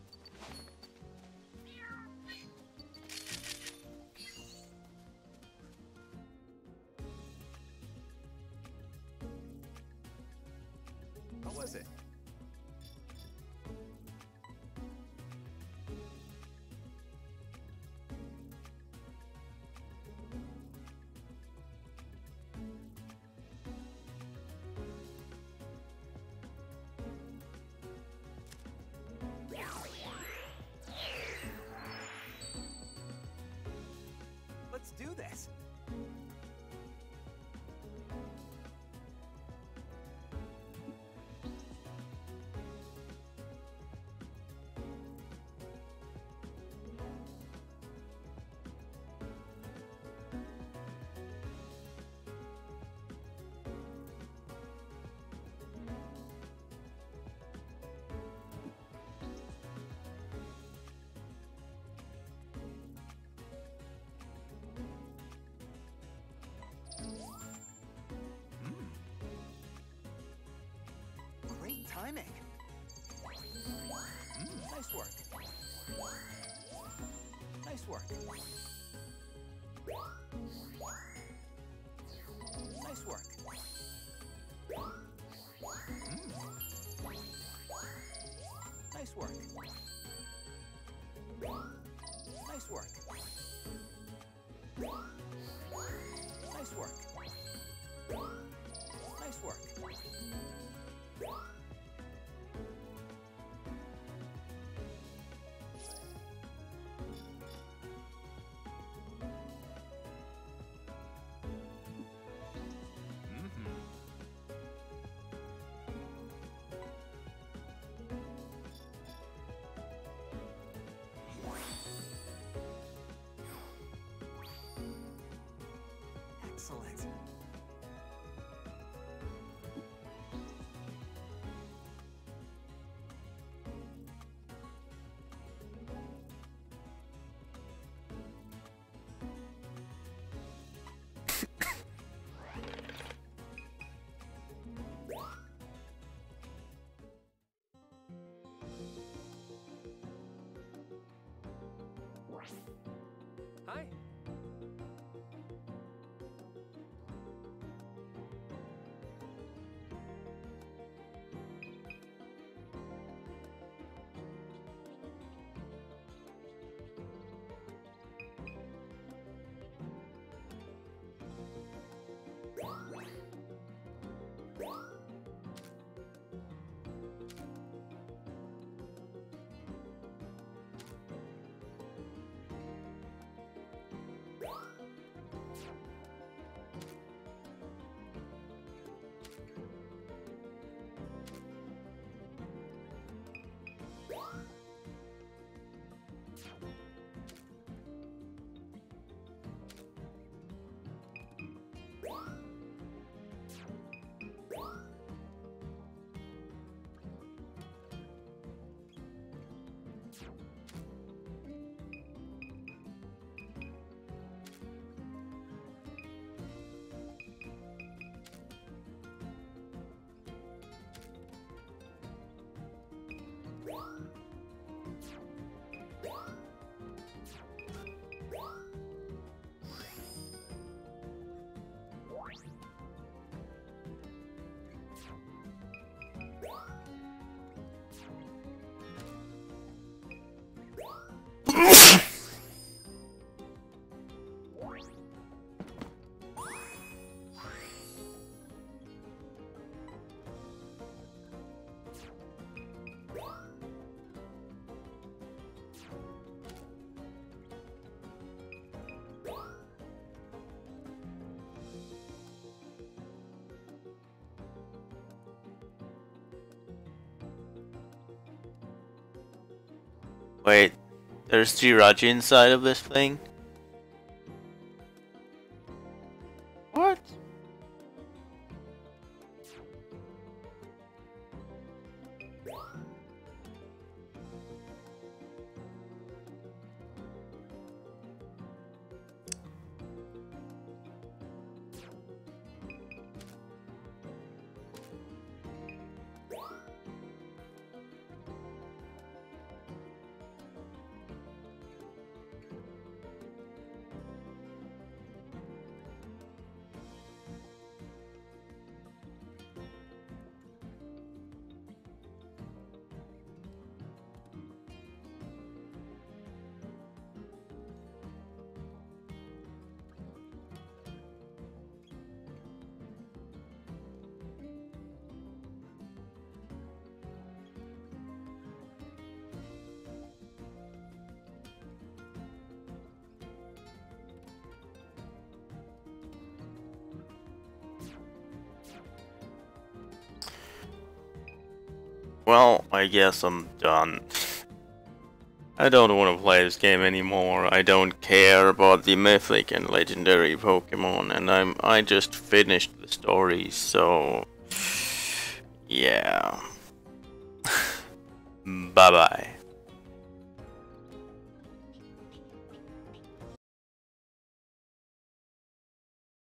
How was it? Let's do this. Great timing. Mm, nice work. Nice work. Nice work. Mm. Nice work. Nice work. Nice work. Nice work. Excellent. Hi. Wait, there's Jirachi inside of this thing? What? Well, I guess I'm done. I don't want to play this game anymore. I don't care about the mythic and legendary Pokemon, and I'm I just finished the story, so yeah. Bye bye.